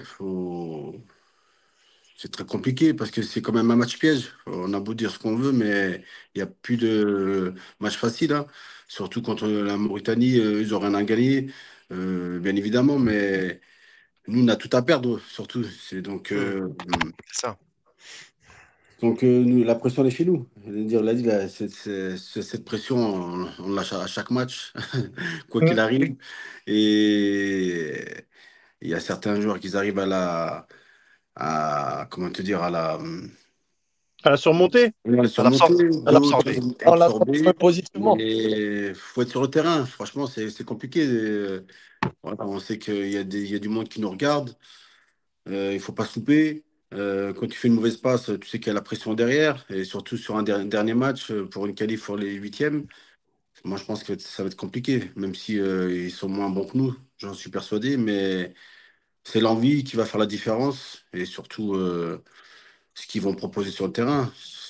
C'est très compliqué parce que c'est quand même un match piège. On a beau dire ce qu'on veut, mais il n'y a plus de match facile, hein. Surtout contre la Mauritanie, ils n'ont rien à gagner, bien évidemment, mais nous, on a tout à perdre, surtout. C'est ça. La pression elle est chez nous. Je veux dire, l'a dit, là, cette pression, on l'a à chaque match, quoi qu'il arrive. Et il y a certains joueurs qui arrivent comment te dire, À la surmontée? sur monter, À d'autres l'absorber. On l'a transformé absorber. positivement. Et faut être sur le terrain. Franchement, c'est compliqué. Voilà, on sait qu'il y a du monde qui nous regarde. Il faut pas se louper. Quand tu fais une mauvaise passe, tu sais qu'il y a la pression derrière. Et surtout sur un dernier match, pour une qualif pour les huitièmes. Moi, je pense que ça va être compliqué, même si ils sont moins bons que nous, j'en suis persuadé. Mais c'est l'envie qui va faire la différence. Et surtout, ce qu'ils vont proposer sur le terrain.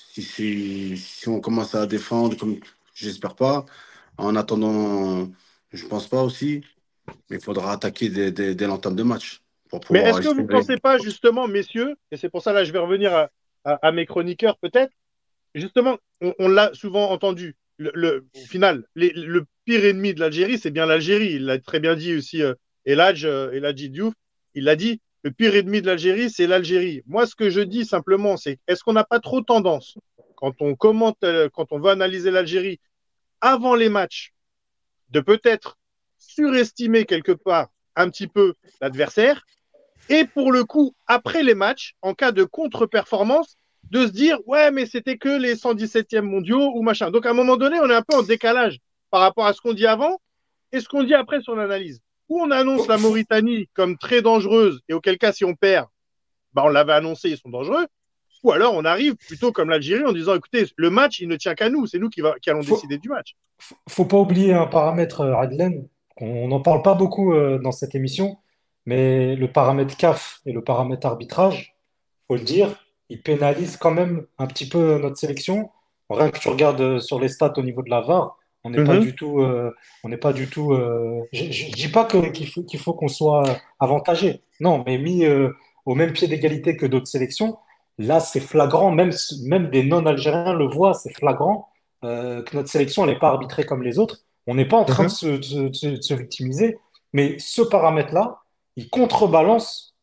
Si on commence à défendre, comme j'espère pas, en attendant, je pense pas aussi, mais il faudra attaquer dès l'entame de match pour Mais pouvoir est-ce que vous ne espérer. pensez pas, justement, messieurs, et c'est pour ça là, je vais revenir à mes chroniqueurs peut-être, justement, on l'a souvent entendu, au final, le pire ennemi de l'Algérie, c'est bien l'Algérie. Il l'a très bien dit aussi Eladji Diouf, il l'a dit, le pire ennemi de l'Algérie, c'est l'Algérie. Moi, ce que je dis simplement, c'est est-ce qu'on n'a pas trop tendance, quand on commente, quand on veut analyser l'Algérie avant les matchs, de peut-être surestimer quelque part un petit peu l'adversaire, et pour le coup, après les matchs, en cas de contre-performance, de se dire, ouais, mais c'était que les 117e mondiaux ou machin. Donc, à un moment donné, on est un peu en décalage par rapport à ce qu'on dit avant et ce qu'on dit après sur l'analyse. Ou on annonce la Mauritanie comme très dangereuse, et auquel cas, si on perd, bah, on l'avait annoncé, ils sont dangereux. Ou alors, on arrive plutôt comme l'Algérie en disant, écoutez, le match, il ne tient qu'à nous, c'est nous qui allons Faut, décider du match. faut pas oublier un paramètre, Adlen, on n'en parle pas beaucoup dans cette émission, mais le paramètre CAF et le paramètre arbitrage, faut le dire, ils pénalisent quand même un petit peu notre sélection. Rien que tu regardes sur les stats au niveau de la VAR, on n'est pas Mm-hmm. du tout, on n'est pas du tout. Je dis pas qu'il faut qu'on soit avantagé. Non, mais mis au même pied d'égalité que d'autres sélections, là c'est flagrant. Même des non-Algériens le voient, c'est flagrant que notre sélection n'est pas arbitrée comme les autres. On n'est pas en train Mm-hmm. de se victimiser, mais ce paramètre-là, il contrebalance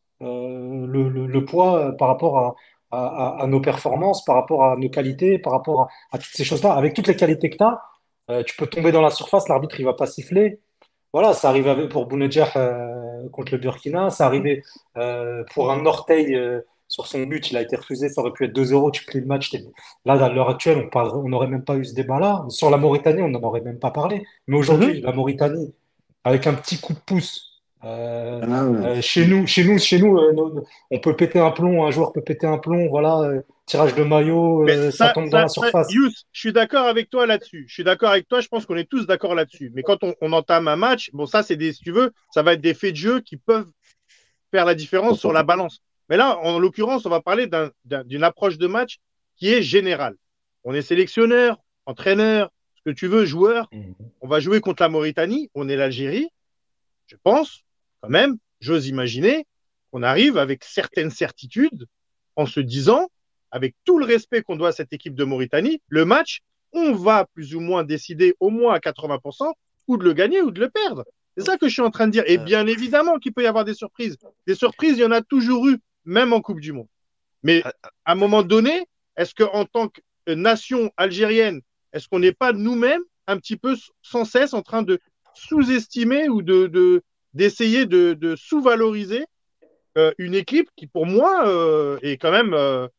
le poids par rapport à nos performances, par rapport à nos qualités, par rapport à toutes ces choses-là. Avec toutes les qualités que tu as, tu peux tomber dans la surface, l'arbitre il va pas siffler. Voilà, ça arrive pour Bounedjah contre le Burkina, ça arrivait pour un orteil sur son but, il a été refusé, ça aurait pu être 2-0, tu plies le match. Là, à l'heure actuelle, on n'aurait même pas eu ce débat-là. Sur la Mauritanie, on n'en aurait même pas parlé. Mais Mm-hmm. aujourd'hui, la Mauritanie, avec un petit coup de pouce, Ah ouais. chez nous, on peut péter un plomb, un joueur peut péter un plomb, voilà, tirage de maillot, Mais ça tombe dans la surface. Yous, je suis d'accord avec toi là-dessus. Je suis d'accord avec toi. Je pense qu'on est tous d'accord là-dessus. Mais quand on entame un match, bon, ça, c'est des, si tu veux, ça va être des faits de jeu qui peuvent faire la différence sur la balance. Mais là, en l'occurrence, on va parler d'une approche de match qui est générale. On est sélectionneur, entraîneur, ce que tu veux, joueur. On va jouer contre la Mauritanie. On est l'Algérie. Je pense, quand même, j'ose imaginer qu'on arrive avec certaines certitudes en se disant, avec tout le respect qu'on doit à cette équipe de Mauritanie, le match, on va plus ou moins décider au moins à 80% ou de le gagner ou de le perdre. C'est ça que je suis en train de dire. Et bien évidemment qu'il peut y avoir des surprises. Des surprises, il y en a toujours eu, même en Coupe du Monde. Mais à un moment donné, est-ce qu'en tant que nation algérienne, est-ce qu'on n'est pas nous-mêmes un petit peu sans cesse en train de sous-estimer ou d'essayer de sous-valoriser une équipe qui, pour moi, est quand même...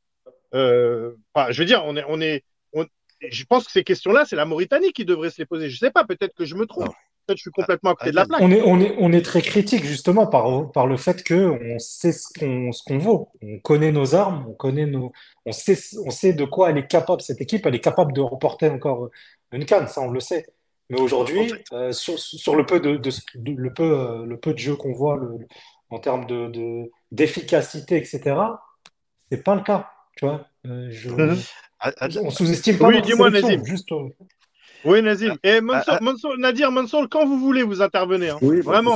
je veux dire, je pense que ces questions-là, c'est la Mauritanie qui devrait se les poser. Je ne sais pas, peut-être que je me trompe. Peut-être que je suis complètement à côté de la plaque. On est très critique justement par le fait qu'on sait ce qu'on vaut. On connaît nos armes, on sait de quoi elle est capable, cette équipe. Elle est capable de remporter encore une CAN, ça on le sait. Mais aujourd'hui, sur le peu le peu de jeu qu'on voit en termes d'efficacité, etc., c'est pas le cas. Tu vois, on sous-estime pas notre dis-moi, sélection. Nazim. Juste, oui, Nazim. Et Nadir, Mansour, quand vous voulez, vous intervenez. Hein. Oui, vraiment.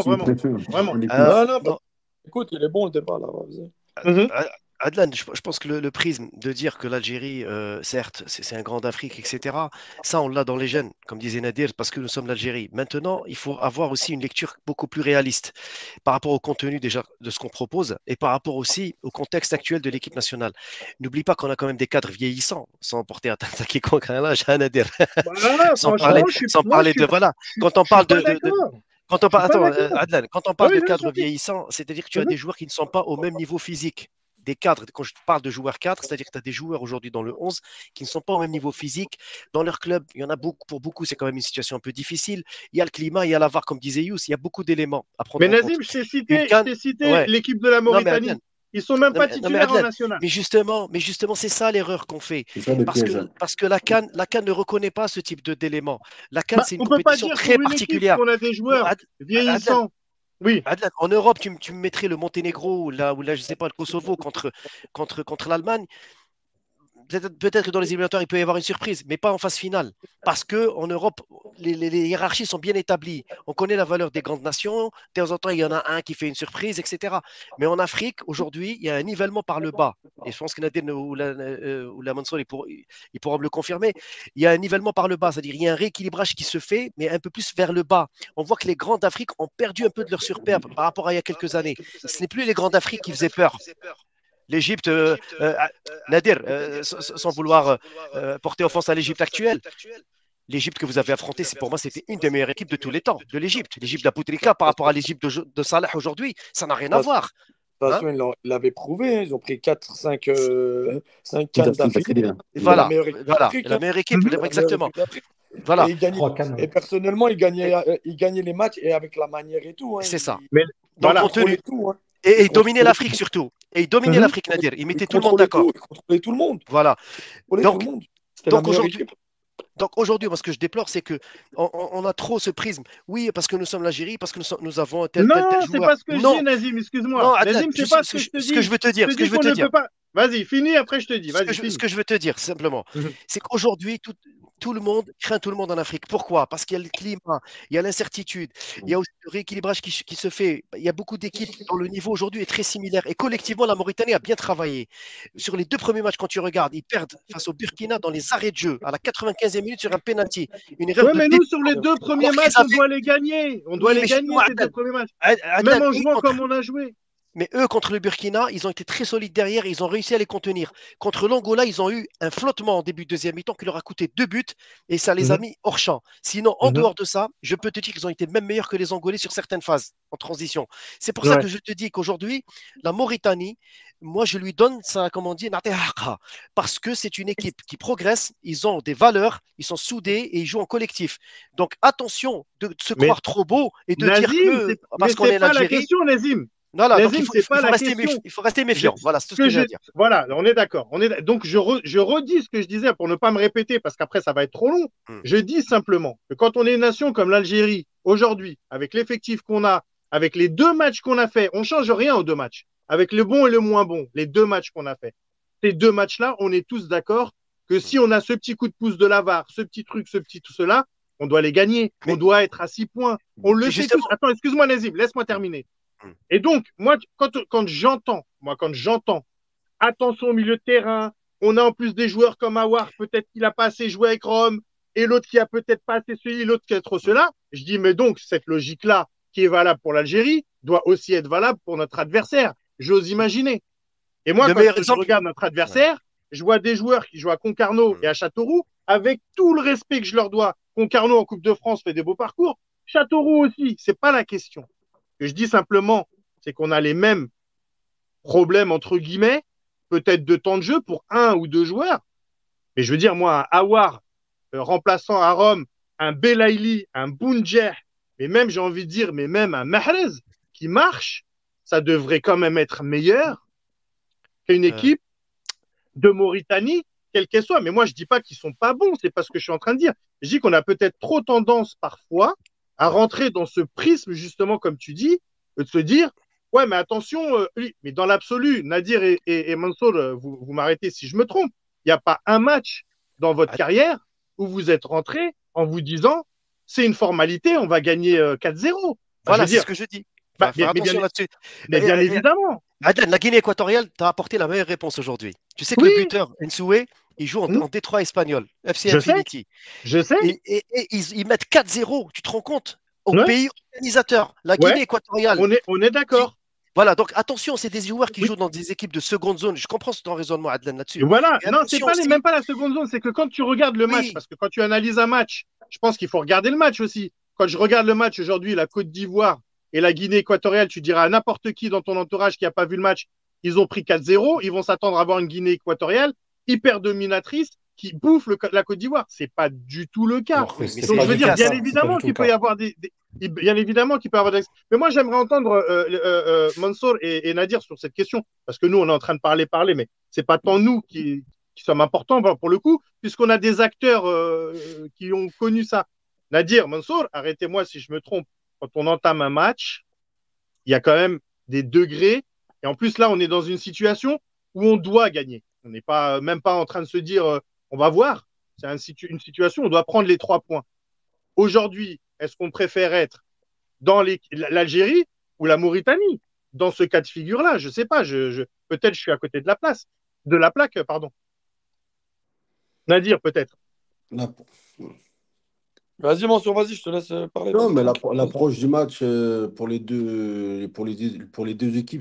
Écoute, il est bon le débat là. Adlan, je pense que le prisme de dire que l'Algérie, certes, c'est un grand d'Afrique, etc., ça, on l'a dans les gènes, comme disait Nadir, parce que nous sommes l'Algérie. Maintenant, il faut avoir aussi une lecture beaucoup plus réaliste par rapport au contenu déjà de ce qu'on propose et par rapport aussi au contexte actuel de l'équipe nationale. N'oublie pas qu'on a quand même des cadres vieillissants, sans porter atteinte à quiconque à l'âge, à Nadir. Sans parler de... Voilà, quand on parle quand on parle, Adlan, quand on parle de cadres vieillissants, c'est-à-dire que tu as des joueurs qui ne sont pas au même niveau physique. Des cadres, quand je parle de joueurs cadres, c'est-à-dire que tu as des joueurs aujourd'hui dans le 11 qui ne sont pas au même niveau physique. Dans leur club, il y en a beaucoup, pour beaucoup, c'est quand même une situation un peu difficile. Il y a le climat, il y a la VAR, comme disait Yous, il y a beaucoup d'éléments à prendre en compte. Mais Nazim, je t'ai cité l'équipe de la Mauritanie. Ils sont même pas titulaires en national. Mais justement, c'est ça l'erreur qu'on fait. Parce que la CAN ne reconnaît pas ce type d'éléments. La CAN, c'est une compétition très particulière. On a des joueurs vieillissants. Oui. Adlan, en Europe, tu me mettrais le Monténégro ou là, je ne sais pas, le Kosovo contre l'Allemagne. Peut-être que dans les éliminatoires, il peut y avoir une surprise, mais pas en phase finale. Parce qu'en Europe, les hiérarchies sont bien établies. On connaît la valeur des grandes nations. De temps en temps, il y en a un qui fait une surprise, etc. Mais en Afrique, aujourd'hui, il y a un nivellement par le bas. Et je pense que Nadir ou la Mansour, ils pourront me le confirmer. Il y a un nivellement par le bas, c'est-à-dire il y a un rééquilibrage qui se fait, mais un peu plus vers le bas. On voit que les grands d'Afrique ont perdu un peu de leur superbe par rapport à il y a quelques années. Ce n'est plus les grands d'Afrique qui faisaient peur. L'Égypte, Nadir, sans vouloir porter offense à l'Égypte actuelle, l'Égypte que vous avez affrontée, pour moi, c'était une des meilleures équipes de tous les temps, de l'Égypte. L'Égypte d'Aboutrika par rapport à l'Égypte de Salah aujourd'hui, ça n'a rien à voir. De toute façon, ils l'avaient prouvé, ils ont pris 4-5 cannes d'Afrique. Voilà, la meilleure équipe, exactement. Voilà. Et personnellement, ils gagnaient les matchs et avec la manière et tout. Hein, c'est ça. Mais dans le contenu. Tout, hein. Et ils dominaient l'Afrique surtout. Et ils dominaient l'Afrique, Nadir. Ils mettaient tout le monde d'accord. Ils contrôlaient tout le monde. Voilà. Donc aujourd'hui, moi, ce que je déplore, c'est qu'on a trop ce prisme. Oui, parce que nous sommes l'Algérie, parce que nous avons un tel joueur. Non, c'est pas ce que je dis, Nazim, excuse-moi. Nazim, c'est pas ce que je te dis. Ce que je veux te dire. Vas-y, finis, après je te dis. Ce que je veux te dire, simplement, c'est qu'aujourd'hui, tout le monde craint tout le monde en Afrique. Pourquoi? Parce qu'il y a le climat, il y a l'incertitude, il y a aussi le rééquilibrage qui se fait. Il y a beaucoup d'équipes dont le niveau aujourd'hui est très similaire. Et collectivement, la Mauritanie a bien travaillé. Sur les 2 premiers matchs, quand tu regardes, ils perdent face au Burkina dans les arrêts de jeu, à la 95e minute sur un penalty. Oui, mais nous, sur les 2 premiers matchs, on doit les gagner. On doit les gagner, ces 2 premiers matchs. Même en jouant comme on a joué. Mais eux, contre le Burkina, ils ont été très solides derrière et ils ont réussi à les contenir. Contre l'Angola, ils ont eu un flottement en début de deuxième mi-temps qui leur a coûté 2 buts et ça les a mis hors champ. Sinon, en dehors de ça, je peux te dire qu'ils ont été même meilleurs que les Angolais sur certaines phases en transition. C'est pour ça que je te dis qu'aujourd'hui, la Mauritanie, moi, je lui donne ça, comme on dit, parce que c'est une équipe qui progresse, ils ont des valeurs, ils sont soudés et ils jouent en collectif. Donc, attention de se croire trop beau et de dire que parce qu'on est l'Algérie. C'est pas la question, Nazim. Voilà, donc Nazim, il c'est pas faut la rester, question. il faut rester méfiant. Voilà, c'est tout ce que j'ai à dire. Voilà, on est d'accord. Donc, je redis ce que je disais pour ne pas me répéter, parce qu'après, ça va être trop long. Je dis simplement que quand on est une nation comme l'Algérie, aujourd'hui, avec l'effectif qu'on a, avec les 2 matchs qu'on a fait, on ne change rien aux 2 matchs. Avec le bon et le moins bon, les 2 matchs qu'on a fait. Ces 2 matchs-là, on est tous d'accord que si on a ce petit coup de pouce de la VAR, ce petit truc, ce petit tout cela, on doit les gagner. On doit être à 6 points. On le sait tous. Attends, excuse-moi, Nazim, laisse-moi terminer. Et donc, moi, quand j'entends, attention au milieu de terrain, on a en plus des joueurs comme Awar, peut-être qu'il n'a pas assez joué avec Rome, et l'autre qui a peut-être pas assez celui, l'autre qui a trop cela. Je dis, mais donc, cette logique-là, qui est valable pour l'Algérie, doit aussi être valable pour notre adversaire. J'ose imaginer. Et moi, quand je regarde notre adversaire, je vois des joueurs qui jouent à Concarneau et à Châteauroux, avec tout le respect que je leur dois. Concarneau en Coupe de France fait des beaux parcours, Châteauroux aussi, c'est pas la question. Ce que je dis simplement, c'est qu'on a les mêmes problèmes, entre guillemets, peut-être de temps de jeu pour 1 ou 2 joueurs. Mais je veux dire, moi, un Awar remplaçant à Rome, un Belaïli, un Boundjer, mais même, j'ai envie de dire, mais même un Mahrez qui marche, ça devrait quand même être meilleur qu'une équipe de Mauritanie, quelle qu'elle soit. Mais moi, je ne dis pas qu'ils ne sont pas bons, c'est pas ce que je suis en train de dire. Je dis qu'on a peut-être trop tendance parfois à rentrer dans ce prisme, justement, comme tu dis, de se dire, ouais, mais attention, mais dans l'absolu, Nadir et Mansour, vous m'arrêtez si je me trompe, il n'y a pas un match dans votre carrière où vous êtes rentré en vous disant, c'est une formalité, on va gagner 4-0. Voilà, c'est ce que je dis. Faire attention là-dessus. Mais bien évidemment. Adel, la Guinée équatoriale t'a apporté la meilleure réponse aujourd'hui. Tu sais que le buteur, Nsoué, il joue en Détroit espagnol, FC Infinity. Je sais. Et ils mettent 4-0, tu te rends compte, au pays organisateur, la Guinée équatoriale. On est d'accord. Voilà, donc attention, c'est des joueurs qui jouent dans des équipes de seconde zone. Je comprends ton raisonnement, Adel, là-dessus. Voilà, non, c'est pas même pas la seconde zone, c'est que quand tu regardes le match, parce que quand tu analyses un match, je pense qu'il faut regarder le match aussi. Quand je regarde le match aujourd'hui, la Côte d'Ivoire et la Guinée équatoriale, tu diras à n'importe qui dans ton entourage qui n'a pas vu le match, ils ont pris 4-0, ils vont s'attendre à avoir une Guinée équatoriale hyper dominatrice qui bouffe la Côte d'Ivoire. C'est pas du tout le cas. Donc je veux dire, bien évidemment qu'il peut y avoir bien évidemment qu'il peut y avoir des. Mais moi, j'aimerais entendre Mansour et Nadir sur cette question, parce que nous, on est en train de parler, mais c'est pas tant nous qui sommes importants pour le coup, puisqu'on a des acteurs qui ont connu ça. Nadir, Mansour, arrêtez-moi si je me trompe. Quand on entame un match, il y a quand même des degrés. Et en plus, là, on est dans une situation où on doit gagner. On n'est pas même pas en train de se dire on va voir. C'est une situation où on doit prendre les 3 points. Aujourd'hui, est-ce qu'on préfère être dans l'Algérie ou la Mauritanie? Dans ce cas de figure-là, je ne sais pas. Peut-être je suis à côté de la plaque, pardon. Nadir, peut-être. Vas-y, Mansour, vas-y, je te laisse parler. Non, mais l'approche du match pour les deux équipes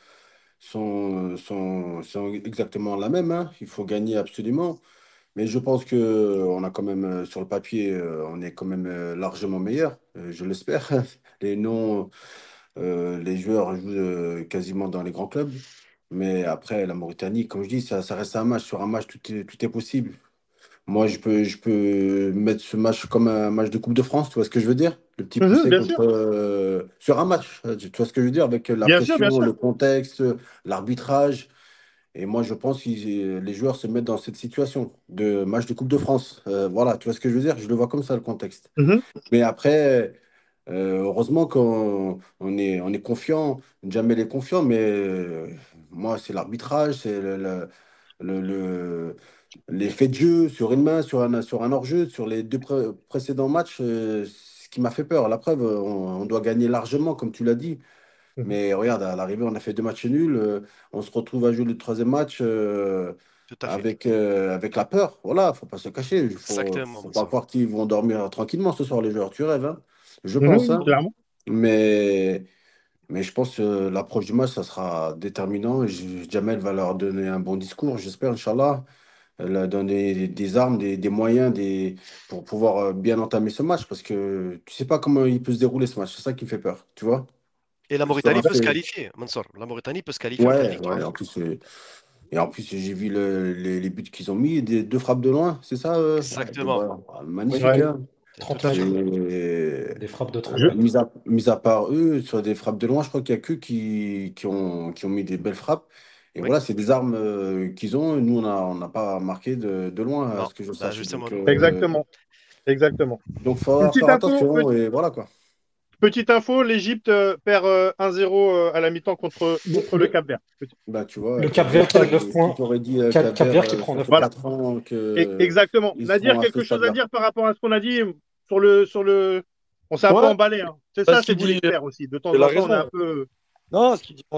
sont exactement la même, hein. Il faut gagner absolument. Mais je pense que on a quand même, sur le papier, on est quand même largement meilleur, je l'espère. Les noms, les joueurs jouent quasiment dans les grands clubs. Mais après, la Mauritanie, comme je dis, ça reste un match. Sur un match, tout est possible. Moi, je peux mettre ce match comme un match de Coupe de France, tu vois ce que je veux dire? Le petit poussé Bien contre, sûr. sur un match, tu vois ce que je veux dire? Avec la Bien sûr, bien pression, sûr. le contexte, l'arbitrage. Et moi, je pense que les joueurs se mettent dans cette situation de match de Coupe de France. Voilà, tu vois ce que je veux dire? Je le vois comme ça, le contexte. Mais après, heureusement qu'on est confiant. Jamel est confiant, mais moi, c'est l'arbitrage, c'est le- l'effet de jeu sur une main, sur un hors-jeu, sur les 2 précédents matchs, ce qui m'a fait peur. La preuve, on doit gagner largement, comme tu l'as dit. Mais regarde, à l'arrivée, on a fait 2 matchs nuls. On se retrouve à jouer le troisième match Tout à fait. avec la peur. Voilà, faut pas se cacher. Il Exactement, faut pas croire qu'ils vont dormir tranquillement ce soir, les joueurs. Tu rêves, hein? Je pense, hein. Clairement. Mais je pense que l'approche du match, ça sera déterminant. Jamel va leur donner un bon discours, j'espère, Inch'Allah. Elle leur donner des armes, des moyens pour pouvoir bien entamer ce match. Parce que tu sais pas comment il peut se dérouler ce match. C'est ça qui me fait peur, tu vois? Et la Ça Mauritanie sera peut se fait. qualifier, Mansour. La Mauritanie peut se qualifier en cas de Ouais, victoire. ouais, en plus, j'ai vu les buts qu'ils ont mis, 2 frappes de loin, c'est ça? Ouais, Exactement. magnifique, Ouais. hein. 39, Et des frappes de Je- 39. mis à part eux, sur des frappes de loin, je crois qu'il y a que qui ont mis des belles frappes. Et Oui. voilà, c'est des armes qu'ils ont. Nous, on n'a pas marqué de loin, à Non, ce que je bah sache. justement, Donc, non. Exactement. Exactement. donc, Une faudra petite faire info, attention. Et voilà, quoi. petite info, l'Égypte perd 1-0 à la mi-temps Le, contre le le- Cap-Vert. Bah, tu vois, le Cap-Vert, Cap-Vert qui a 9 qui points. t'aurait dit Cap-Vert, Cap-Vert qui prend ça 9 fait points. Voilà. 4 ans qu'ils Exactement. Nadir, sont à ce quelque chose à stade-là. dire par rapport à ce qu'on a dit sur le. On s'est un peu Ouais, emballé. Hein. C'est bah, ça, ce c'est qu'il vous dit, l'expert aussi. De temps il a en temps, on est un raison. peu. Non,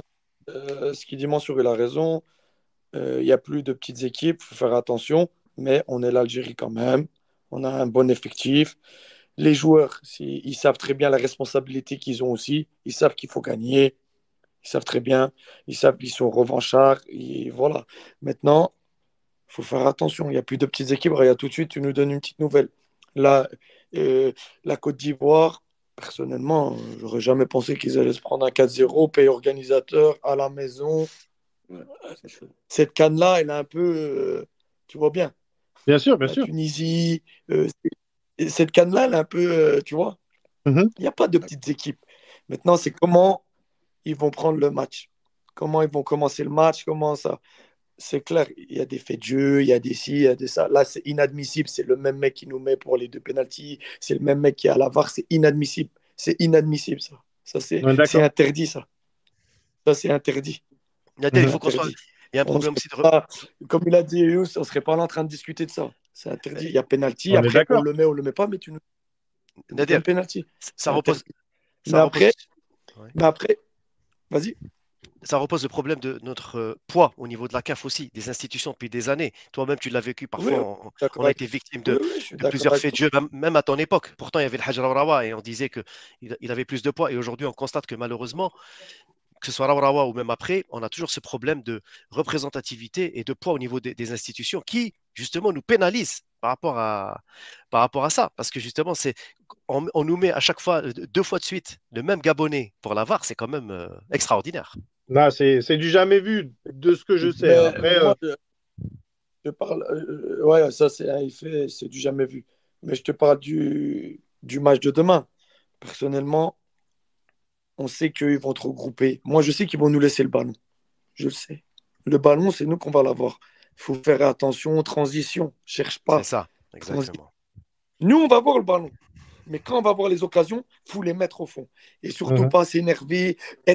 ce qu'il dit Mansour, il a raison. Il n'y a plus de petites équipes, il faut faire attention. Mais on est l'Algérie quand même. On a un bon effectif. Les joueurs, ils savent très bien la responsabilité qu'ils ont aussi. Ils savent qu'il faut gagner. Ils savent très bien. Ils savent qu'ils sont revanchards. Et voilà. Maintenant, il faut faire attention. Il n'y a plus de petites équipes. Regarde, tout de suite, tu nous donnes une petite nouvelle. Là, la Côte d'Ivoire, personnellement, j'aurais jamais pensé qu'ils allaient se prendre un 4-0, pays organisateur, à la maison. Ouais, c'est chaud. Cette canne-là, elle est un peu. Tu vois bien. Bien sûr, bien La sûr. Tunisie. Cette canne-là, elle est un peu. Tu vois. Mhm. Il n'y a pas de petites équipes. Maintenant, c'est comment ils vont prendre le match. Comment ils vont commencer le match. Comment ça. C'est clair, il y a des faits de jeu, il y a des ci, il y a des ça. Là, c'est inadmissible. C'est le même mec qui nous met pour les deux pénaltys. C'est le même mec qui est à la VAR. C'est inadmissible. C'est inadmissible, ça. Ça, On est c'est d'accord. interdit, ça. Ça, c'est interdit. Nadir, il Mhm. C'est faut qu'on soit. interdit. Il y a un On ne problème serait aussi pas, comme il a dit Yous, on ne serait pas là en train de discuter de ça. C'est interdit. Il y a pénalty. On est Après, on d'accord. le met pas, mais tu nous Nadir, donnes pénalty. ça C'est repose. interdit. Ça Mais repose. après, Ouais. mais après, vas-y. Ça repose le problème de notre poids au niveau de la CAF aussi, des institutions depuis des années. Toi-même, tu l'as vécu Oui, parfois. oui, je suis d'accord On a avec été victime oui, oui, je suis de d'accord plusieurs avec faits de toi. jeu, même à ton époque. Pourtant, il y avait le Hajj Rawrawa et on disait qu'il avait plus de poids. Et aujourd'hui, on constate que malheureusement, que ce soit Rawrawa ou même après, on a toujours ce problème de représentativité et de poids au niveau des institutions qui, justement, nous pénalisent par rapport à ça. Parce que justement, on nous met à chaque fois, 2 fois de suite, le même Gabonais pour la VAR, c'est quand même extraordinaire. Là, c'est du jamais vu de ce que je sais. Hein. Mais Après, moi, je parle. Ouais, ça, c'est un effet, c'est du jamais vu. Mais je te parle du match de demain. Personnellement, on sait qu'ils vont te regrouper. Moi, je sais qu'ils vont nous laisser le ballon. Je le sais. Le ballon, c'est nous qu'on va l'avoir. Il faut faire attention, transition. Cherche C'est pas. ça, Transi- exactement. Nous, on va avoir le ballon. Mais quand on va avoir les occasions, il faut les mettre au fond. Et surtout mhm. pas s'énerver,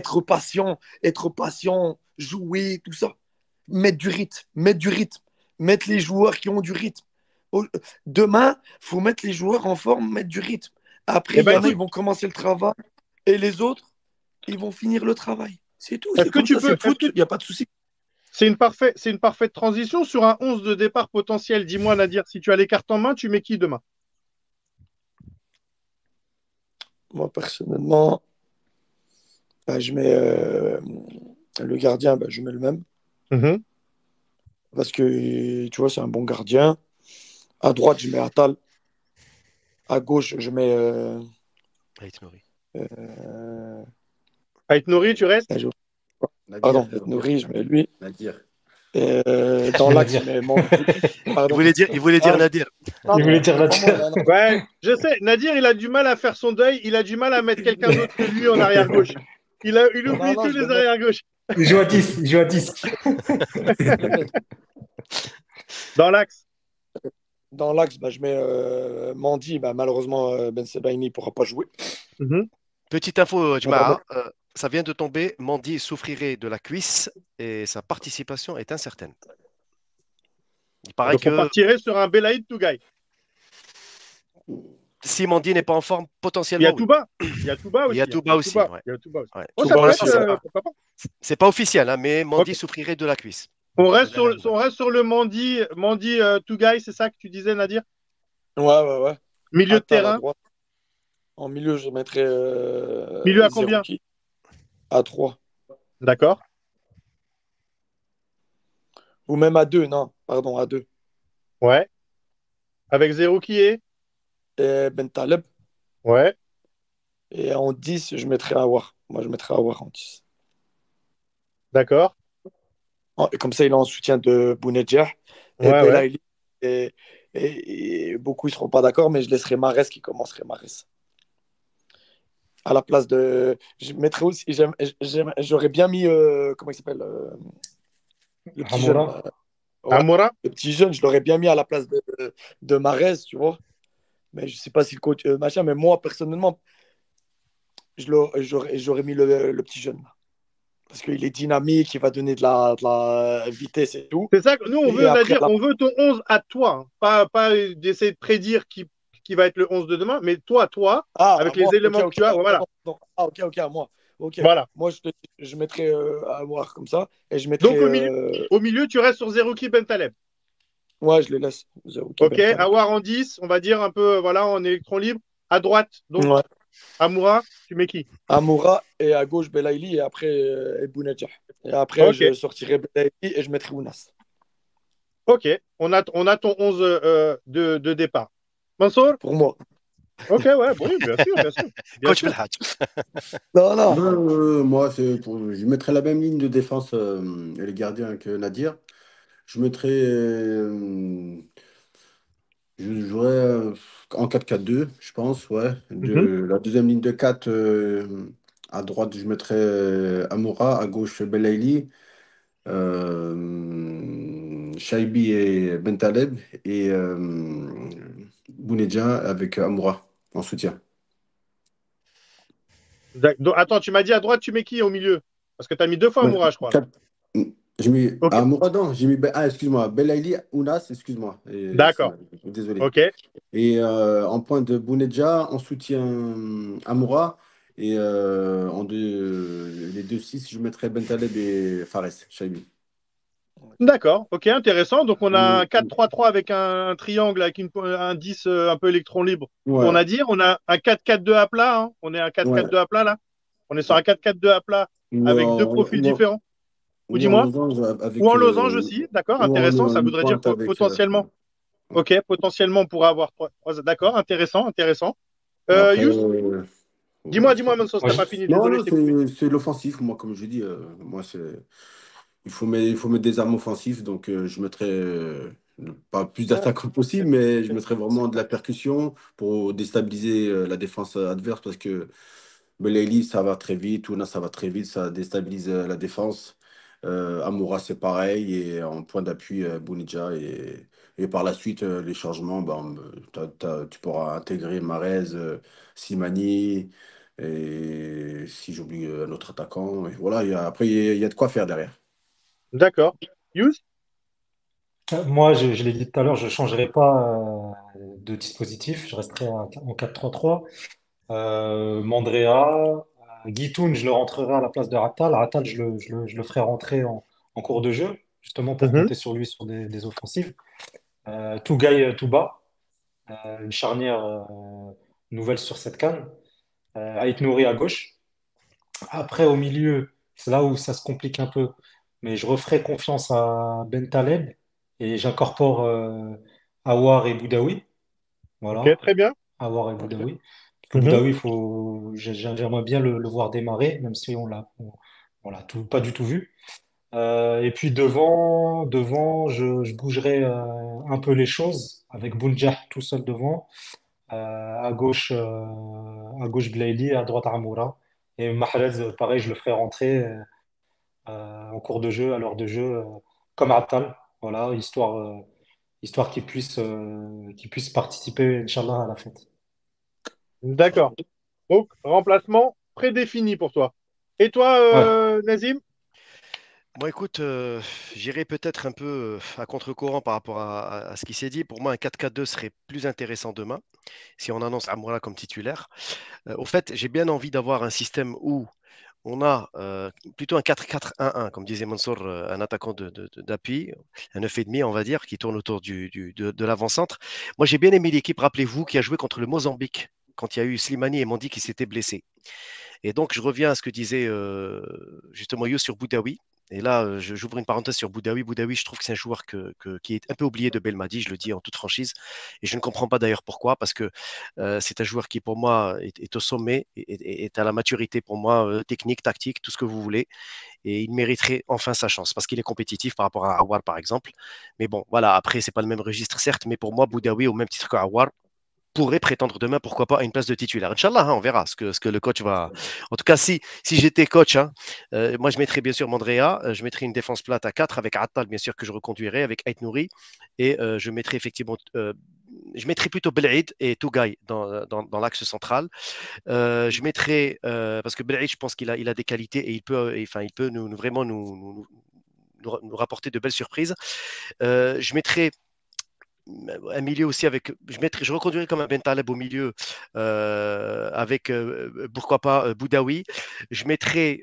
être patient, jouer, tout ça. Mettre du rythme, mettre du rythme. Mettre les joueurs qui ont du rythme. Demain, il faut mettre les joueurs en forme, mettre du rythme. Après, Eh il y ben, en a, ils écoute, vont commencer le travail. Et les autres, ils vont finir le travail. C'est tout, est-ce c'est que comme tu ça, c'est peux. le foot, il n'y a pas de souci. C'est une parfaite transition sur un 11 de départ potentiel. Dis-moi, Nadir, si tu as les cartes en main, tu mets qui demain? Moi, personnellement, bah, je mets le gardien, bah, je mets le même. Mhm. Parce que, tu vois, c'est un bon gardien. À droite, je mets Atal. À gauche, je mets. Ait Nouri. Avec Nouri, tu restes? Pardon, Nadir, Nouri, je mets lui. Nadir. Dans l'axe, je Nadir. mets Mandy. Pardon. Il voulait dire Ah, Nadir. non, Il voulait non, dire c'est pas moi, Nadir. non, non. Ouais, je sais. Nadir, il a du mal à faire son deuil. Il a du mal à mettre quelqu'un d'autre que lui en arrière gauche. Il Non, oublie non, tous je les le mets. arrière gauche. Il joue à 10. Il joue à 10. Je le mets. Dans l'axe. Dans l'axe, bah, je mets Mandy. Bah, malheureusement, Ben Sebaini ne pourra pas jouer. Mhm. Petite info, On va Jma'a, mettre- ça vient de tomber. Mandy souffrirait de la cuisse et sa participation est incertaine. Il paraît Donc, on que partirait sur un Belaïd Tougaï. si Mandy n'est pas en forme, Il y a potentiellement, oui. Touba. Il y a Touba Il y aussi. a Touba aussi. Ouais. Il y a Touba aussi. Ouais. Oh, ça Touba peut aussi, être. ouais. Pourquoi pas. C'est pas officiel, hein, mais Mandy Ok. souffrirait de la cuisse. On De reste sur, dernière nouvelle. on reste sur le Mandi Tougaï, c'est ça que tu disais, Nadir? Ouais. Milieu de Atal à terrain. droite. En milieu, je mettrais Milieu à combien? Zerouki à 3. D'accord. Ou même à 2, non, pardon, à 2. Ouais. Avec Zéro qui est? Et Ben Taleb. Ouais. Et en 10, je mettrais Awar. Moi, je mettrais Awar en 10. D'accord. Et comme ça, il est en soutien de Bounedjah. Et Ouais, ouais. Belaïli, Et beaucoup ne seront pas d'accord, mais je laisserai Mahrez qui commencerait Mahrez. À la place de. Je mettrais aussi. J'aurais bien mis. Comment il s'appelle le petit jeune. Hamoura. Ouais, Amoura? le petit jeune, je l'aurais bien mis à la place de Mahrez, tu vois. Mais je sais pas si le coach. Machin, mais moi, personnellement, j'aurais mis le petit jeune. Parce qu'il est dynamique, il va donner de la vitesse et tout. C'est ça que nous, on Et veut, après, Nadir, on veut ton 11 à toi, hein. Pas d'essayer de prédire qui va être le 11 de demain, mais toi, ah, avec à moi, les éléments que ok, tu as, voilà. donc, ah, ok, à moi. Ok. Voilà. Moi, je mettrais à voir comme ça. Et je Donc, mettrais. au milieu, tu restes sur Zerouki Bentaleb. Ouais, je les laisse. Zerouki Ok, Bentaleb. Awar en 10, on va dire un peu, voilà, en électron libre. À droite, donc, Ouais. Amoura, tu mets qui? Amoura et à gauche Belaïli et après Bounedjah. Et après, Ok, je sortirai Belaïli et je mettrai Ounas. ok. On a ton 11 de départ. Mansour? Pour moi. Ok, ouais, oui, bien sûr, bien sûr. Bien Coach sûr. Belhadj. Non, non. Moi, je mettrais la même ligne de défense et les gardiens que Nadir. Je mettrais. Je jouerais en 4-4-2, je pense, ouais. Mhm. La deuxième ligne de 4, à droite, je mettrais Amoura, à gauche, Belaïli, Shaibi et Bentaleb, et Bounedjah avec Amoura en soutien. Donc, attends, tu m'as dit à droite, tu mets qui au milieu? Parce que tu as mis deux fois Ouais, Amoura, je crois, là. quatre- J'ai mis Ok, Amoura, non, j'ai mis. Ah, excuse-moi, Belaïli, Ounas, excuse-moi. d'accord. Désolé. Ok, Et en point de Bounedjah, en soutien Amoura. Et les deux 6 je mettrais Bentaleb et Fares, Chaimi. d'accord. Ok, intéressant. Donc, on a un Mm, 4-3-3 avec un triangle, avec un 10 un peu électron libre pour ouais, Nadir. On a un 4-4-2 à plat, hein. On est un ouais. 4-4-2 à plat, là. On est sur un 4-4-2 à plat avec deux profils différents. Ou ou en dis-moi. losange Ou avec. en losange aussi. D'accord, Ou en intéressant. Ça une voudrait dire pointe avec. potentiellement. Ouais. Ok, potentiellement, on pourrait avoir d'accord, intéressant, intéressant. Après. Yous, dis-moi, Mansour, si Moi, t'as pas fini. Non, Désolé, non, je t'ai coupé. c'est l'offensif. Moi, comme je dis, moi, il faut mettre des armes offensives. Donc, je mettrais pas plus d'attaquants possible, mais je mettrais vraiment de la percussion pour déstabiliser la défense adverse parce que Belaïli, ça va très vite. Ouna, ça va très vite. Ça déstabilise la défense. Amoura, c'est pareil. Et en point d'appui, Bounidja. Et par la suite, les changements, ben, tu pourras intégrer Marez, Simani. Et si j'oublie un autre attaquant. Et voilà, après, il y a de quoi faire derrière. D'accord. Yous? moi, je l'ai dit tout à l'heure, je ne changerai pas de dispositif. Je resterai en 4-3-3. Mandrea, Guitoun, je le rentrerai à la place de Ratal. Ratal, je le ferai rentrer en cours de jeu, justement pour Mhm. compter sur lui sur des offensives. Tougaï, Touba, une charnière nouvelle sur cette canne. Ait Nouri à gauche. Après, au milieu, c'est là où ça se complique un peu. Mais je referai confiance à Ben Taleb et j'incorpore Awar et Boudaoui. Ok, Voilà, très bien. Awar et Ok. Boudaoui. Parce que Mhm. Boudaoui, j'aimerais bien le voir démarrer, même si on l'a pas du tout vu. Et puis devant, je bougerai un peu les choses avec Bounjah tout seul devant. À gauche Blaili, à droite Amoura. Et Mahrez, pareil, je le ferai rentrer en cours de jeu, à l'heure de jeu, comme Attal. Voilà, histoire qu'il puisse participer, Inch'Allah, à la fête. D'accord. Donc, remplacement prédéfini pour toi. Et toi, Ouais, Nazim? Moi, écoute, j'irai peut-être un peu à contre-courant par rapport à ce qui s'est dit. Pour moi, un 4-4-2 serait plus intéressant demain si on annonce Amoura comme titulaire. Au fait, j'ai bien envie d'avoir un système où on a plutôt un 4-4-1-1, comme disait Mansour, un attaquant d'appui, un 9,5, on va dire, qui tourne autour de l'avant-centre. Moi, j'ai bien aimé l'équipe, rappelez-vous, qui a joué contre le Mozambique, quand il y a eu Slimani et Mandi qui s'étaient blessés. Et donc, je reviens à ce que disait justement Yo sur Boudaoui. Et là, j'ouvre une parenthèse sur Boudaoui. Boudaoui, je trouve que c'est un joueur qui est un peu oublié de Belmadi, je le dis en toute franchise. Et je ne comprends pas d'ailleurs pourquoi, parce que c'est un joueur qui, pour moi, est au sommet, est à la maturité, pour moi, technique, tactique, tout ce que vous voulez. Et il mériterait enfin sa chance, parce qu'il est compétitif par rapport à Awar, par exemple. Mais bon, voilà, après, c'est pas le même registre, certes, mais pour moi, Boudaoui, au même titre qu'Awar, pourrait prétendre demain, pourquoi pas, à une place de titulaire. Inch'Allah, hein, on verra ce que le coach va. En tout cas, si j'étais coach, hein, moi je mettrais bien sûr Mandrea, je mettrais une défense plate à 4 avec Attal, bien sûr, que je reconduirais, avec Ait Nouri, et je mettrais effectivement. Je mettrais plutôt Belaïd et Tougaï dans l'axe central. Je mettrais, parce que Belaïd, je pense il a des qualités et il peut vraiment nous rapporter de belles surprises. Je mettrais un milieu aussi avec. Je reconduirais comme un Bentaleb au milieu avec pourquoi pas Boudaoui. Je mettrais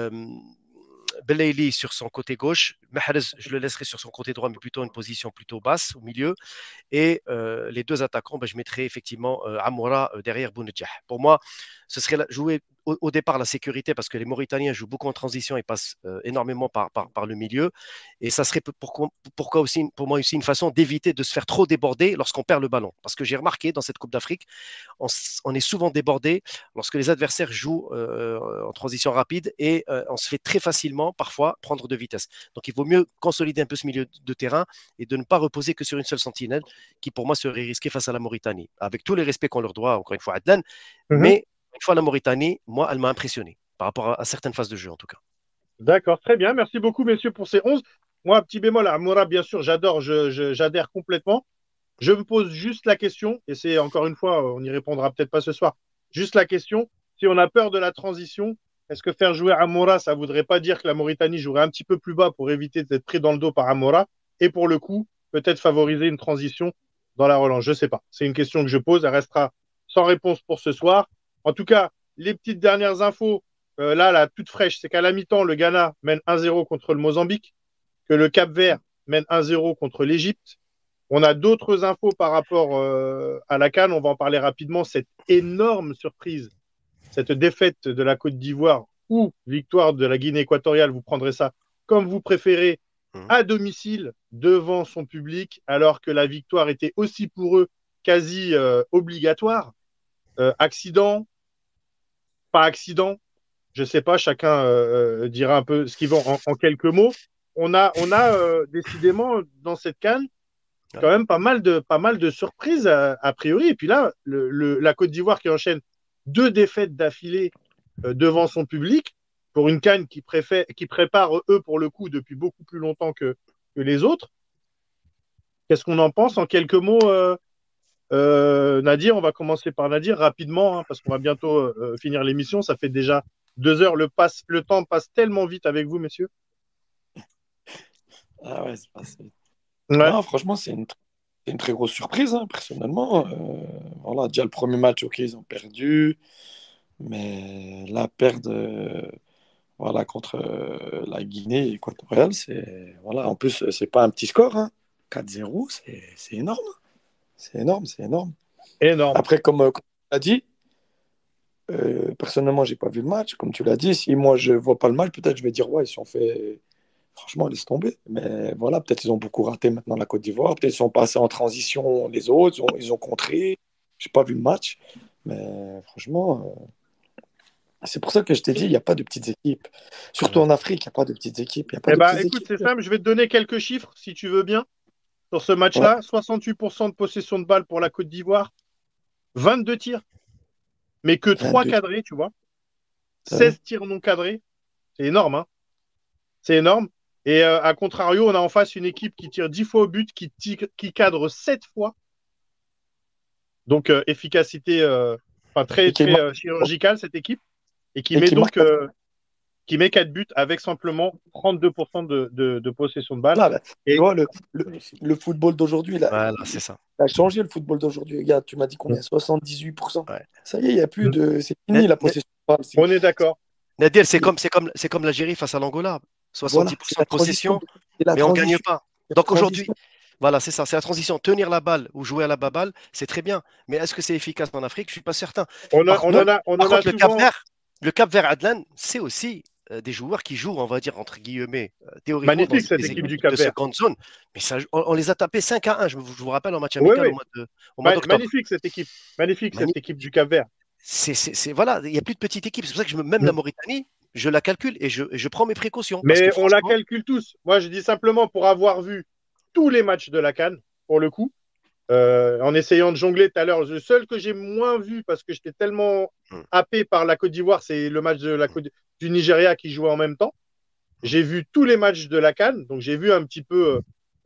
Belaïli sur son côté gauche. Mahrez, je le laisserai sur son côté droit, mais plutôt une position plutôt basse au milieu. Et les deux attaquants, je mettrais effectivement Amoura derrière Bounedjah. Pour moi, ce serait jouer au départ la sécurité parce que les Mauritaniens jouent beaucoup en transition et passent énormément par le milieu. Et ça serait pourquoi aussi, pour moi aussi une façon d'éviter de se faire trop déborder lorsqu'on perd le ballon. Parce que j'ai remarqué dans cette Coupe d'Afrique, on est souvent débordé lorsque les adversaires jouent en transition rapide et on se fait très facilement parfois prendre de vitesse. Donc il vaut mieux consolider un peu ce milieu de terrain et de ne pas reposer que sur une seule sentinelle qui pour moi serait risquée face à la Mauritanie. Avec tous les respects qu'on leur doit, encore une fois, Adlan, mais une fois la Mauritanie, moi, elle m'a impressionné par rapport à certaines phases de jeu en tout cas. D'accord, très bien. Merci beaucoup, messieurs, pour ces 11. Moi, petit bémol à Amoura, bien sûr, j'adore, j'adhère complètement. Je me pose juste la question, et c'est encore une fois, on n'y répondra peut-être pas ce soir, juste la question, si on a peur de la transition, est-ce que faire jouer Amoura, ça ne voudrait pas dire que la Mauritanie jouerait un petit peu plus bas pour éviter d'être pris dans le dos par Amoura, et pour le coup, peut-être favoriser une transition dans la relance? Je ne sais pas. C'est une question que je pose, elle restera sans réponse pour ce soir. En tout cas, les petites dernières infos, là, la toute fraîche, c'est qu'à la mi-temps, le Ghana mène 1-0 contre le Mozambique, que le Cap-Vert mène 1-0 contre l'Égypte. On a d'autres infos par rapport à la CAN, on va en parler rapidement. Cette énorme surprise, cette défaite de la Côte d'Ivoire ou victoire de la Guinée équatoriale, vous prendrez ça comme vous préférez, à domicile, devant son public, alors que la victoire était aussi pour eux quasi obligatoire. Accident, pas accident, je ne sais pas, chacun dira un peu ce qu'il veut en quelques mots. On a décidément dans cette CAN quand même pas mal de surprises a priori. Et puis là, la Côte d'Ivoire qui enchaîne 2 défaites d'affilée devant son public pour une CAN qui prépare eux pour le coup depuis beaucoup plus longtemps que les autres. Qu'est-ce qu'on en pense en quelques mots Nadir, on va commencer par Nadir rapidement parce qu'on va bientôt finir l'émission. Ça fait déjà 2 heures. Le temps passe tellement vite avec vous, messieurs. Ah ouais, c'est passé. Ouais. Non, franchement, c'est une très grosse surprise, personnellement. Voilà, déjà le premier match, ok, ils ont perdu, mais la perte voilà, contre la Guinée équatoriale, voilà, en plus, c'est pas un petit score, 4-0, c'est énorme. C'est énorme, c'est énorme. Énorme. Après, comme tu l'as dit, personnellement, j'ai pas vu le match. Comme tu l'as dit, si moi je vois pas le match, peut-être je vais dire ouais, ils sont fait. Franchement, laisse tomber. Mais voilà, peut-être ils ont beaucoup raté maintenant la Côte d'Ivoire. Peut-être ils sont passés en transition les autres. Ils ont contré. J'ai pas vu le match. Mais franchement, c'est pour ça que je t'ai dit, il n'y a pas de petites équipes. Surtout en Afrique, il n'y a pas de petites équipes. Écoute, c'est simple. Je vais te donner quelques chiffres si tu veux bien. Sur ce match-là, 68% de possession de balle pour la Côte d'Ivoire, 22 tirs, mais que 3 cadrés, tu vois. 16 tirs non cadrés. C'est énorme, hein. C'est énorme. Et à contrario, on a en face une équipe qui tire 10 fois au but, qui cadre 7 fois. Donc, efficacité très chirurgicale, cette équipe. Et qui met donc qui met 4 buts avec simplement 32% de possession de balle. Là, tu vois, le football d'aujourd'hui, voilà, c'est ça. Il a changé le football d'aujourd'hui. Regarde, tu m'as dit combien? 78%. Ouais. Ça y est, il n'y a plus de. C'est fini la possession de balle. On est d'accord. Nadir, c'est comme l'Algérie face à l'Angola. 70% de possession, mais on ne gagne pas. Donc aujourd'hui, voilà, c'est ça, c'est la transition. Tenir la balle ou jouer à la baballe, c'est très bien. Mais est-ce que c'est efficace en Afrique? Je ne suis pas certain. Le Cap-Vert, Adlan, c'est aussi des joueurs qui jouent, on va dire, entre guillemets, théoriquement dans Magnifique cette des équipe du équipes de Cap-Vert. seconde zone. Mais ça, on les a tapés 5-1. Je vous rappelle en match Oui, amical oui. au mois d'octobre. Magnifique cette équipe. Magnifique cette équipe du Cap-Vert. Voilà, il n'y a plus de petite équipe. C'est pour ça que même la Mauritanie, je la calcule et je prends mes précautions. Parce Mais que on la franchement, calcule tous. Moi, je dis simplement pour avoir vu tous les matchs de la CAN, pour le coup, en essayant de jongler tout à l'heure. Le seul que j'ai moins vu parce que j'étais tellement happé par la Côte d'Ivoire, c'est le match du Nigeria qui jouait en même temps. J'ai vu tous les matchs de la CAN, donc j'ai vu un petit peu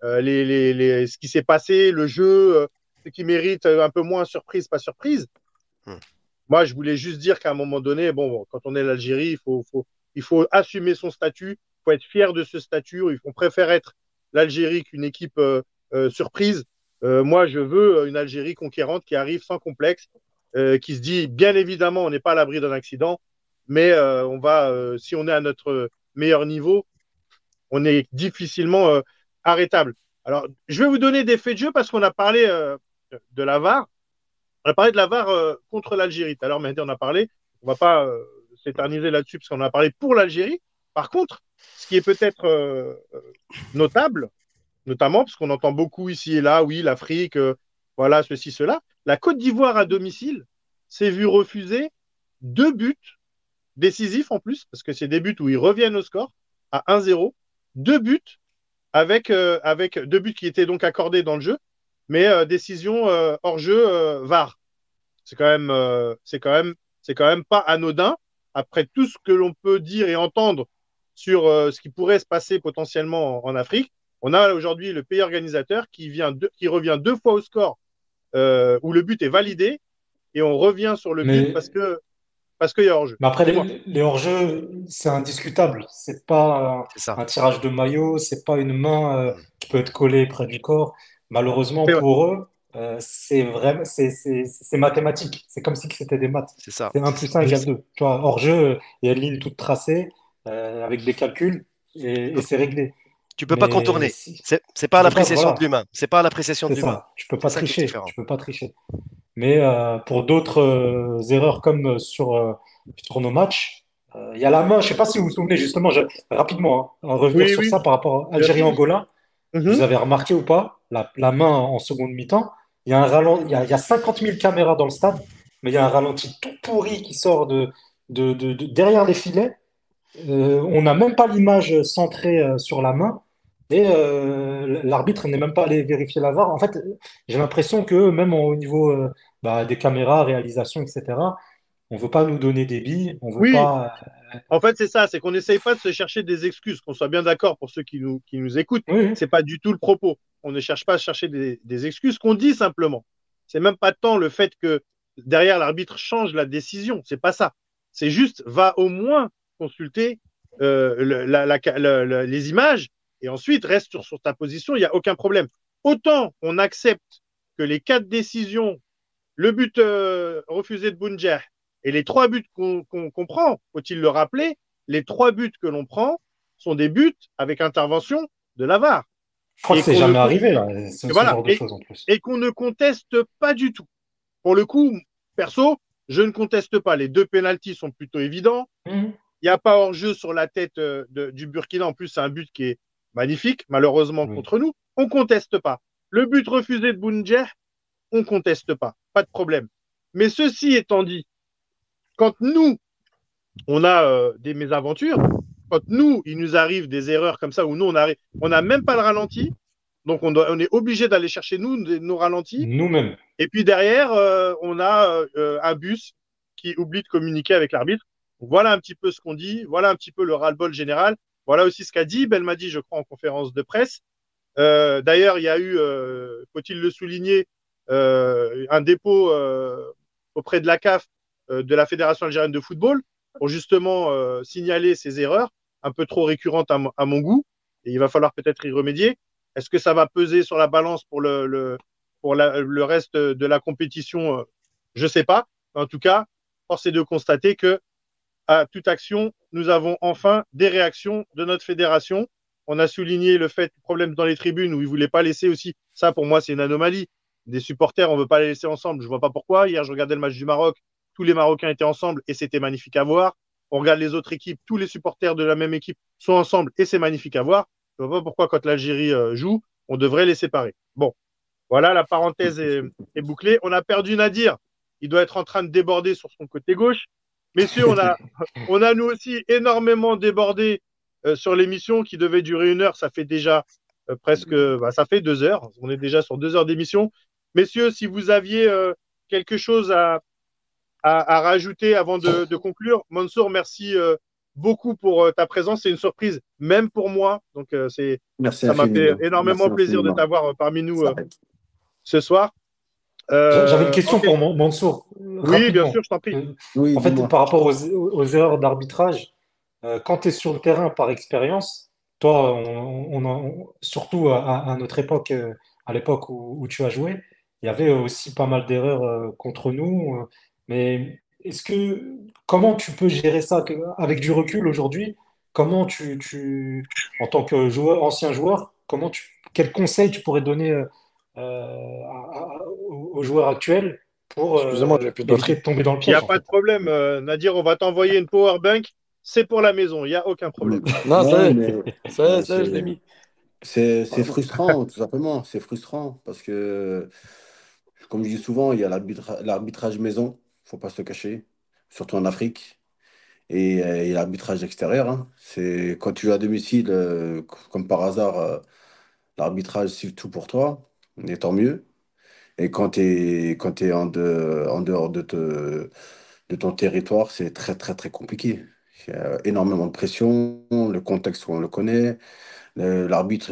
ce qui s'est passé, le jeu, ce qui mérite un peu moins surprise, pas surprise. Moi, je voulais juste dire qu'à un moment donné, bon, quand on est l'Algérie, il faut assumer son statut, il faut être fier de ce statut. On préfère être l'Algérie qu'une équipe surprise. Moi, je veux une Algérie conquérante qui arrive sans complexe, qui se dit, bien évidemment, on n'est pas à l'abri d'un accident, mais si on est à notre meilleur niveau, on est difficilement arrêtable. Alors, je vais vous donner des faits de jeu parce qu'on a parlé de la VAR. On a parlé de la VAR contre l'Algérie. Tout à l'heure, Mehdi en a parlé. On ne va pas s'éterniser là-dessus parce qu'on en a parlé pour l'Algérie. Par contre, ce qui est peut-être notable, notamment parce qu'on entend beaucoup ici et là, oui, l'Afrique, voilà, ceci, cela. La Côte d'Ivoire à domicile s'est vue refuser 2 buts décisifs en plus, parce que c'est des buts où ils reviennent au score à 1-0. 2 buts avec 2 buts qui étaient donc accordés dans le jeu, mais décision hors jeu VAR. C'est quand même pas anodin. Après tout ce que l'on peut dire et entendre sur ce qui pourrait se passer potentiellement en Afrique, on a aujourd'hui le pays organisateur qui revient 2 fois au score où le but est validé et on revient sur le but parce qu'il y a hors-jeu. Mais après, les hors-jeux, c'est indiscutable. C'est pas un tirage de maillot, c'est pas une main qui peut être collée près du corps. Malheureusement pour eux, c'est mathématique. C'est comme si c'était des maths. C'est ça. C'est 1 plus 1 égale 2. Tu vois, hors-jeu, il y a une ligne toute tracée avec des calculs et c'est réglé. Tu peux pas contourner. C'est pas à l'appréciation de l'humain. C'est pas à l'appréciation de C'est l'humain. ça. Je peux pas tricher. Je peux pas tricher. Mais pour d'autres erreurs comme sur nos matchs, il y a la main. Je sais pas si vous vous souvenez justement, rapidement, revenir sur ça par rapport à Algérie-Angola. Vous avez remarqué ou pas la main en seconde mi-temps? Il y a il y a 50 000 caméras dans le stade, mais il y a un ralenti tout pourri qui sort de derrière les filets. On n'a même pas l'image centrée sur la main. Et l'arbitre n'est même pas allé vérifier la VAR. En fait, j'ai l'impression que même au niveau des caméras, réalisation, etc., on ne veut pas nous donner des billes. On veut pas. En fait, c'est ça, c'est qu'on n'essaye pas de se chercher des excuses, qu'on soit bien d'accord pour ceux qui nous écoutent. C'est pas du tout le propos. On ne cherche pas à chercher des excuses, qu'on dit simplement. C'est même pas tant le fait que derrière l'arbitre change la décision. C'est pas ça. C'est juste, va au moins consulter les images et ensuite reste sur ta position, il n'y a aucun problème. Autant on accepte que les 4 décisions, le but refusé de Bounjah et les 3 buts qu'on prend, faut-il le rappeler, les 3 buts que l'on prend sont des buts avec intervention de la VAR. Je crois que c'est jamais arrivé, là, ce genre de choses en plus. Et qu'on ne conteste pas du tout. Pour le coup, perso, je ne conteste pas. Les 2 pénaltys sont plutôt évidents. Il n'y a pas hors-jeu sur la tête du Burkina. En plus, c'est un but qui est magnifique, malheureusement contre nous. On ne conteste pas. Le but refusé de Bounjah, on ne conteste pas. Pas de problème. Mais ceci étant dit, quand nous, on a des mésaventures, quand nous, il nous arrive des erreurs comme ça, où nous, on n'a même pas le ralenti, donc on est obligé d'aller chercher nos ralentis. Nous-mêmes. Et puis derrière, on a un bus qui oublie de communiquer avec l'arbitre. Voilà un petit peu ce qu'on dit, voilà un petit peu le ras-le-bol général. Voilà aussi ce qu'a dit Belmadi, je crois, en conférence de presse. D'ailleurs, il y a eu, faut-il le souligner, un dépôt auprès de la CAF, de la Fédération algérienne de football, pour justement signaler ces erreurs un peu trop récurrentes à mon goût. Et il va falloir peut-être y remédier. Est-ce que ça va peser sur la balance pour le reste de la compétition? Je ne sais pas. En tout cas, force est de constater que à toute action, nous avons enfin des réactions de notre fédération. On a souligné le fait du problème dans les tribunes où ils ne voulaient pas laisser aussi. Ça, pour moi, c'est une anomalie. Des supporters, on ne veut pas les laisser ensemble. Je ne vois pas pourquoi. Hier, je regardais le match du Maroc. Tous les Marocains étaient ensemble et c'était magnifique à voir. on regarde les autres équipes, tous les supporters de la même équipe sont ensemble et c'est magnifique à voir. Je ne vois pas pourquoi, quand l'Algérie joue, on devrait les séparer. Bon, voilà, la parenthèse est bouclée. On a perdu Nadir. Il doit être en train de déborder sur son côté gauche. Messieurs, on a nous aussi énormément débordé sur l'émission qui devait durer 1 heure. Ça fait déjà presque, ça fait 2 heures. On est déjà sur 2 heures d'émission. Messieurs, si vous aviez quelque chose à rajouter avant de conclure, Mansour, merci beaucoup pour ta présence. C'est une surprise, même pour moi. Donc, Merci ça m'a fait infiniment. énormément Merci plaisir de infiniment. t'avoir parmi nous Ça aide. ce soir. J'avais une question Ok. pour Mansour, Oui, bien rapidement. sûr, je t'en prie. Oui, En fait, dis-moi. par rapport aux erreurs d'arbitrage, quand tu es sur le terrain par expérience, toi, surtout à notre époque, à l'époque où tu as joué, il y avait aussi pas mal d'erreurs contre nous. Mais comment tu peux gérer ça avec du recul aujourd'hui? Comment en tant que joueur, ancien joueur, quels conseils tu pourrais donner aux joueurs actuels pour Excusez-moi, j'ai plus de éviter batterie. de tomber dans le Il n'y a piège, en pas de fait? problème, Nadir. On va t'envoyer une power bank. C'est pour la maison. Il n'y a aucun problème. Non, Non, mais ça y est, je l'ai mis. c'est frustrant, tout simplement. C'est frustrant parce que, comme je dis souvent, il y a l'arbitrage maison, faut pas se le cacher, surtout en Afrique. Et il y a l'arbitrage extérieur, hein. C'est quand tu joues à domicile, comme par hasard, l'arbitrage c'est tout pour toi, et tant mieux. Et quand t'es en dehors de ton territoire, c'est très très très compliqué. Il y a énormément de pression, le contexte on le connaît, l'arbitre,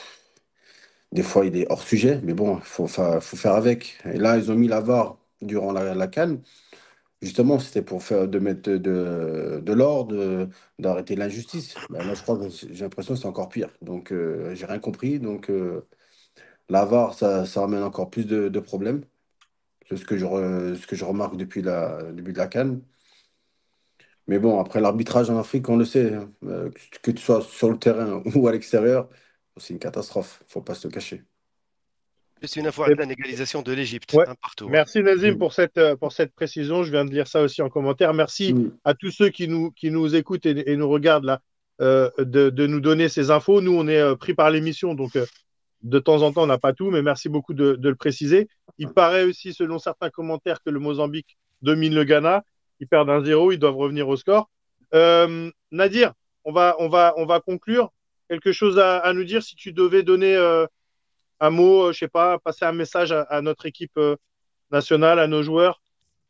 des fois il est hors sujet, mais bon, faut faire avec. Et là, ils ont mis la VAR durant la CAN. Justement, c'était pour de mettre de l'ordre, d'arrêter l'injustice. Ben là, je crois que j'ai l'impression que c'est encore pire. Donc, j'ai rien compris. Donc, la VAR, ça ramène encore plus de problèmes. C'est ce que je remarque depuis le début de la CAN. Mais bon, après l'arbitrage en Afrique, on le sait, hein, que tu sois sur le terrain ou à l'extérieur, c'est une catastrophe. Faut pas se le cacher. Juste une info, Et- la légalisation de l'Égypte, ouais. un partout. Merci Nazim Mm. pour cette précision. Je viens de lire ça aussi en commentaire. Merci Mm. à tous ceux qui nous écoutent et nous regardent là, de nous donner ces infos. Nous, on est pris par l'émission, donc de temps en temps, on n'a pas tout, mais merci beaucoup de le préciser. Il paraît aussi, selon certains commentaires, que le Mozambique domine le Ghana. Ils perdent 1-0, ils doivent revenir au score. Nadir, on va conclure. Quelque chose à nous dire si tu devais donner un mot, je sais pas, passer un message à notre équipe nationale, à nos joueurs.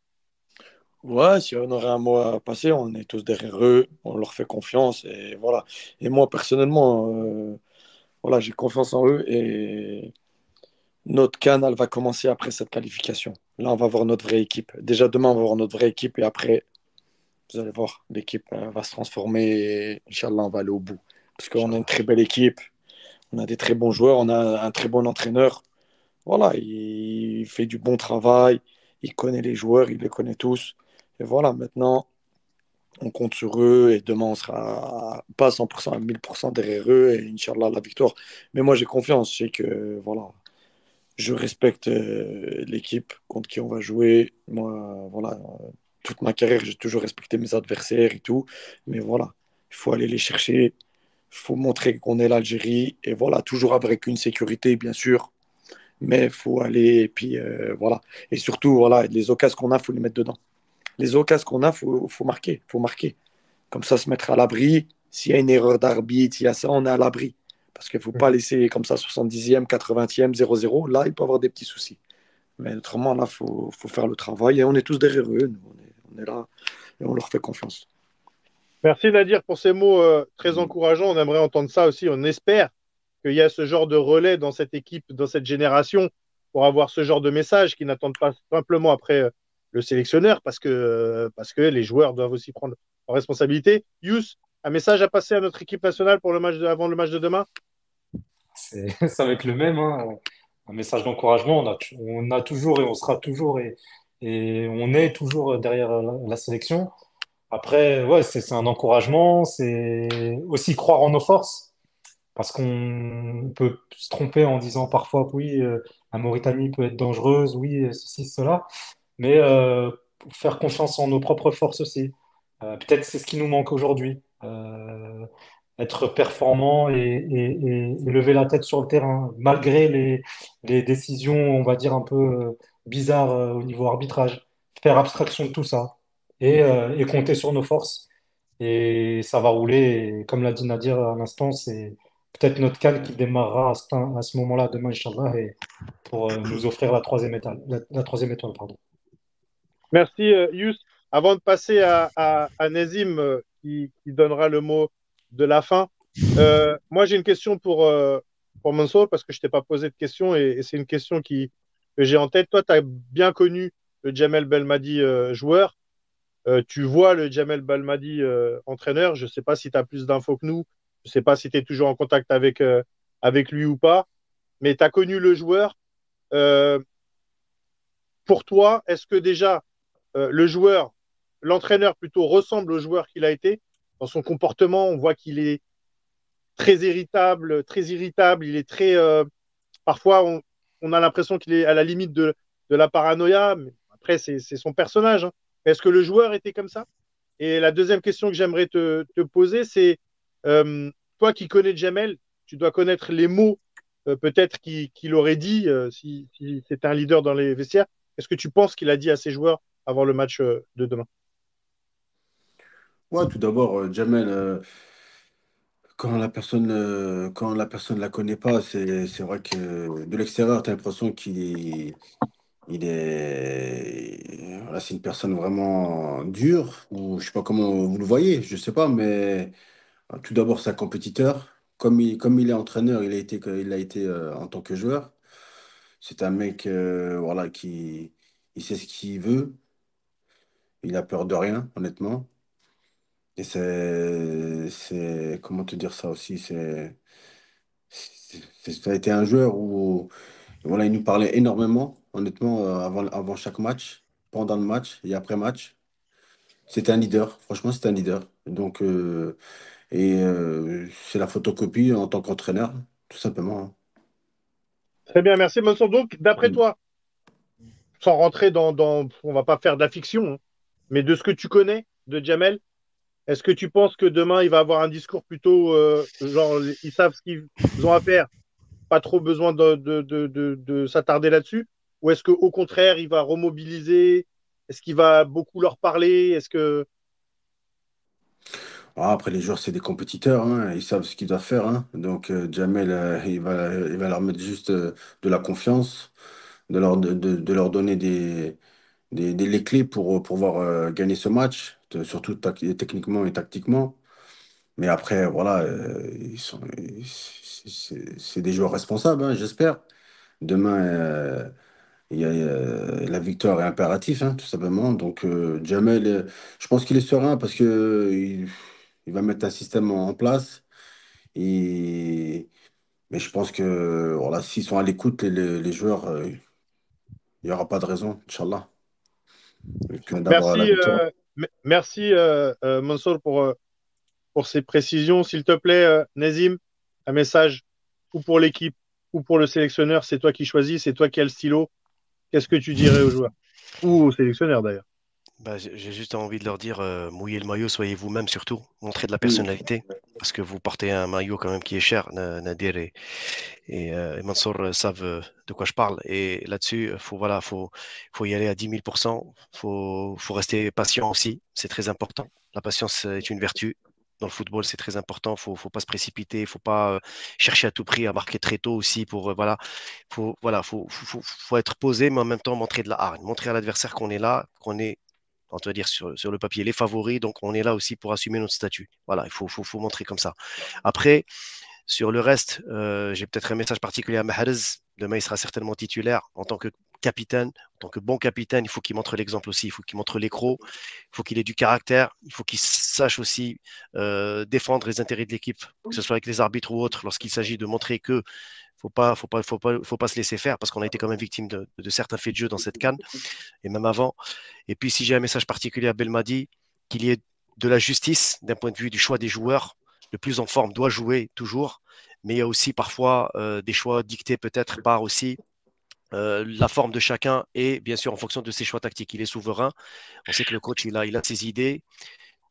Ouais, si on aurait un mot à passer, on est tous derrière eux, on leur fait confiance et voilà. Et moi, personnellement, voilà, j'ai confiance en eux et notre canal va commencer après cette qualification. Là, on va voir notre vraie équipe. Déjà, demain, on va voir notre vraie équipe et après, vous allez voir, l'équipe va se transformer et Inch'Allah, on va aller au bout. Parce qu'on a une très belle équipe, on a des très bons joueurs, on a un très bon entraîneur. Voilà, il fait du bon travail, il connaît les joueurs, il les connaît tous. Et voilà, maintenant, on compte sur eux et demain, on sera pas à 100%, à 1000% derrière eux et Inch'Allah, la victoire. Mais moi, j'ai confiance, je sais que voilà, je respecte l'équipe contre qui on va jouer. Moi, voilà, toute ma carrière, j'ai toujours respecté mes adversaires et tout. Mais voilà, il faut aller les chercher, il faut montrer qu'on est l'Algérie et voilà, toujours avec une sécurité, bien sûr. Mais il faut aller et puis voilà. Et surtout, voilà, les occasions qu'on a, il faut les mettre dedans. Les occasions qu'on a, faut marquer, faut marquer. Comme ça, se mettre à l'abri. S'il y a une erreur d'arbitre, s'il y a ça, on est à l'abri. Parce qu'il ne faut pas laisser comme ça 70e, 80e, 0-0. Là, il peut y avoir des petits soucis. Mais autrement, là, faut faire le travail. Et on est tous derrière eux. Nous, on est là et on leur fait confiance. Merci Nadir pour ces mots très encourageants. On aimerait entendre ça aussi. On espère qu'il y a ce genre de relais dans cette équipe, dans cette génération, pour avoir ce genre de message qui n'attendent pas simplement après le sélectionneur, parce que les joueurs doivent aussi prendre leurs responsabilités. Yous, un message à passer à notre équipe nationale pour avant le match de demain? Ça va être le même, hein. Un message d'encouragement. On a toujours et on sera toujours et on est toujours derrière la sélection. Après, ouais, c'est un encouragement. C'est aussi croire en nos forces parce qu'on peut se tromper en disant parfois que oui, la Mauritanie peut être dangereuse, oui, ceci, cela. Mais faire confiance en nos propres forces aussi. Peut-être c'est ce qui nous manque aujourd'hui. Être performant et lever la tête sur le terrain, malgré les décisions, on va dire, un peu bizarres au niveau arbitrage. Faire abstraction de tout ça et compter sur nos forces. Et ça va rouler. Et comme l'a dit Nadir à l'instant, c'est peut-être notre CAN qui démarrera à ce moment-là, demain, Inch'Allah, et pour nous offrir la troisième étoile, la troisième étoile, pardon. Merci, Yous. Avant de passer à Nazim, qui donnera le mot de la fin, moi, j'ai une question pour Mansour, parce que je ne t'ai pas posé de question, et c'est une question que j'ai en tête. Toi, tu as bien connu le Jamel Belmadi joueur. Tu vois le Jamel Belmadi entraîneur. Je ne sais pas si tu as plus d'infos que nous. Je ne sais pas si tu es toujours en contact avec lui ou pas. Mais tu as connu le joueur. Euh, pour toi, est-ce que déjà le joueur, l'entraîneur plutôt, ressemble au joueur qu'il a été dans son comportement? On voit qu'il est très irritable, très irritable. Il est très. Parfois, on a l'impression qu'il est à la limite de la paranoïa. Mais après, c'est son personnage. Hein. Est-ce que le joueur était comme ça? Et la deuxième question que j'aimerais te poser, c'est toi qui connais Jamel, tu dois connaître les mots peut-être qu'il aurait dit si c'était un leader dans les vestiaires. Est-ce que tu penses qu'il a dit à ses joueurs avant le match de demain? Ouais, tout d'abord, Jamel, quand la personne la connaît pas, c'est vrai que de l'extérieur, tu as l'impression voilà, c'est une personne vraiment dure, ou je sais pas comment vous le voyez, je sais pas, mais tout d'abord, c'est un compétiteur. Comme il est entraîneur, il a été en tant que joueur. C'est un mec voilà, il sait ce qu'il veut. Il a peur de rien, honnêtement. Et comment te dire ça aussi? Ça a été un joueur où voilà, il nous parlait énormément, honnêtement, avant chaque match, pendant le match et après match. C'était un leader, franchement, c'était un leader. Donc, c'est la photocopie en tant qu'entraîneur, tout simplement. Très bien, merci Mansour. Donc, d'après Hein. toi, sans rentrer on va pas faire de la fiction, hein, mais de ce que tu connais de Jamel, est-ce que tu penses que demain, il va avoir un discours plutôt genre, ils savent ce qu'ils ont à faire, pas trop besoin de s'attarder là-dessus? Ou est-ce qu'au contraire, il va remobiliser? Est-ce qu'il va beaucoup leur parler? Est-ce que. Après, les joueurs, c'est des compétiteurs, hein, ils savent ce qu'ils doivent faire. Hein. Donc, Jamel, il va leur mettre juste de la confiance, de leur donner les clés pour pouvoir gagner ce match, surtout techniquement et tactiquement. Mais après, voilà, c'est des joueurs responsables, hein, j'espère. Demain, la victoire est impérative, hein, tout simplement. Donc, Jamel, je pense qu'il est serein parce que il va mettre un système en place. Et, mais je pense que voilà, s'ils sont à l'écoute, les joueurs, il n'y aura pas de raison, Inch'Allah, d'avoir la Merci, victoire. merci Mansour, pour ces précisions. S'il te plaît, Nazim, un message ou pour l'équipe ou pour le sélectionneur. C'est toi qui choisis, c'est toi qui as le stylo. Qu'est-ce que tu dirais aux joueurs? Ou au sélectionneur d'ailleurs. Bah, j'ai juste envie de leur dire, mouillez le maillot, soyez vous-même surtout, montrez de la Mm. personnalité, parce que vous portez un maillot quand même qui est cher, Nadir et Mansour savent de quoi je parle. Et là-dessus, faut y aller à 10 000%, faut rester patient aussi, c'est très important. La patience est une vertu. Dans le football, c'est très important. Faut pas se précipiter. Faut pas chercher à tout prix à marquer très tôt aussi. Faut être posé, mais en même temps montrer de la hargne, montrer à l'adversaire qu'on est là, qu'on est on va dire sur le papier, les favoris. Donc, on est là aussi pour assumer notre statut. Voilà, il faut montrer comme ça. Après, sur le reste, j'ai peut-être un message particulier à Mahrez. Demain, il sera certainement titulaire en tant que capitaine, en tant que bon capitaine. Il faut qu'il montre l'exemple aussi. Il faut qu'il montre l'écro. Il faut qu'il ait du caractère. Il faut qu'il sache aussi défendre les intérêts de l'équipe, que ce soit avec les arbitres ou autres, lorsqu'il s'agit de montrer que faut pas se laisser faire parce qu'on a été quand même victime de certains faits de jeu dans cette canne et même avant. Et puis, si j'ai un message particulier à Belmadi, qu'il y ait de la justice d'un point de vue du choix des joueurs. Le plus en forme doit jouer toujours, mais il y a aussi parfois des choix dictés peut-être par aussi la forme de chacun et bien sûr en fonction de ses choix tactiques. Il est souverain. On sait que le coach, il a ses idées.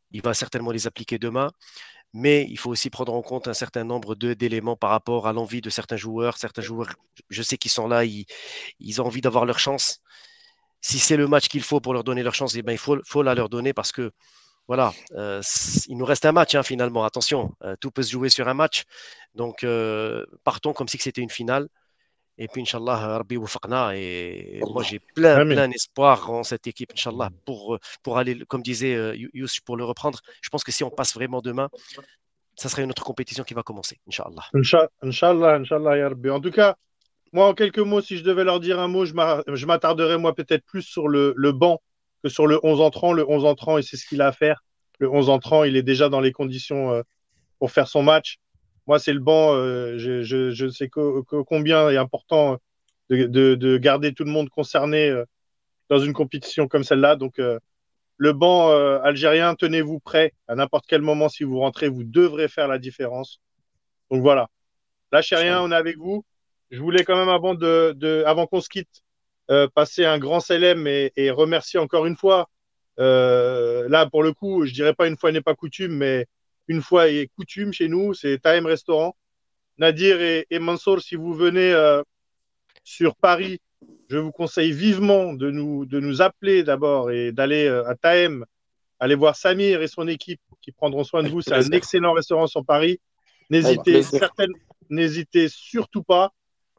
Il va certainement les appliquer demain. Mais il faut aussi prendre en compte un certain nombre d'éléments par rapport à l'envie de certains joueurs. Certains joueurs, je sais qu'ils sont là, ils ont envie d'avoir leur chance. Si c'est le match qu'il faut pour leur donner leur chance, eh ben, il faut la leur donner parce que voilà, il nous reste un match finalement. Attention, tout peut se jouer sur un match. Donc, partons comme si c'était une finale. Et puis, Inch'Allah, Rabbi Wufaqna. Et moi, j'ai plein d'espoir en cette équipe, Inch'Allah, pour aller, comme disait Youssef, pour le reprendre. Je pense que si on passe vraiment demain, ça serait une autre compétition qui va commencer, Inch'Allah. Inch'Allah, ya Rabbi. En tout cas, moi, en quelques mots, si je devais leur dire un mot, je m'attarderais, moi, peut-être plus sur le banc que sur le 11 entrant. Le 11 entrant, et c'est ce qu'il a à faire. Le 11 entrant, il est déjà dans les conditions pour faire son match. Moi, c'est le banc. Je sais combien est important de garder tout le monde concerné dans une compétition comme celle-là. Donc, le banc algérien, tenez-vous prêt. À n'importe quel moment, si vous rentrez, vous devrez faire la différence. Donc, voilà. Lâchez rien, on est avec vous. Je voulais quand même, avant qu'on se quitte, passer un grand salam et remercier encore une fois. Là, pour le coup, je dirais pas une fois n'est pas coutume, mais une fois est coutume chez nous, c'est Tahem Restaurant. Nadir et Mansour, si vous venez sur Paris, je vous conseille vivement de nous appeler d'abord et d'aller à Tahem, aller voir Samir et son équipe qui prendront soin de vous. C'est un excellent restaurant sur Paris. N'hésitez surtout pas.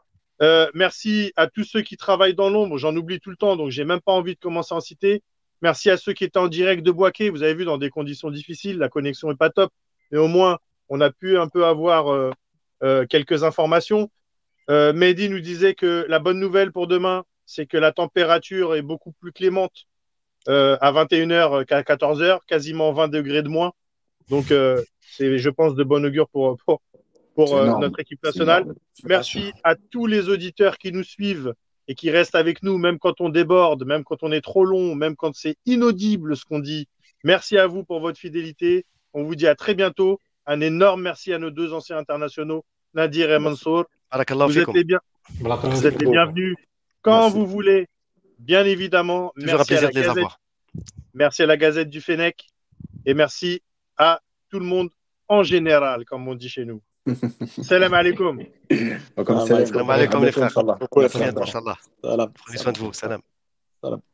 Merci à tous ceux qui travaillent dans l'ombre. J'en oublie tout le temps, donc j'ai même pas envie de commencer à en citer. Merci à ceux qui étaient en direct de Boaké. Vous avez vu, dans des conditions difficiles, la connexion n'est pas top, mais au moins, on a pu un peu avoir quelques informations. Mehdi nous disait que la bonne nouvelle pour demain, c'est que la température est beaucoup plus clémente à 21h qu'à 14h, quasiment 20 degrés de moins. Donc, c'est, je pense, de bon augure pour notre équipe nationale. Merci à tous les auditeurs qui nous suivent et qui restent avec nous, même quand on déborde, même quand on est trop long, même quand c'est inaudible ce qu'on dit. Merci à vous pour votre fidélité. On vous dit à très bientôt. Un énorme merci à nos deux anciens internationaux, Nadir et Mansour. Vous êtes les bienvenus quand vous voulez, bien évidemment. Merci à la Gazette. Merci à la Gazette du Fennec et merci à tout le monde en général, comme on dit chez nous. Salam alaikum. Salam alaikum les frères. Prenez soin de vous. Salam.